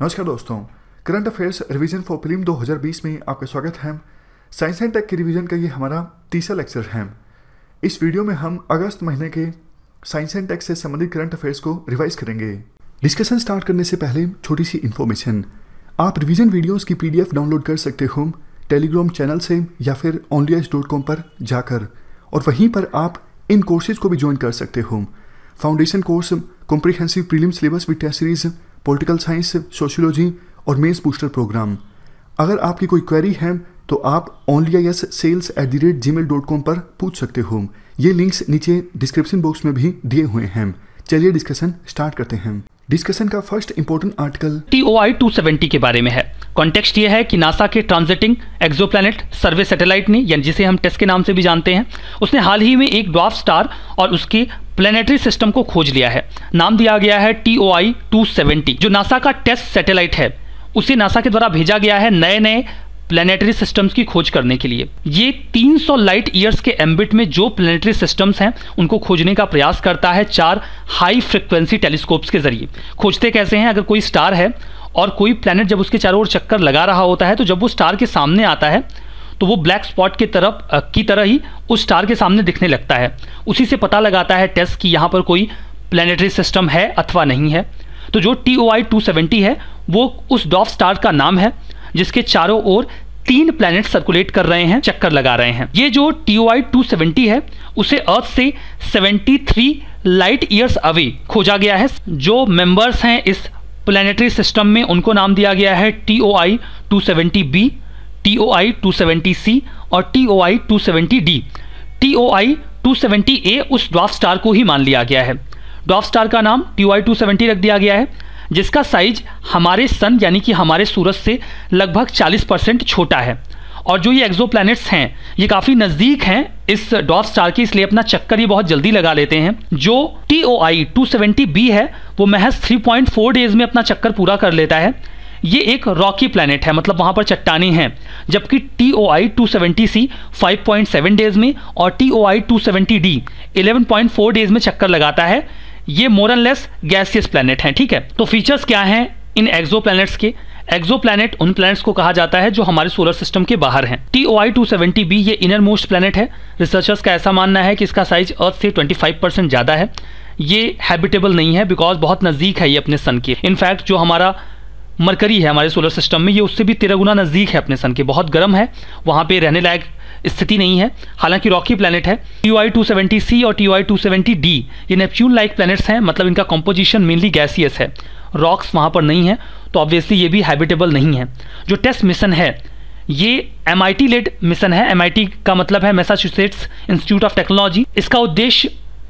नमस्कार दोस्तों, current affairs revision for prelim 2020 में आपका स्वागत है। साइंस एंड टेक के रिवीजन का ये हमारा तीसरा लेक्चर है। इस वीडियो में हम अगस्त महीने के साइंस एंड टेक से संबंधित करंट अफेयर्स को रिवाइज करेंगे। डिस्कशन स्टार्ट करने से पहले छोटी सी इन्फॉर्मेशन, आप रिवीजन वीडियोज़ की PDF डाउनलोड कर सकते हो टेलीग्राम चैनल से या फिर onlyis.com पर जाकर, और वहीं पर आप इन कोर्सेज को भी ज्वाइन कर सकते हो। Foundation course, comprehensive prelim syllabus with test series, political science, sociology और मेंस बूस्टर प्रोग्राम। अगर आपकी कोई क्वेरी है तो आप onlyis@gmail.com पर पूछ सकते हो। ये लिंक्स नीचे डिस्क्रिप्शन बॉक्स में भी दिए हुए हैं। चलिए डिस्कशन स्टार्ट करते हैं। डिस्कशन का फर्स्ट इंपॉर्टेंट आर्टिकल TOI 270 के बारे में है। कॉन्टेक्स्ट ये है कि नासा के ट्रांजिटिंग एक्सोप्लैनेट सर्वे सैटेलाइट ने, यानी जिसे हम टेस्ट के नाम से भी जानते हैं, उसने हाल ही में एक ड्वार्फ स्टार और उसके प्लैनेटरी सिस्टम को खोज लिया है। नाम दिया गया है TOI 270। जो नासा का टेस्ट सैटेलाइट है उसे नासा के द्वारा भेजा गया है नए नए प्लैनेटरी सिस्टम्स की खोज करने के लिए। ये 300 लाइट ईयर्स के एम्बिट में जो प्लैनेटरी सिस्टम्स हैं उनको खोजने का प्रयास करता है 4 हाई फ्रिक्वेंसी टेलीस्कोप्स के जरिए। खोजते कैसे हैं? अगर कोई स्टार है और कोई प्लैनेट जब उसके चारों ओर चक्कर लगा रहा होता है तो जब वो स्टार के सामने आता है तो वो ब्लैक स्पॉट की तरह ही उस स्टार के सामने दिखने लगता है। उसी से पता लगाता है टेस्ट कि यहाँ पर कोई प्लैनेटरी सिस्टम है अथवा नहीं है। तो जो TOI 270 है वो उस ड्वार्फ स्टार का नाम है जिसके चारों ओर 3 प्लैनेट सर्कुलेट कर रहे हैं, चक्कर लगा रहे हैं। ये जो TOI 270 है उसे अर्थ से 73 लाइट ईयर्स अवे खोजा गया है। जो मेंबर्स हैं इस प्लैनेटरी सिस्टम में उनको नाम दिया गया है TOI 270b, TOI 270c और TOI 270d। TOI 270a उस ड्वार्फ स्टार को ही मान लिया गया है। ड्वार्फ स्टार का नाम TOI 270 रख दिया गया है, जिसका साइज हमारे सन यानी कि हमारे सूरज से लगभग 40% छोटा है। और जो ये एक्सोप्लैनेट्स हैं ये काफ़ी नज़दीक हैं इस ड्वार्फ स्टार के, इसलिए अपना चक्कर ये बहुत जल्दी लगा लेते हैं। जो TOI 270b है वो महज 3.4 डेज में अपना चक्कर पूरा कर लेता है। ये एक रॉकी प्लैनेट है, मतलब वहाँ पर चट्टानें हैं, जबकि TOI 270c 5.7 डेज में और TOI 270d 11.4 डेज में चक्कर लगाता है। ये more and less gaseous planet हैं, ठीक है। तो फीचर्स क्या हैं इन एक्सोप्लैनेट्स के? एक्सोप्लैनेट उन प्लैनेट्स को कहा जाता है जो हमारे सोलर सिस्टम के बाहर हैं। TOI 270b ये इनर मोस्ट प्लैनेट है। रिसर्चर्स का ऐसा मानना है कि इसका साइज अर्थ से 25% ज़्यादा है। ये हैबिटेबल नहीं है बिकॉज बहुत नज़दीक है ये अपने सन के। इनफैक्ट जो हमारा मरकरी है हमारे सोलर सिस्टम में, ये उससे भी 13 गुना नज़दीक है अपने सन के। बहुत गर्म है, वहाँ पे रहने लायक स्थिति नहीं है, हालांकि रॉकी प्लैनेट है। TOI 270c और TOI 270d ये नेपच्यून लाइक प्लैनेट्स हैं, मतलब इनका कंपोजिशन मेनली गैसियस है, रॉक्स वहाँ पर नहीं है, तो ऑब्वियसली ये भी हैबिटेबल नहीं है। जो टेस्ट मिशन है ये MIT लेड मिशन है। MIT का मतलब है मैसाचुसेट्स इंस्टीट्यूट ऑफ टेक्नोलॉजी। इसका उद्देश्य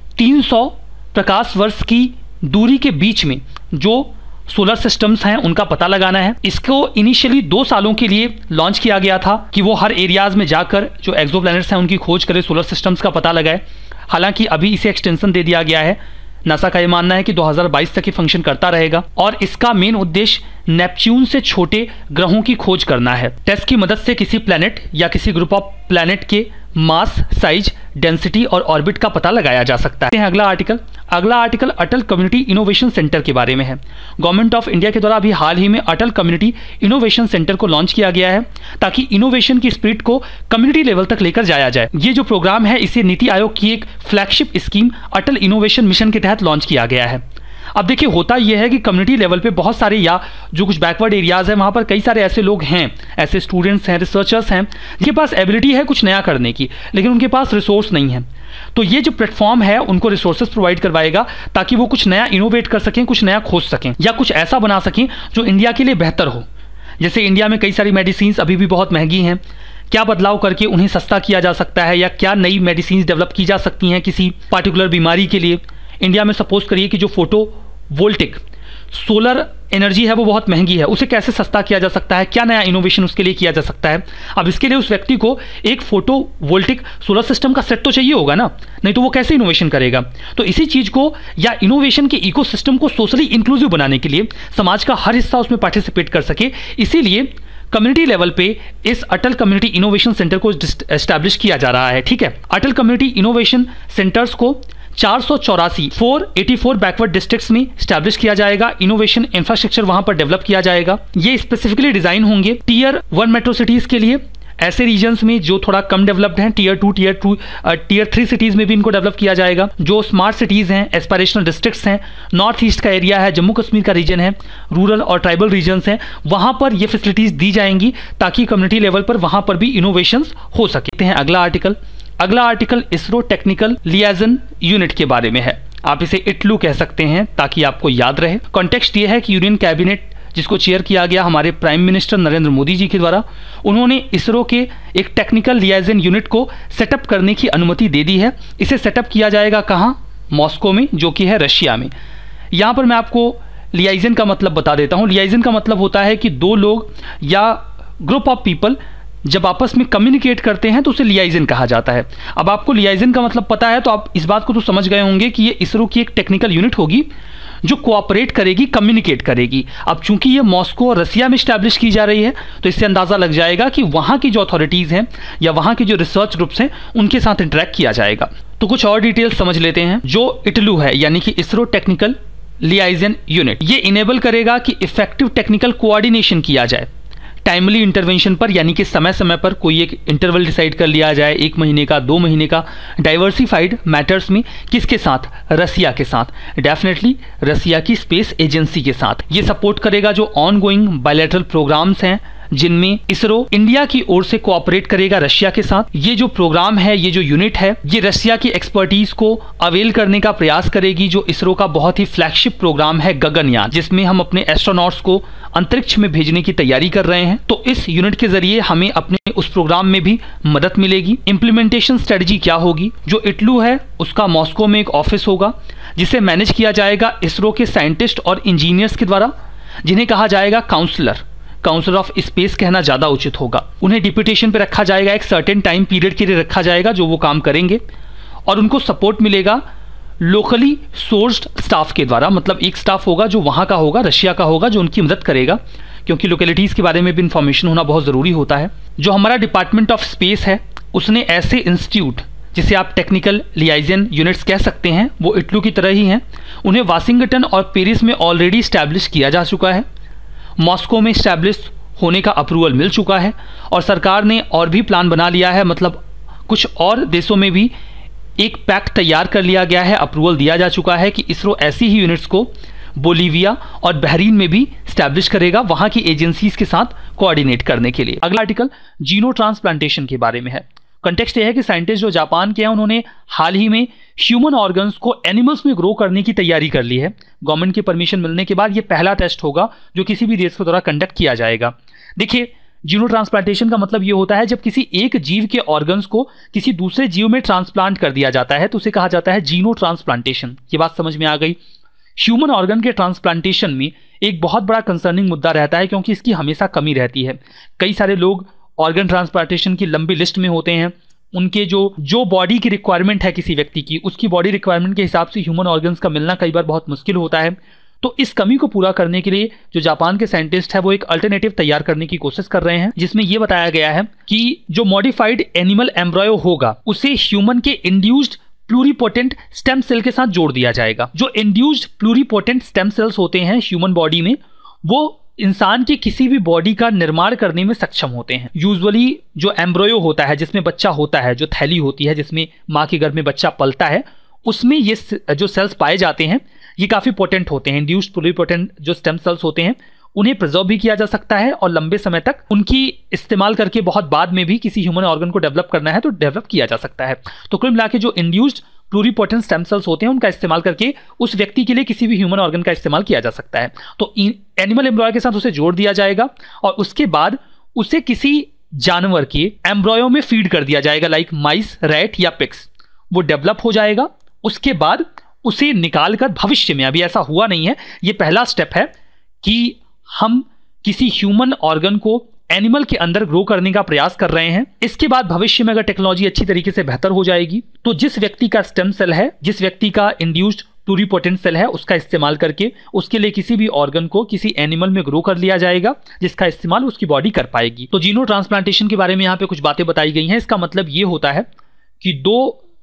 300 प्रकाश वर्ष की दूरी के बीच में जो सोलर सिस्टम्स हैं उनका पता लगाना है। इसको इनिशियली 2 सालों के लिए लॉन्च किया गया था कि वो हर एरियाज में जाकर जो एक्सोप्लैनेट्स हैं उनकी खोज करे, सोलर सिस्टम्स का पता लगाए। हालांकि अभी इसे एक्सटेंशन दे दिया गया है। नासा का ये मानना है कि 2022 तक ये फंक्शन करता रहेगा और इसका मेन उद्देश्य नेपच्यून से छोटे ग्रहों की खोज करना है। टेस्ट की मदद से किसी प्लैनेट या किसी ग्रुप ऑफ प्लैनेट के मास, साइज, डेंसिटी और ऑर्बिट का पता लगाया जा सकता है। अगला article Atal community innovation centre के बारे में है। गवर्नमेंट ऑफ इंडिया के द्वारा अभी हाल ही में अटल कम्युनिटी इनोवेशन सेंटर को लॉन्च किया गया है ताकि इनोवेशन की स्पिरिट को कम्युनिटी लेवल तक लेकर जाया जाए। ये जो प्रोग्राम है इसे नीति आयोग की एक flagship scheme Atal innovation mission के तहत लॉन्च किया गया है। अब देखिए, होता यह है कि कम्युनिटी लेवल पे बहुत सारे या जो कुछ बैकवर्ड एरियाज हैं वहाँ पर कई सारे ऐसे लोग हैं, ऐसे स्टूडेंट्स हैं, रिसर्चर्स हैं जिनके पास एबिलिटी है कुछ नया करने की, लेकिन उनके पास रिसोर्स नहीं है। तो ये जो प्लेटफॉर्म है उनको रिसोर्सेज प्रोवाइड करवाएगा ताकि वो कुछ नया इनोवेट कर सकें, कुछ नया खोज सकें या कुछ ऐसा बना सकें जो इंडिया के लिए बेहतर हो। जैसे इंडिया में कई सारी मेडिसिन अभी भी बहुत महंगी हैं, क्या बदलाव करके उन्हें सस्ता किया जा सकता है या क्या नई मेडिसिन डेवलप की जा सकती हैं किसी पार्टिकुलर बीमारी के लिए। इंडिया में सपोज करिए कि जो फोटो वोल्टिक सोलर एनर्जी है वो बहुत महंगी है, उसे कैसे सस्ता किया जा सकता है, क्या नया इनोवेशन उसके लिए किया जा सकता है। अब इसके लिए उस व्यक्ति को एक फोटो वोल्टिक सोलर सिस्टम का सेट तो चाहिए होगा ना, नहीं तो वो कैसे इनोवेशन करेगा। तो इसी चीज़ को या इनोवेशन के इकोसिस्टम को सोशली इंक्लूसिव बनाने के लिए समाज का हर हिस्सा उसमें पार्टिसिपेट कर सके, इसीलिए कम्युनिटी लेवल पे इस अटल कम्युनिटी इनोवेशन सेंटर को एस्टैब्लिश किया जा रहा है। ठीक है, अटल कम्युनिटी इनोवेशन सेंटर्स को 484 बैकवर्ड डिस्ट्रिक्ट्स में स्टैब्लिश किया जाएगा। इनोवेशन इंफ्रास्ट्रक्चर वहां पर डेवलप किया जाएगा। ये स्पेसिफिकली डिजाइन होंगे टियर 1 मेट्रो सिटीज के लिए, ऐसे रीजन्स में जो थोड़ा कम डेवलप्ड हैं, टियर 3 सिटीज में भी इनको डेवलप किया जाएगा। जो स्मार्ट सिटीज हैं, एस्पिरेशनल डिस्ट्रिक्ट्स हैं, नॉर्थ ईस्ट का एरिया है, जम्मू कश्मीर का रीजन है, रूरल और ट्राइबल रीजन्स हैं, वहां पर ये फैसिलिटीज दी जाएंगी ताकि कम्युनिटी लेवल पर वहां पर भी इनोवेशंस हो सके हैं। अगला article ISRO technical liaison unit के बारे में है। आप इसे इटलू कह सकते हैं ताकि आपको याद रहे। कॉन्टेक्स्ट ये है कि यूनियन कैबिनेट जिसको चेयर किया गया हमारे प्राइम मिनिस्टर नरेंद्र मोदी जी के द्वारा, उन्होंने इसरो के एक टेक्निकल लियाजन यूनिट को सेटअप करने की अनुमति दे दी है। इसे सेटअप किया जाएगा कहाँ? मॉस्को में, जो कि है रशिया में। यहाँ पर मैं आपको लियाजन का मतलब बता देता हूँ। लियाजन का मतलब होता है कि दो लोग या ग्रुप ऑफ पीपल जब आपस में कम्युनिकेट करते हैं तो उसे लियाजन कहा जाता है। अब आपको लियाजन का मतलब पता है तो आप इस बात को तो समझ गए होंगे कि ये इसरो की एक टेक्निकल यूनिट होगी जो कोऑपरेट करेगी, कम्युनिकेट करेगी। अब चूंकि ये मॉस्को और रसिया में स्टैब्लिश की जा रही है तो इससे अंदाजा लग जाएगा कि वहां की जो अथॉरिटीज हैं या वहां के जो रिसर्च ग्रुप्स हैं उनके साथ इंटरेक्ट किया जाएगा। तो कुछ और डिटेल्स समझ लेते हैं। जो इटलू है यानी कि इसरो टेक्निकल लियाजन यूनिट, ये इनेबल करेगा कि इफेक्टिव टेक्निकल कोऑर्डिनेशन किया जाए टाइमली इंटरवेंशन पर, यानी कि समय समय पर कोई एक इंटरवल डिसाइड कर लिया जाए, 1 महीने का, 2 महीने का, डाइवर्सिफाइड मैटर्स में। किसके साथ? रसिया के साथ, डेफिनेटली रसिया की स्पेस एजेंसी के साथ। ये सपोर्ट करेगा जो ऑन गोइंग बायलैटरल प्रोग्राम्स हैं जिनमें इसरो इंडिया की ओर से कोऑपरेट करेगा रशिया के साथ। ये जो प्रोग्राम है, ये जो यूनिट है, ये रशिया की एक्सपर्टीज को अवेल करने का प्रयास करेगी। जो इसरो का बहुत ही फ्लैगशिप प्रोग्राम है गगनयान, जिसमें हम अपने एस्ट्रोनॉट्स को अंतरिक्ष में भेजने की तैयारी कर रहे हैं। तो इस यूनिट के जरिए हमें अपने उस प्रोग्राम में भी मदद मिलेगी। इंप्लीमेंटेशन स्ट्रेटजी क्या होगी? जो इटलू है उसका मॉस्को में एक ऑफिस होगा जिसे मैनेज किया जाएगा इसरो के साइंटिस्ट और इंजीनियर्स के द्वारा, जिन्हें कहा जाएगा काउंसलर ऑफ स्पेस कहना ज्यादा उचित होगा। उन्हें डिप्यूटेशन पे रखा जाएगा, एक सर्टेन टाइम पीरियड के लिए रखा जाएगा जो वो काम करेंगे, और उनको सपोर्ट मिलेगा लोकली सोर्स्ड स्टाफ के द्वारा। मतलब एक स्टाफ होगा जो वहां का होगा, रशिया का होगा, जो उनकी मदद करेगा, क्योंकि लोकेलिटीज के बारे में भी इंफॉर्मेशन होना बहुत जरूरी होता है। जो हमारा डिपार्टमेंट ऑफ स्पेस है उसने ऐसे इंस्टीट्यूट जिसे आप टेक्निकल लियाजन यूनिट्स कह सकते हैं, वो इटलू की तरह ही हैं, उन्हें वाशिंगटन और पेरिस में ऑलरेडी स्टैब्लिश किया जा चुका है। मॉस्को में स्टैब्लिश होने का अप्रूवल मिल चुका है और सरकार ने और भी प्लान बना लिया है। मतलब कुछ और देशों में भी एक पैक्ट तैयार कर लिया गया है, अप्रूवल दिया जा चुका है कि इसरो ऐसी ही यूनिट्स को बोलीविया और बहरीन में भी स्टैब्लिश करेगा, वहां की एजेंसीज के साथ कोऑर्डिनेट करने के लिए। अगला आर्टिकल जीनो ट्रांसप्लांटेशन के बारे में है। कंटेक्स्ट ये है कि साइंटिस्ट जो जापान के हैं उन्होंने हाल ही में ह्यूमन ऑर्गन्स को एनिमल्स में ग्रो करने की तैयारी कर ली है। गवर्नमेंट की परमिशन मिलने के बाद ये पहला टेस्ट होगा जो किसी भी देश के द्वारा कंडक्ट किया जाएगा। देखिए, जीनो ट्रांसप्लांटेशन का मतलब ये होता है जब किसी एक जीव के ऑर्गन्स को किसी दूसरे जीव में ट्रांसप्लांट कर दिया जाता है तो उसे कहा जाता है जीनो ट्रांसप्लांटेशन। ये बात समझ में आ गई। ह्यूमन ऑर्गन के ट्रांसप्लांटेशन में एक बहुत बड़ा कंसर्निंग मुद्दा रहता है क्योंकि इसकी हमेशा कमी रहती है। कई सारे लोग ऑर्गन ट्रांसप्लांटेशन की लंबी लिस्ट में होते हैं, उनके जो बॉडी की रिक्वायरमेंट है किसी व्यक्ति की, उसकी बॉडी रिक्वायरमेंट के हिसाब से ह्यूमन ऑर्गन्स का मिलना कई बार बहुत मुश्किल होता है। तो इस कमी को पूरा करने के लिए जो जापान के साइंटिस्ट है वो एक अल्टरनेटिव तैयार करने की कोशिश कर रहे हैं, जिसमें यह बताया गया है कि जो मॉडिफाइड एनिमल एम्ब्रायो होगा उसे ह्यूमन के इंड्यूस्ड प्लूरीपोटेंट स्टेम सेल के साथ जोड़ दिया जाएगा। जो इंड्यूस्ड प्लूरीपोटेंट स्टेम सेल्स होते हैं ह्यूमन बॉडी में, वो इंसान की किसी भी बॉडी का निर्माण करने में सक्षम होते हैं। यूजुअली जो एम्ब्रायो होता है, जिसमें बच्चा होता है, जो थैली होती है जिसमें माँ के गर्भ में बच्चा पलता है, उसमें ये जो सेल्स पाए जाते हैं ये काफी पोटेंट होते हैं। इंड्यूस्ड प्लूरीपोटेंट जो स्टेम सेल्स होते हैं उन्हें प्रिजर्व भी किया जा सकता है और लंबे समय तक उनकी इस्तेमाल करके बहुत बाद में भी किसी ह्यूमन ऑर्गन को डेवलप करना है तो डेवलप किया जा सकता है। तो कुल मिला के जो इंड्यूस्ड प्लूरीपोटेंट स्टेम सेल्स होते हैं उनका इस्तेमाल करके उस व्यक्ति के लिए किसी भी ह्यूमन ऑर्गन का इस्तेमाल किया जा सकता है। तो एनिमल एम्ब्रायो के साथ उसे जोड़ दिया जाएगा और उसके बाद उसे किसी जानवर के एम्ब्रायो में फीड कर दिया जाएगा, लाइक माइस, रैट या पिग्स। वो डेवलप हो जाएगा। उसके बाद उसे निकालकर भविष्य में, अभी ऐसा हुआ नहीं है, ये पहला स्टेप है कि हम किसी ह्यूमन ऑर्गन को एनिमल के अंदर ग्रो करने का प्रयास कर रहे हैं। इसके बाद भविष्य में अगर टेक्नोलॉजी अच्छी तरीके से बेहतर हो जाएगी तो जिस व्यक्ति का स्टेम सेल है, जिस व्यक्ति का इंड्यूस्ड प्लूरीपोटेंट सेल है, उसका इस्तेमाल करके उसके लिए किसी भी ऑर्गन को किसी एनिमल में ग्रो कर लिया जाएगा जिसका इस्तेमाल उसकी बॉडी कर पाएगी। तो जीनो ट्रांसप्लांटेशन के बारे में यहाँ पे कुछ बातें बताई गई हैं। इसका मतलब ये होता है कि दो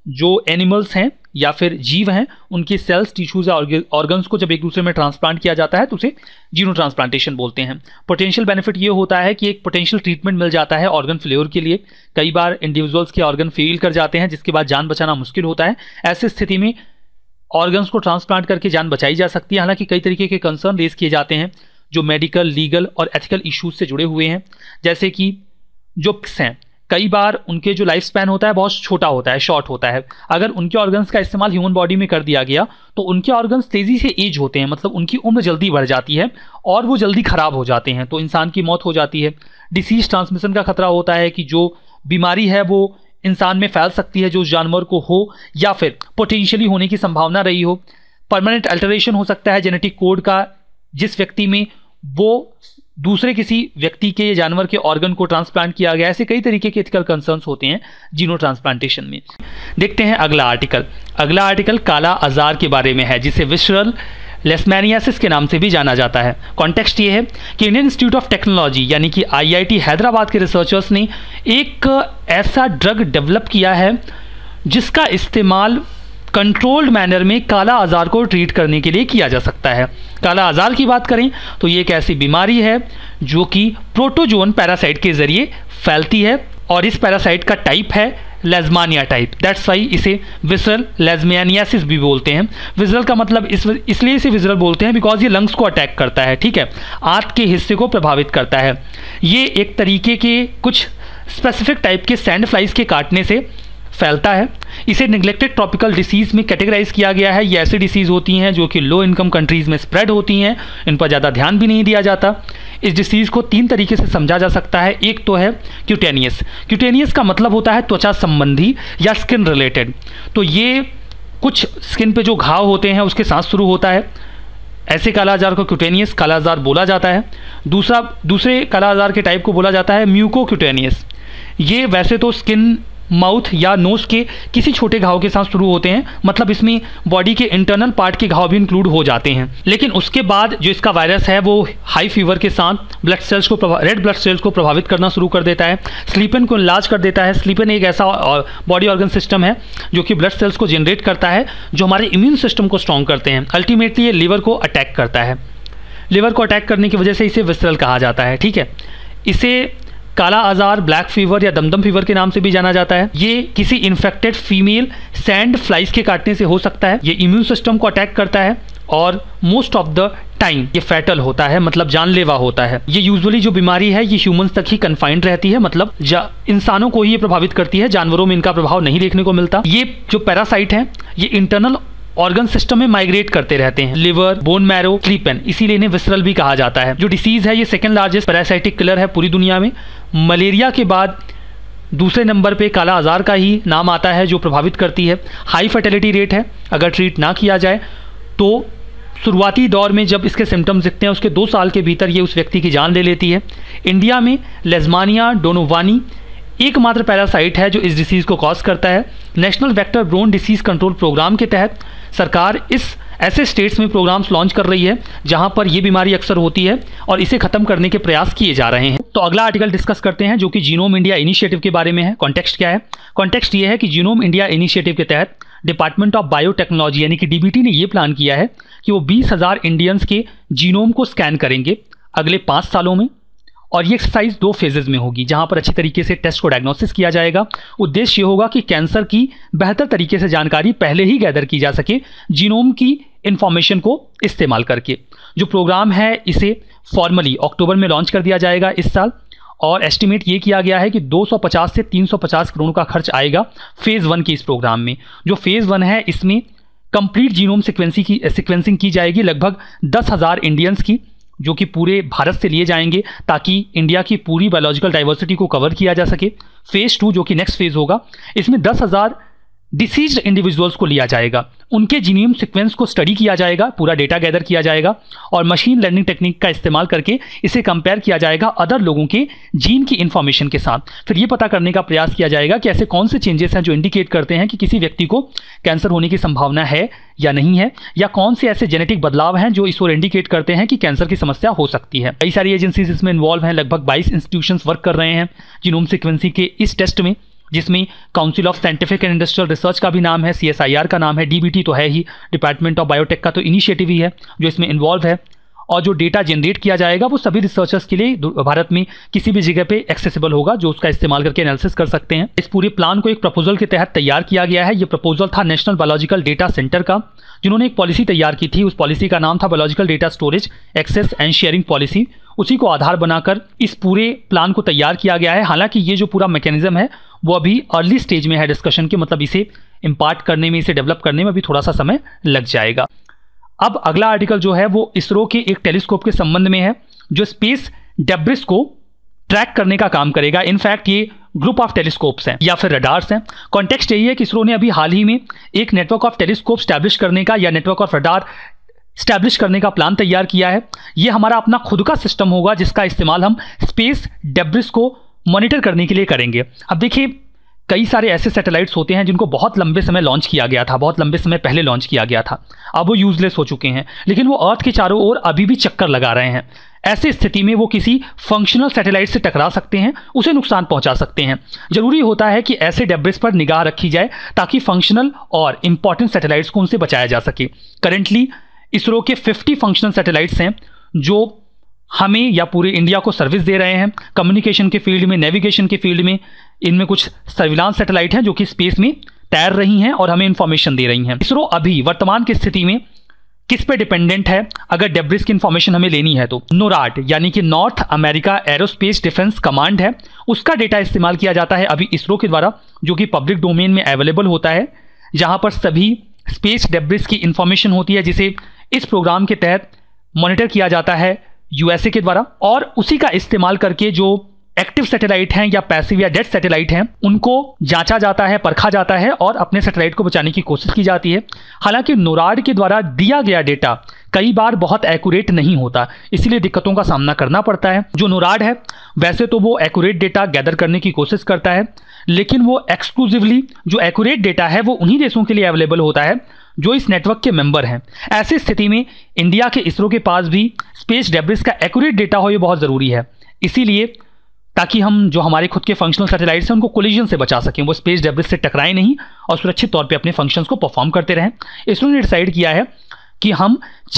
जो एनिमल्स हैं या फिर जीव हैं उनके सेल्स, टिश्यूज या ऑर्गन्स को जब एक दूसरे में ट्रांसप्लांट किया जाता है तो उसे जीनो ट्रांसप्लांटेशन बोलते हैं। पोटेंशियल बेनिफिट ये होता है कि एक पोटेंशियल ट्रीटमेंट मिल जाता है ऑर्गन फेल्योर के लिए। कई बार इंडिविजुअल्स के ऑर्गन फेल कर जाते हैं जिसके बाद जान बचाना मुश्किल होता है। ऐसी स्थिति में ऑर्गन्स को ट्रांसप्लांट करके जान बचाई जा सकती है। हालांकि कई तरीके के कंसर्न रेज किए जाते हैं जो मेडिकल, लीगल और एथिकल इश्यूज से जुड़े हुए हैं, जैसे कि जो पिग्स हैं कई बार उनके जो लाइफ स्पैन होता है बहुत छोटा होता है, शॉर्ट होता है। अगर उनके ऑर्गन्स का इस्तेमाल ह्यूमन बॉडी में कर दिया गया तो उनके ऑर्गन्स तेज़ी से एज होते हैं, मतलब उनकी उम्र जल्दी बढ़ जाती है और वो जल्दी ख़राब हो जाते हैं, तो इंसान की मौत हो जाती है। डिसीज ट्रांसमिशन का खतरा होता है कि जो बीमारी है वो इंसान में फैल सकती है जो उस जानवर को हो या फिर पोटेंशियली होने की संभावना रही हो। परमानेंट अल्टरेशन हो सकता है जेनेटिक कोड का, जिस व्यक्ति में वो दूसरे किसी व्यक्ति के जानवर के ऑर्गन को ट्रांसप्लांट किया गया। ऐसे कई तरीके के एथिकल कंसर्न्स होते हैं जीनो ट्रांसप्लांटेशन में। देखते हैं अगला आर्टिकल। अगला आर्टिकल काला आजार के बारे में है जिसे विसरल लेशमैनियासिस के नाम से भी जाना जाता है। कॉन्टेक्स्ट ये है कि इंडियन इंस्टीट्यूट ऑफ टेक्नोलॉजी यानी कि IIT हैदराबाद के रिसर्चर्स ने एक ऐसा ड्रग डेवलप किया है जिसका इस्तेमाल कंट्रोल्ड मैनर में काला आजार को ट्रीट करने के लिए किया जा सकता है। काला आजार की बात करें तो ये एक ऐसी बीमारी है जो कि प्रोटोजोन पैरासाइट के जरिए फैलती है और इस पैरासाइट का टाइप है लेशमानिया टाइप। दैट्स वाई इसे विसरल लेशमैनियासिस भी बोलते हैं। विसरल का मतलब इसलिए इसे विसरल बोलते हैं बिकॉज ये लंग्स को अटैक करता है, ठीक है, आंत के हिस्से को प्रभावित करता है। ये एक तरीके के कुछ स्पेसिफिक टाइप के सैंड फ्लाइज के काटने से फैलता है। इसे निगलेक्टेड ट्रॉपिकल डिसीज़ में कैटेगराइज किया गया है। ये ऐसी डिसीज़ होती हैं जो कि लो इनकम कंट्रीज़ में स्प्रेड होती हैं, इन पर ज़्यादा ध्यान भी नहीं दिया जाता। इस डिसीज़ को 3 तरीके से समझा जा सकता है। एक तो है क्यूटेनियस। क्यूटेनियस का मतलब होता है त्वचा संबंधी या स्किन रिलेटेड, तो ये कुछ स्किन पे जो घाव होते हैं उसके साथ शुरू होता है। ऐसे काला आजार को क्यूटेनियस काला आजार बोला जाता है। दूसरे काला आजार के टाइप को बोला जाता है म्यूकोक्यूटेनियस। ये वैसे तो स्किन, माउथ या नोज के किसी छोटे घाव के साथ शुरू होते हैं, मतलब इसमें बॉडी के इंटरनल पार्ट के घाव भी इंक्लूड हो जाते हैं। लेकिन उसके बाद जो इसका वायरस है वो हाई फीवर के साथ ब्लड सेल्स को रेड ब्लड सेल्स को प्रभावित करना शुरू कर देता है, स्लीपन को इनलार्ज कर देता है। स्लीपन एक ऐसा बॉडी ऑर्गन सिस्टम है जो कि ब्लड सेल्स को जनरेट करता है जो हमारे इम्यून सिस्टम को स्ट्रॉन्ग करते हैं। अल्टीमेटली ये लीवर को अटैक करता है। लिवर को अटैक करने की वजह से इसे विसरल कहा जाता है, ठीक है। इसे काला आजार, ब्लैक फीवर या दमदम फीवर के नाम से भी जाना जाता है। ये किसी इन्फेक्टेड फीमेल सैंड फ्लाइज के काटने से हो सकता है। ये इम्यून सिस्टम को अटैक करता है और मोस्ट ऑफ द टाइम ये फैटल होता है, मतलब जानलेवा होता है। ये यूजुअली जो बीमारी है ये ह्यूमंस तक ही कन्फाइंड रहती है, मतलब इंसानों को ही ये प्रभावित करती है, जानवरों में इनका प्रभाव नहीं देखने को मिलता। ये जो पैरासाइट है ये इंटरनल ऑर्गन सिस्टम में माइग्रेट करते रहते हैं, लिवर, बोन मैरो, स्लीपन, इसीलिए इन्हें विसरल भी कहा जाता है। जो डिसीज है ये सेकंड लार्जेस्ट पैरासाइटिक किलर है पूरी दुनिया में। मलेरिया के बाद दूसरे नंबर पे काला आजार का ही नाम आता है जो प्रभावित करती है। हाई फर्टिलिटी रेट है, अगर ट्रीट ना किया जाए तो शुरुआती दौर में जब इसके सिम्टम्स दिखते हैं उसके 2 साल के भीतर ये उस व्यक्ति की जान ले लेती है। इंडिया में लेशमानिया डोनोवानी एकमात्र पैरासाइट है जो इस डिसीज़ को कॉज करता है। National vector borne disease control program के तहत सरकार ऐसे स्टेट्स में प्रोग्राम्स लॉन्च कर रही है जहां पर यह बीमारी अक्सर होती है और इसे खत्म करने के प्रयास किए जा रहे हैं। तो अगला आर्टिकल डिस्कस करते हैं जो कि जीनोम इंडिया इनिशिएटिव के बारे में है। कॉन्टेक्स्ट क्या है? कॉन्टेक्स्ट ये है कि जीनोम इंडिया इनिशिएटिव के तहत डिपार्टमेंट ऑफ बायोटेक्नोलॉजी यानी कि DBT ने यह प्लान किया है कि वो 20,000 इंडियंस के जीनोम को स्कैन करेंगे अगले 5 सालों में, और ये एक्सरसाइज 2 फेजेज में होगी जहां पर अच्छी तरीके से टेस्ट को डायग्नोसिस किया जाएगा। उद्देश्य ये होगा कि कैंसर की बेहतर तरीके से जानकारी पहले ही गैदर की जा सके जीनोम की इंफॉर्मेशन को इस्तेमाल करके। जो प्रोग्राम है इसे फॉर्मली अक्टूबर में लॉन्च कर दिया जाएगा इस साल, और एस्टिमेट ये किया गया है कि 250 से 350 करोड़ का खर्च आएगा फेज़ 1 के इस प्रोग्राम में। जो फेज़ 1 है इसमें कंप्लीट जीनोम सिक्वेंसिंग की जाएगी लगभग 10,000 इंडियंस की, जो कि पूरे भारत से लिए जाएंगे ताकि इंडिया की पूरी बायोलॉजिकल डाइवर्सिटी को कवर किया जा सके। फेज़ 2 जो कि नेक्स्ट फेज़ होगा, इसमें 10,000 डिसीज्ड इंडिविजुअल्स को लिया जाएगा, उनके जीनोम सीक्वेंस को स्टडी किया जाएगा, पूरा डेटा गैदर किया जाएगा और मशीन लर्निंग टेक्निक का इस्तेमाल करके इसे कंपेयर किया जाएगा अदर लोगों के जीन की इन्फॉर्मेशन के साथ। फिर ये पता करने का प्रयास किया जाएगा कि ऐसे कौन से चेंजेस हैं जो इंडिकेट करते हैं कि किसी व्यक्ति को कैंसर होने की संभावना है या नहीं है, या कौन से ऐसे जेनेटिक बदलाव हैं जो इस ओर इंडिकेट करते हैं कि कैंसर की समस्या हो सकती है। कई सारी एजेंसीज इसमें इन्वॉल्व हैं, लगभग 22 इंस्टीट्यूशंस वर्क कर रहे हैं जीनोम सीक्वेंसिंग के इस टेस्ट में, जिसमें council of scientific and industrial research का भी नाम है, CSIR का नाम है, DBT तो है ही, डिपार्टमेंट ऑफ बायोटेक का तो इनिशिएटिव ही है जो इसमें इन्वॉल्व है। और जो डेटा जनरेट किया जाएगा वो सभी रिसर्चर्स के लिए भारत में किसी भी जगह पे एक्सेसिबल होगा, जो उसका इस्तेमाल करके एनालिसिस कर सकते हैं। इस पूरे प्लान को एक प्रपोजल के तहत तैयार किया गया है। ये प्रपोजल था नेशनल बायोलॉजिकल डेटा सेंटर का, जिन्होंने एक पॉलिसी तैयार की थी। उस पॉलिसी का नाम था biological data storage access and sharing policy. उसी को आधार बनाकर इस पूरे प्लान को तैयार किया गया है। हालांकि ये जो पूरा मैकेनिज्म है वो अभी अर्ली स्टेज में है डिस्कशन के, मतलब इसे इम्पार्ट करने में, इसे डेवलप करने में अभी थोड़ा सा समय लग जाएगा। अब अगला आर्टिकल जो है वो इसरो के एक टेलीस्कोप के संबंध में है जो स्पेस डेब्रिस को ट्रैक करने का काम करेगा। इनफैक्ट ये ग्रुप ऑफ टेलीस्कोप्स हैं या फिर रडार्स हैं। कॉन्टेक्स्ट यही है कि इसरो ने अभी हाल ही में एक नेटवर्क ऑफ टेलीस्कोप स्टैब्लिश करने का या नेटवर्क ऑफ रडार स्टैब्लिश करने का प्लान तैयार किया है। ये हमारा अपना खुद का सिस्टम होगा जिसका इस्तेमाल हम स्पेस डेब्रिस को मॉनिटर करने के लिए करेंगे। अब देखिए, कई सारे ऐसे सैटेलाइट्स होते हैं जिनको बहुत लंबे समय लॉन्च किया गया था, बहुत लंबे समय पहले लॉन्च किया गया था, अब वो यूजलेस हो चुके हैं, लेकिन वो अर्थ के चारों ओर अभी भी चक्कर लगा रहे हैं। ऐसी स्थिति में वो किसी फंक्शनल सैटेलाइट से टकरा सकते हैं, उसे नुकसान पहुंचा सकते हैं। जरूरी होता है कि ऐसे डेब्रिस पर निगाह रखी जाए ताकि फंक्शनल और इंपॉर्टेंट सैटेलाइट्स को उनसे बचाया जा सके। करेंटली इसरो के 50 फंक्शनल सैटेलाइट्स हैं जो हमें या पूरे इंडिया को सर्विस दे रहे हैं। कम्युनिकेशन के फील्ड में, नेविगेशन के फील्ड में, इनमें कुछ सर्विलांस सैटेलाइट हैं जो कि स्पेस में तैर रही हैं और हमें इंफॉर्मेशन दे रही हैं। इसरो अभी वर्तमान की स्थिति में किस पे डिपेंडेंट है अगर डेब्रिस की इंफॉर्मेशन हमें लेनी है तो नोराड यानी कि North America aerospace defence command है, उसका डेटा इस्तेमाल किया जाता है अभी इसरो के द्वारा, जो कि पब्लिक डोमेन में अवेलेबल होता है, जहां पर सभी स्पेस डेब्रिस की इंफॉर्मेशन होती है जिसे इस प्रोग्राम के तहत मॉनिटर किया जाता है USA के द्वारा। और उसी का इस्तेमाल करके जो एक्टिव सैटेलाइट हैं या पैसिव या डेड सैटेलाइट हैं उनको जांचा जाता है, परखा जाता है और अपने सैटेलाइट को बचाने की कोशिश की जाती है। हालांकि नोराड के द्वारा दिया गया डेटा कई बार बहुत एक्यूरेट नहीं होता, इसीलिए दिक्कतों का सामना करना पड़ता है। जो नोराड है वैसे तो वो एक्यूरेट डेटा गैदर करने की कोशिश करता है, लेकिन वो एक्सक्लूसिवली जो एक्यूरेट डेटा है वो उन्हीं देशों के लिए अवेलेबल होता है जो इस नेटवर्क के मेंबर हैं। ऐसी स्थिति में इंडिया के इसरो के पास भी स्पेस डेब्रिस का एक्यूरेट डेटा हो, ये बहुत ज़रूरी है। इसीलिए ताकि हम जो हमारे खुद के फंक्शनल सैटेलाइट्स हैं उनको कोलिजन से बचा सकें, वो स्पेस डेब्रिस से टकराए नहीं और सुरक्षित तौर पे अपने फंक्शंस को परफॉर्म करते रहें। इसरो ने डिसाइड किया है कि हम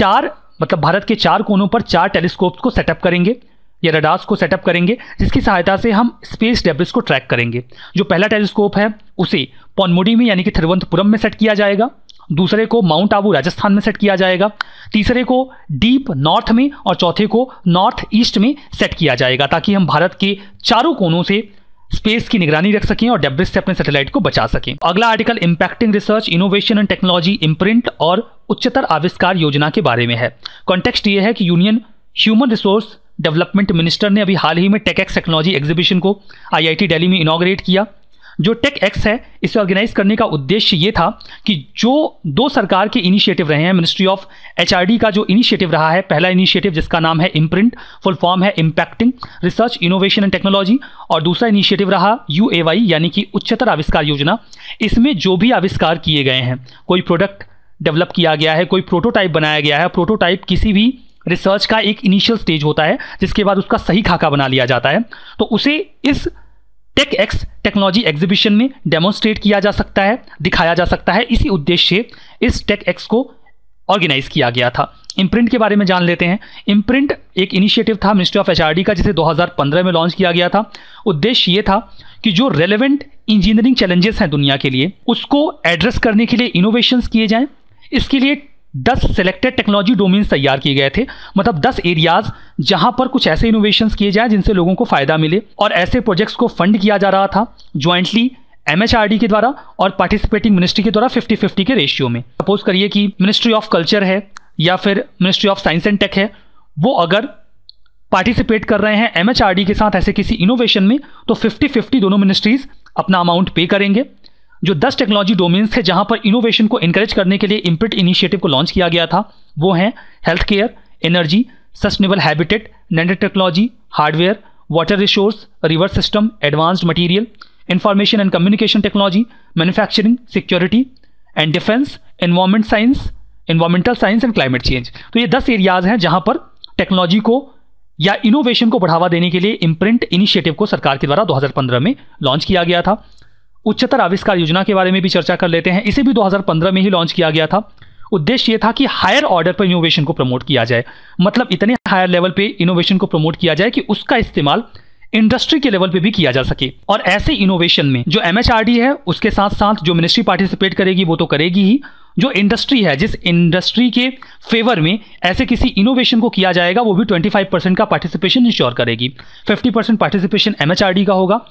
भारत के 4 कोनों पर 4 टेलीस्कोप्स को सेटअप करेंगे या रडार्स को सेटअप करेंगे, जिसकी सहायता से हम स्पेस डेब्रिस को ट्रैक करेंगे। जो पहला टेलीस्कोप है उसे पौनमुडी में यानी कि थिरुवनंतपुरम में सेट किया जाएगा, दूसरे को माउंट आबू राजस्थान में सेट किया जाएगा, तीसरे को डीप नॉर्थ में और चौथे को नॉर्थ ईस्ट में सेट किया जाएगा, ताकि हम भारत के चारों कोनों से स्पेस की निगरानी रख सकें और डेब्रिस से अपने सैटेलाइट को बचा सकें। अगला article impacting research, innovation and technology, imprint और उच्चतर आविष्कार योजना के बारे में है। कॉन्टेक्स्ट ये है कि union human resource development minister ने अभी हाल ही में टेकएक्स टेक्नोलॉजी एग्जीबिशन को IIT दिल्ली में इनॉग्रेट किया। जो टेकएक्स है इसे ऑर्गेनाइज करने का उद्देश्य ये था कि जो 2 सरकार के इनिशिएटिव रहे हैं, मिनिस्ट्री ऑफ HRD का जो इनिशिएटिव रहा है, पहला इनिशिएटिव जिसका नाम है इम्प्रिंट, फुल फॉर्म है impacting research innovation and technology, और दूसरा इनिशिएटिव रहा UAY यानी कि उच्चतर आविष्कार योजना। इसमें जो भी आविष्कार किए गए हैं, कोई प्रोडक्ट डेवलप किया गया है, कोई प्रोटोटाइप बनाया गया है, प्रोटोटाइप किसी भी रिसर्च का एक इनिशियल स्टेज होता है जिसके बाद उसका सही खाका बना लिया जाता है, तो उसे इस टेकएक्स टेक्नोलॉजी एग्जीबिशन में डेमोन्स्ट्रेट किया जा सकता है, दिखाया जा सकता है। इसी उद्देश्य से इस टेकएक्स को ऑर्गेनाइज किया गया था। इम्प्रिंट के बारे में जान लेते हैं। इम्प्रिंट एक इनिशिएटिव था मिनिस्ट्री ऑफ HRD का, जिसे 2015 में लॉन्च किया गया था। उद्देश्य ये था कि जो रेलेवेंट इंजीनियरिंग चैलेंजेस हैं दुनिया के लिए, उसको एड्रेस करने के लिए इनोवेशंस किए जाएं। इसके लिए 10 सेलेक्टेड टेक्नोलॉजी डोमेन्स तैयार किए गए थे, मतलब 10 एरियाज जहां पर कुछ ऐसे इनोवेशंस किए जाएं जिनसे लोगों को फायदा मिले, और ऐसे प्रोजेक्ट्स को फंड किया जा रहा था ज्वाइंटली MHRD के द्वारा और पार्टिसिपेटिंग मिनिस्ट्री के द्वारा 50-50 के रेशियो में। सपोज करिए कि मिनिस्ट्री ऑफ कल्चर है या फिर ministry of science and tech है, वो अगर पार्टिसिपेट कर रहे हैं MHRD के साथ ऐसे किसी इनोवेशन में, तो 50-50 दोनों मिनिस्ट्रीज अपना अमाउंट पे करेंगे। जो 10 टेक्नोलॉजी डोमेन्स थे जहां पर इनोवेशन को इनकरेज करने के लिए इम्प्रिंट इनिशिएटिव को लॉन्च किया गया था, वो हैं health care, energy, sustainable habitat, nano technology, hardware, water resource, river system, advanced material, information and communication technology, manufacturing, security and defence, environmental science and climate change. तो ये 10 एरियाज हैं जहां पर टेक्नोलॉजी को या इनोवेशन को बढ़ावा देने के लिए इम्प्रिंट इनिशिएटिव को सरकार के द्वारा 2015 में लॉन्च किया गया था। उच्चतर आविष्कार योजना के बारे में भी चर्चा कर लेते हैं। इसे भी 2015 में ही लॉन्च किया गया था। उद्देश्य ये था कि हायर ऑर्डर पर इनोवेशन को प्रमोट किया जाए, मतलब इतने हायर लेवल पे इनोवेशन को प्रमोट किया जाए कि उसका इस्तेमाल इंडस्ट्री के लेवल पे भी किया जा सके। और ऐसे इनोवेशन में जो MHRD है उसके साथ साथ जो मिनिस्ट्री पार्टिसिपेट करेगी वो तो करेगी ही, जो इंडस्ट्री है, जिस इंडस्ट्री के फेवर में ऐसे किसी इनोवेशन को किया जाएगा वो भी 25% का पार्टिसिपेशन इंश्योर करेगी। 50% पार्टिसिपेशन MHRD का होगा,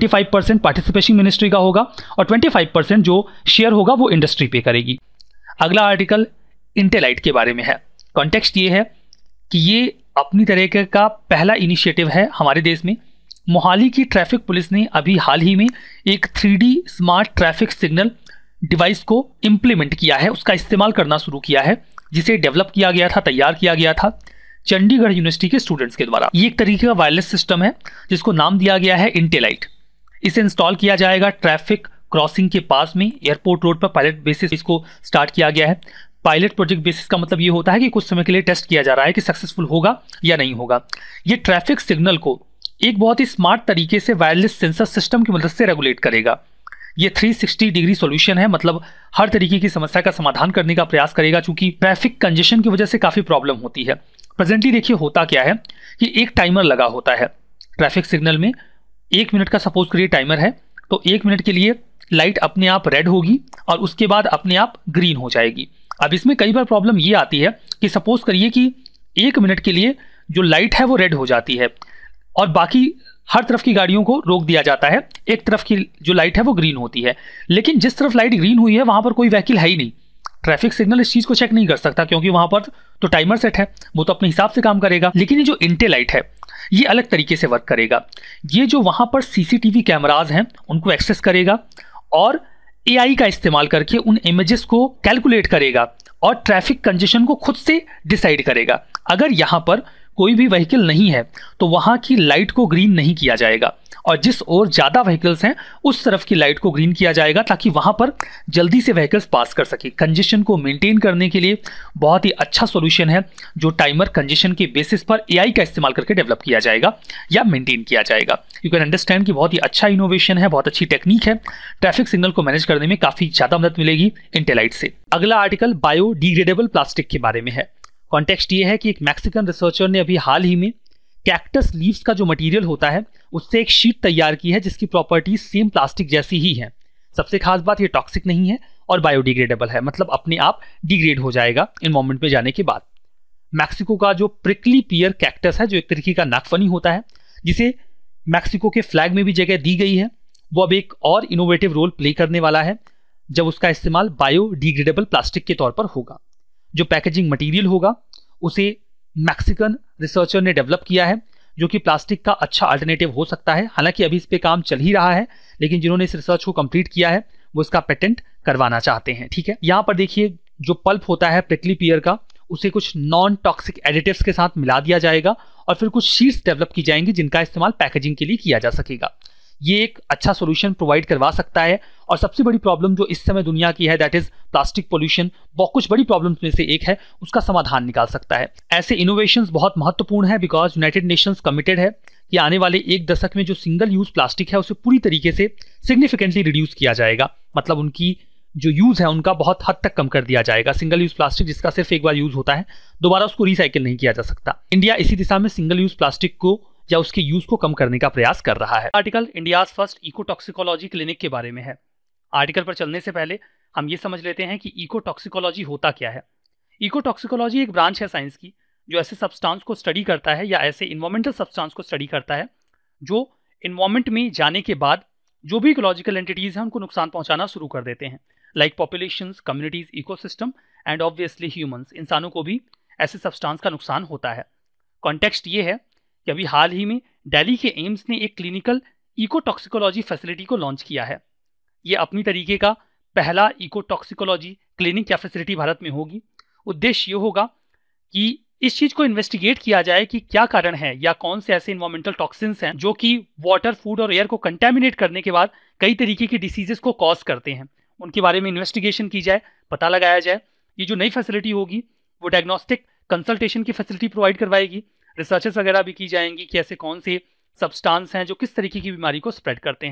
25% पार्टिसिपेशन मिनिस्ट्री का होगा और 25% जो शेयर होगा वो इंडस्ट्री पे करेगी। अगला आर्टिकल इंटेलाइट के बारे में है। कॉन्टेक्स्ट ये है कि ये अपनी तरह का पहला इनिशिएटिव है हमारे देश में। मोहाली की ट्रैफिक पुलिस ने अभी हाल ही में एक 3D smart traffic signal device को इम्प्लीमेंट किया है, उसका इस्तेमाल करना शुरू किया है, जिसे डेवलप किया गया था, तैयार किया गया था चंडीगढ़ यूनिवर्सिटी के स्टूडेंट्स के द्वारा। ये एक तरीके का वायरलेस सिस्टम है जिसको नाम दिया गया है इंटेलाइट। इसे इंस्टॉल किया जाएगा ट्रैफिक क्रॉसिंग के पास में, एयरपोर्ट रोड पर पायलट बेसिस इसको स्टार्ट किया गया है। पायलट प्रोजेक्ट बेसिस का मतलब ये होता है कि कुछ समय के लिए टेस्ट किया जा रहा है कि सक्सेसफुल होगा या नहीं होगा। ये ट्रैफिक सिग्नल को एक बहुत ही स्मार्ट तरीके से वायरलेस सेंसर सिस्टम की मदद से रेगुलेट करेगा। ये 360 डिग्री सॉल्यूशन है, मतलब हर तरीके की समस्या का समाधान करने का प्रयास करेगा। चूंकि ट्रैफिक कंजेशन की वजह से काफी प्रॉब्लम होती है। प्रेजेंटली देखिए होता क्या है कि एक टाइमर लगा होता है ट्रैफिक सिग्नल में। 1 मिनट का सपोज करिए टाइमर है, तो 1 मिनट के लिए लाइट अपने आप रेड होगी और उसके बाद अपने आप ग्रीन हो जाएगी। अब इसमें कई बार प्रॉब्लम ये आती है कि सपोज करिए कि 1 मिनट के लिए जो लाइट है वो रेड हो जाती है और बाकी हर तरफ की गाड़ियों को रोक दिया जाता है, एक तरफ की जो लाइट है वो ग्रीन होती है। लेकिन जिस तरफ लाइट ग्रीन हुई है वहां पर कोई व्हीकल है ही नहीं। ट्रैफिक सिग्नल इस चीज को चेक नहीं कर सकता क्योंकि वहां पर तो टाइमर सेट है, वो तो अपने हिसाब से काम करेगा। लेकिन ये जो इंटेलाइट है ये अलग तरीके से वर्क करेगा। ये जो वहां पर CCTV कैमराज हैं उनको एक्सेस करेगा और AI का इस्तेमाल करके उन इमेजेस को कैलकुलेट करेगा और ट्रैफिक कंजेशन को खुद से डिसाइड करेगा। अगर यहाँ पर कोई भी व्हीकल नहीं है तो वहां की लाइट को ग्रीन नहीं किया जाएगा और जिस ओर ज्यादा व्हीकल्स हैं उस तरफ की लाइट को ग्रीन किया जाएगा ताकि वहां पर जल्दी से व्हीकल्स पास कर सके। कंजेशन को मेंटेन करने के लिए बहुत ही अच्छा सॉल्यूशन है जो टाइमर कंजेशन के बेसिस पर AI का इस्तेमाल करके डेवलप किया जाएगा या मेंटेन किया जाएगा। यू कैन अंडरस्टैंड कि बहुत ही अच्छा इनोवेशन है, बहुत अच्छी टेक्निक है। ट्रैफिक सिग्नल को मैनेज करने में काफी ज्यादा मदद मिलेगी इंटेलाइट से। अगला आर्टिकल बायोडिग्रेडेबल प्लास्टिक के बारे में है। कॉन्टेक्स्ट ये है कि एक मैक्सिकन रिसर्चर ने अभी हाल ही में कैक्टस लीव्स का जो मटेरियल होता है उससे एक शीट तैयार की है जिसकी प्रॉपर्टीज सेम प्लास्टिक जैसी ही है। सबसे खास बात ये टॉक्सिक नहीं है और बायोडिग्रेडेबल है, मतलब अपने आप डिग्रेड हो जाएगा एनवायरमेंट में जाने के बाद। मैक्सिको का जो प्रिकली पियर कैक्टस है जो एक तरीके का नागफनी होता है जिसे मैक्सिको के फ्लैग में भी जगह दी गई है, वो अब एक और इनोवेटिव रोल प्ले करने वाला है जब उसका इस्तेमाल बायोडिग्रेडेबल प्लास्टिक के तौर पर होगा। जो पैकेजिंग मटेरियल होगा उसे मैक्सिकन रिसर्चर ने डेवलप किया है जो कि प्लास्टिक का अच्छा अल्टरनेटिव हो सकता है। हालांकि अभी इस पे काम चल ही रहा है, लेकिन जिन्होंने इस रिसर्च को कंप्लीट किया है वो इसका पेटेंट करवाना चाहते हैं। ठीक है, यहाँ पर देखिए जो पल्प होता है प्रिकली पियर का उसे कुछ नॉन टॉक्सिक एडिटिव्स के साथ मिला दिया जाएगा और फिर कुछ शीट्स डेवलप की जाएंगी जिनका इस्तेमाल पैकेजिंग के लिए किया जा सकेगा। ये एक अच्छा सॉल्यूशन प्रोवाइड करवा सकता है और सबसे बड़ी प्रॉब्लम जो इस समय दुनिया की है दैट इज प्लास्टिक पोल्यूशन, बहुत कुछ बड़ी प्रॉब्लम्स में से एक है, उसका समाधान निकाल सकता है। ऐसे इनोवेशंस बहुत महत्वपूर्ण है बिकॉज यूनाइटेड नेशंस कमिटेड है कि आने वाले 1 दशक में जो सिंगल यूज प्लास्टिक है उसे पूरी तरीके से सिग्निफिकेंटली रिड्यूस किया जाएगा, मतलब उनकी जो यूज है उनका बहुत हद तक कम कर दिया जाएगा। सिंगल यूज प्लास्टिक जिसका सिर्फ एक बार यूज होता है, दोबारा उसको रिसाइकिल नहीं किया जा सकता। इंडिया इसी दिशा में सिंगल यूज प्लास्टिक को या उसके यूज को कम करने का प्रयास कर रहा है। Article India's first ecotoxicology clinic के बारे में है। आर्टिकल पर चलने से पहले हम ये समझ लेते हैं कि इकोटॉक्सिकोलॉजी होता क्या है। इकोटॉक्सिकोलॉजी एक ब्रांच है साइंस की जो ऐसे सब्सटेंस को स्टडी करता है या ऐसे इन्वायरमेंटल सब्सटेंस को स्टडी करता है जो इन्वायरमेंट में जाने के बाद जो भी इकोलॉजिकल एंटिटीज हैं उनको नुकसान पहुंचाना शुरू कर देते हैं, like populations, communities, ecosystem and obviously humans. इंसानों को भी ऐसे सब्सटेंस का नुकसान होता है। कॉन्टेक्स्ट ये है कि अभी हाल ही में दिल्ली के एम्स ने एक क्लिनिकल इकोटॉक्सिकोलॉजी फैसिलिटी को लॉन्च किया है। ये अपनी तरीके का पहला इकोटॉक्सिकोलॉजी क्लिनिक या फैसिलिटी भारत में होगी। उद्देश्य ये होगा कि इस चीज को इन्वेस्टिगेट किया जाए कि क्या कारण है या कौन से ऐसे इन्वायरमेंटल टॉक्सिन्स हैं जो कि वाटर, फूड और एयर को कंटेमिनेट करने के बाद कई तरीके की डिसीजेस को कॉज करते हैं। उनके बारे में इन्वेस्टिगेशन की जाए, पता लगाया जाए। ये जो नई फैसिलिटी होगी वो डायग्नोस्टिक कंसल्टेशन की फैसिलिटी प्रोवाइड करवाएगी। रिसर्चेस वगैरह भी की जाएंगी कि ऐसे कौन से सब्सटेंस हैं जो किस तरीके की बीमारी को स्प्रेड करते हैं।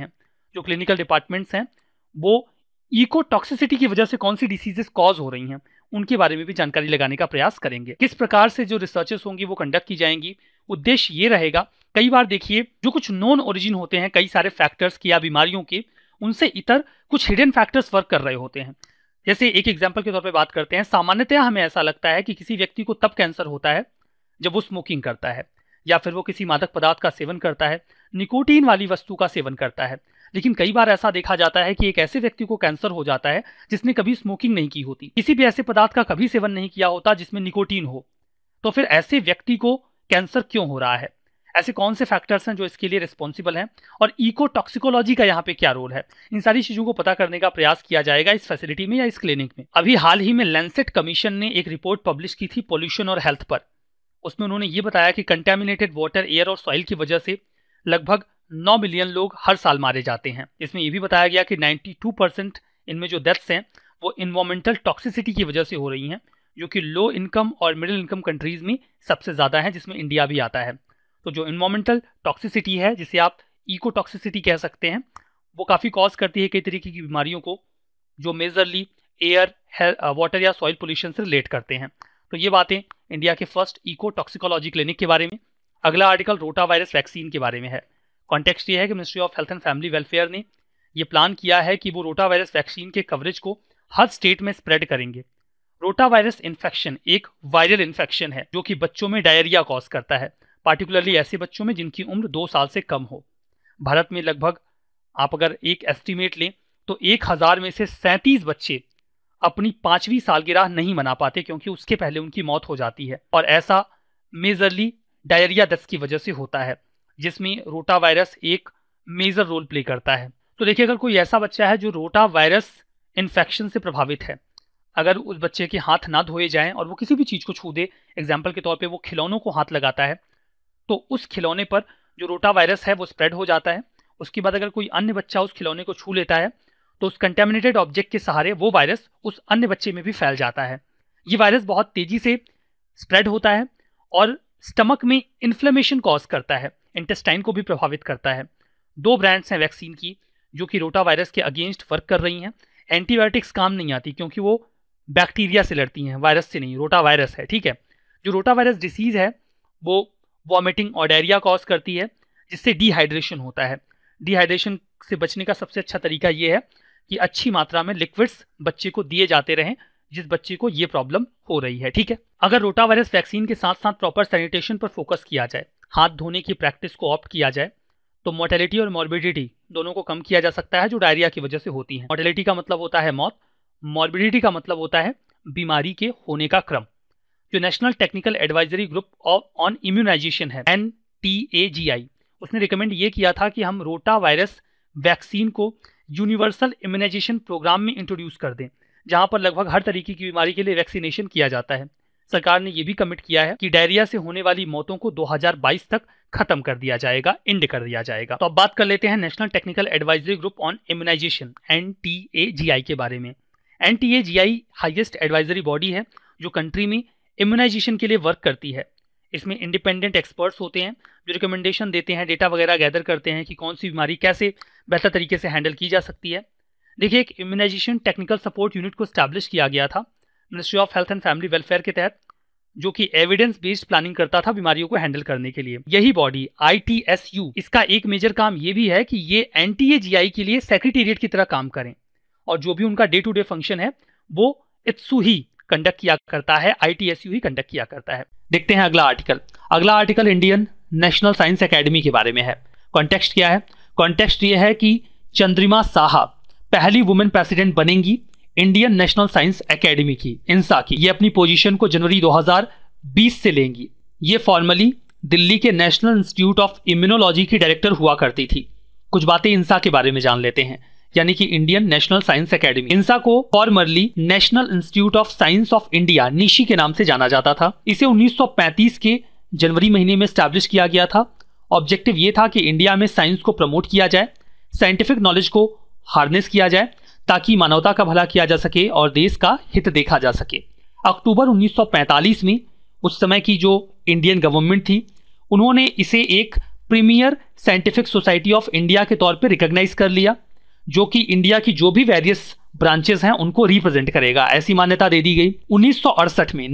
जो क्लिनिकल डिपार्टमेंट्स हैं वो इकोटॉक्सिसिटी की वजह से कौन सी डिसीजेस कॉज हो रही हैं उनके बारे में भी जानकारी लगाने का प्रयास करेंगे। किस प्रकार से जो रिसर्चेस होंगी वो कंडक्ट की जाएंगी, उद्देश्य ये रहेगा, कई बार देखिए जो कुछ नॉन ओरिजिन होते हैं कई सारे फैक्टर्स के या बीमारियों के, उनसे इतर कुछ हिडन फैक्टर्स वर्क कर रहे होते हैं। जैसे एक एग्जाम्पल के तौर पर बात करते हैं, सामान्यतः हमें ऐसा लगता है कि किसी व्यक्ति को तब कैंसर होता है जब वो स्मोकिंग करता है या फिर वो किसी मादक पदार्थ का सेवन करता है, निकोटीन वाली वस्तु का सेवन करता है। लेकिन कई बार ऐसा देखा जाता है कि एक ऐसे व्यक्ति को कैंसर हो जाता है जिसने कभी स्मोकिंग नहीं की होती, किसी भी ऐसे पदार्थ का कभी सेवन नहीं किया होता जिसमें निकोटीन हो। तो फिर ऐसे व्यक्ति को कैंसर क्यों हो रहा है? ऐसे कौन से फैक्टर्स हैं जो इसके लिए रिस्पॉन्सिबल हैं और इकोटॉक्सिकोलॉजी का यहाँ पे क्या रोल है? इन सारी चीजों को पता करने का प्रयास किया जाएगा इस फैसिलिटी में या इस क्लिनिक में। अभी हाल ही में लैंसेट कमीशन ने एक रिपोर्ट पब्लिश की थी पोल्यूशन और हेल्थ पर। उसमें उन्होंने ये बताया कि कंटेमिनेटेड वाटर, एयर और सॉइल की वजह से लगभग 9 मिलियन लोग हर साल मारे जाते हैं। इसमें यह भी बताया गया कि 92% इनमें जो डेथ्स हैं वो इन्वायरमेंटल टॉक्सिसिटी की वजह से हो रही हैं, जो कि लो इनकम और मिडिल इनकम कंट्रीज में सबसे ज़्यादा है, जिसमें इंडिया भी आता है। तो जो इन्वायरमेंटल टॉक्सिसिटी है, जिसे आप इकोटॉक्सिसिटी कह सकते हैं, वो काफ़ी कॉज करती है कई तरीके की बीमारियों को, जो मेजरली एयर, वाटर या सॉइल पोल्यूशन से रिलेट करते हैं। तो ये बातें इंडिया के फर्स्ट इकोटॉक्सिकोलॉजी क्लिनिक के बारे में। अगला आर्टिकल रोटा वायरस वैक्सीन के बारे में है। कॉन्टेक्स्ट ये है कि ministry of health and family welfare ने ये प्लान किया है कि वो रोटा वायरस वैक्सीन के कवरेज को हर स्टेट में स्प्रेड करेंगे। रोटा वायरस इन्फेक्शन एक वायरल इन्फेक्शन है जो कि बच्चों में डायरिया कॉज करता है, पार्टिकुलरली ऐसे बच्चों में जिनकी उम्र 2 साल से कम हो। भारत में लगभग आप अगर एक एस्टिमेट लें तो 1000 में से 37 बच्चे अपनी 5वीं सालगिरह नहीं मना पाते क्योंकि उसके पहले उनकी मौत हो जाती है, और ऐसा मेजरली डायरिया दस्त की वजह से होता है, जिसमें रोटा वायरस एक मेजर रोल प्ले करता है। तो देखिए, अगर कोई ऐसा बच्चा है जो रोटा वायरस इन्फेक्शन से प्रभावित है, अगर उस बच्चे के हाथ ना धोए जाएं और वो किसी भी चीज़ को छू दे, एग्जाम्पल के तौर पे वो खिलौनों को हाथ लगाता है, तो उस खिलौने पर जो रोटा वायरस है वो स्प्रेड हो जाता है। उसके बाद अगर कोई अन्य बच्चा उस खिलौने को छू लेता है तो उस कंटेमिनेटेड ऑब्जेक्ट के सहारे वो वायरस उस अन्य बच्चे में भी फैल जाता है। ये वायरस बहुत तेजी से स्प्रेड होता है और स्टमक में इन्फ्लेमेशन कॉज करता है, इंटेस्टाइन को भी प्रभावित करता है। 2 ब्रांड्स हैं वैक्सीन की जो कि रोटा वायरस के अगेंस्ट वर्क कर रही हैं। एंटीबायोटिक्स काम नहीं आती क्योंकि वो बैक्टीरिया से लड़ती हैं, वायरस से नहीं। रोटा वायरस है, ठीक है। जो रोटा वायरस डिसीज है वो वॉमिटिंग और डायरिया कॉज करती है, जिससे डिहाइड्रेशन होता है। डिहाइड्रेशन से बचने का सबसे अच्छा तरीका ये है कि अच्छी मात्रा में लिक्विड्स बच्चे को दिए जाते रहें जिस बच्चे को ये प्रॉब्लम हो रही है, ठीक है। अगर रोटा वायरस वैक्सीन के साथ साथ प्रॉपर सैनिटेशन पर फोकस किया जाए, हाथ धोने की प्रैक्टिस को ऑप्ट किया जाए, तो मोर्टेलिटी और मॉर्बिडिटी दोनों को कम किया जा सकता है जो डायरिया की वजह से होती है। मोर्टेलिटी का मतलब होता है मौत, मॉर्बिडिटी का मतलब होता है बीमारी के होने का क्रम। जो national technical advisory group on immunisation है, NTAGI, उसने रिकमेंड ये किया था कि हम रोटा वायरस वैक्सीन को यूनिवर्सल इम्यूनाइजेशन प्रोग्राम में इंट्रोड्यूस कर दें, जहां पर लगभग हर तरीके की बीमारी के लिए वैक्सीनेशन किया जाता है। सरकार ने यह भी कमिट किया है कि डायरिया से होने वाली मौतों को 2022 तक खत्म कर दिया जाएगा, एंड कर दिया जाएगा। तो अब बात कर लेते हैं national technical advisory group on immunisation NTAGI के बारे में। NTAGI हाईएस्ट एडवाइजरी बॉडी है जो कंट्री में इम्यूनाइजेशन के लिए वर्क करती है। इसमें इंडिपेंडेंट एक्सपर्ट्स होते हैं जो रिकमेंडेशन देते हैं, डेटा वगैरह गैदर करते हैं कि कौन सी बीमारी कैसे बेहतर तरीके से हैंडल की जा सकती है। देखिए, एक इम्यूनाइजेशन टेक्निकल सपोर्ट यूनिट को स्टैब्लिश किया गया था ministry of health and family welfare के तहत, जो कि एविडेंस बेस्ड प्लानिंग करता था बीमारियों को हैंडल करने के लिए। यही बॉडी ITSU, इसका एक मेजर काम ये भी है कि ये NTAGI के लिए सेक्रेटेरिएट की तरह काम करें, और जो भी उनका डे टू डे फंक्शन है वो ITSU ही कंडक्ट किया करता है, ITSU ही कंडक्ट किया करता है। देखते हैं अगला आर्टिकल। अगला article Indian national science academy के बारे में है। कॉन्टेक्स्ट क्या है? कॉन्टेक्स्ट ये है कि चंद्रिमा साहा पहली वुमेन प्रेसिडेंट बनेंगी इंडियन नेशनल साइंस एकेडमी की, INSA की। ये अपनी पोजीशन को जनवरी 2020 से लेंगी। ये फॉर्मली दिल्ली के नेशनल इंस्टीट्यूट ऑफ इम्यूनोलॉजी की डायरेक्टर हुआ करती थी। कुछ बातें INSA के बारे में जान लेते हैं, यानी कि Indian national science academy. INSA को formerly national institute of science of India, NISI के नाम से जाना जाता था। इसे 1935 के जनवरी महीने में स्टैब्लिश किया गया था। ऑब्जेक्टिव ये था कि इंडिया में साइंस को प्रमोट किया जाए, साइंटिफिक नॉलेज को हार्नेस किया जाए, ताकि मानवता का भला किया जा सके और देश का हित देखा जा सके। अक्टूबर 1945 में उस समय की जो इंडियन गवर्नमेंट थी, उन्होंने इसे एक premier scientific society of India के तौर पे रिकॉग्नाइज कर लिया, जो कि इंडिया की जो भी वेरियस ब्रांचेस हैं उनको रिप्रेजेंट करेगा, ऐसी मान्यता दे दी गई। 1968 में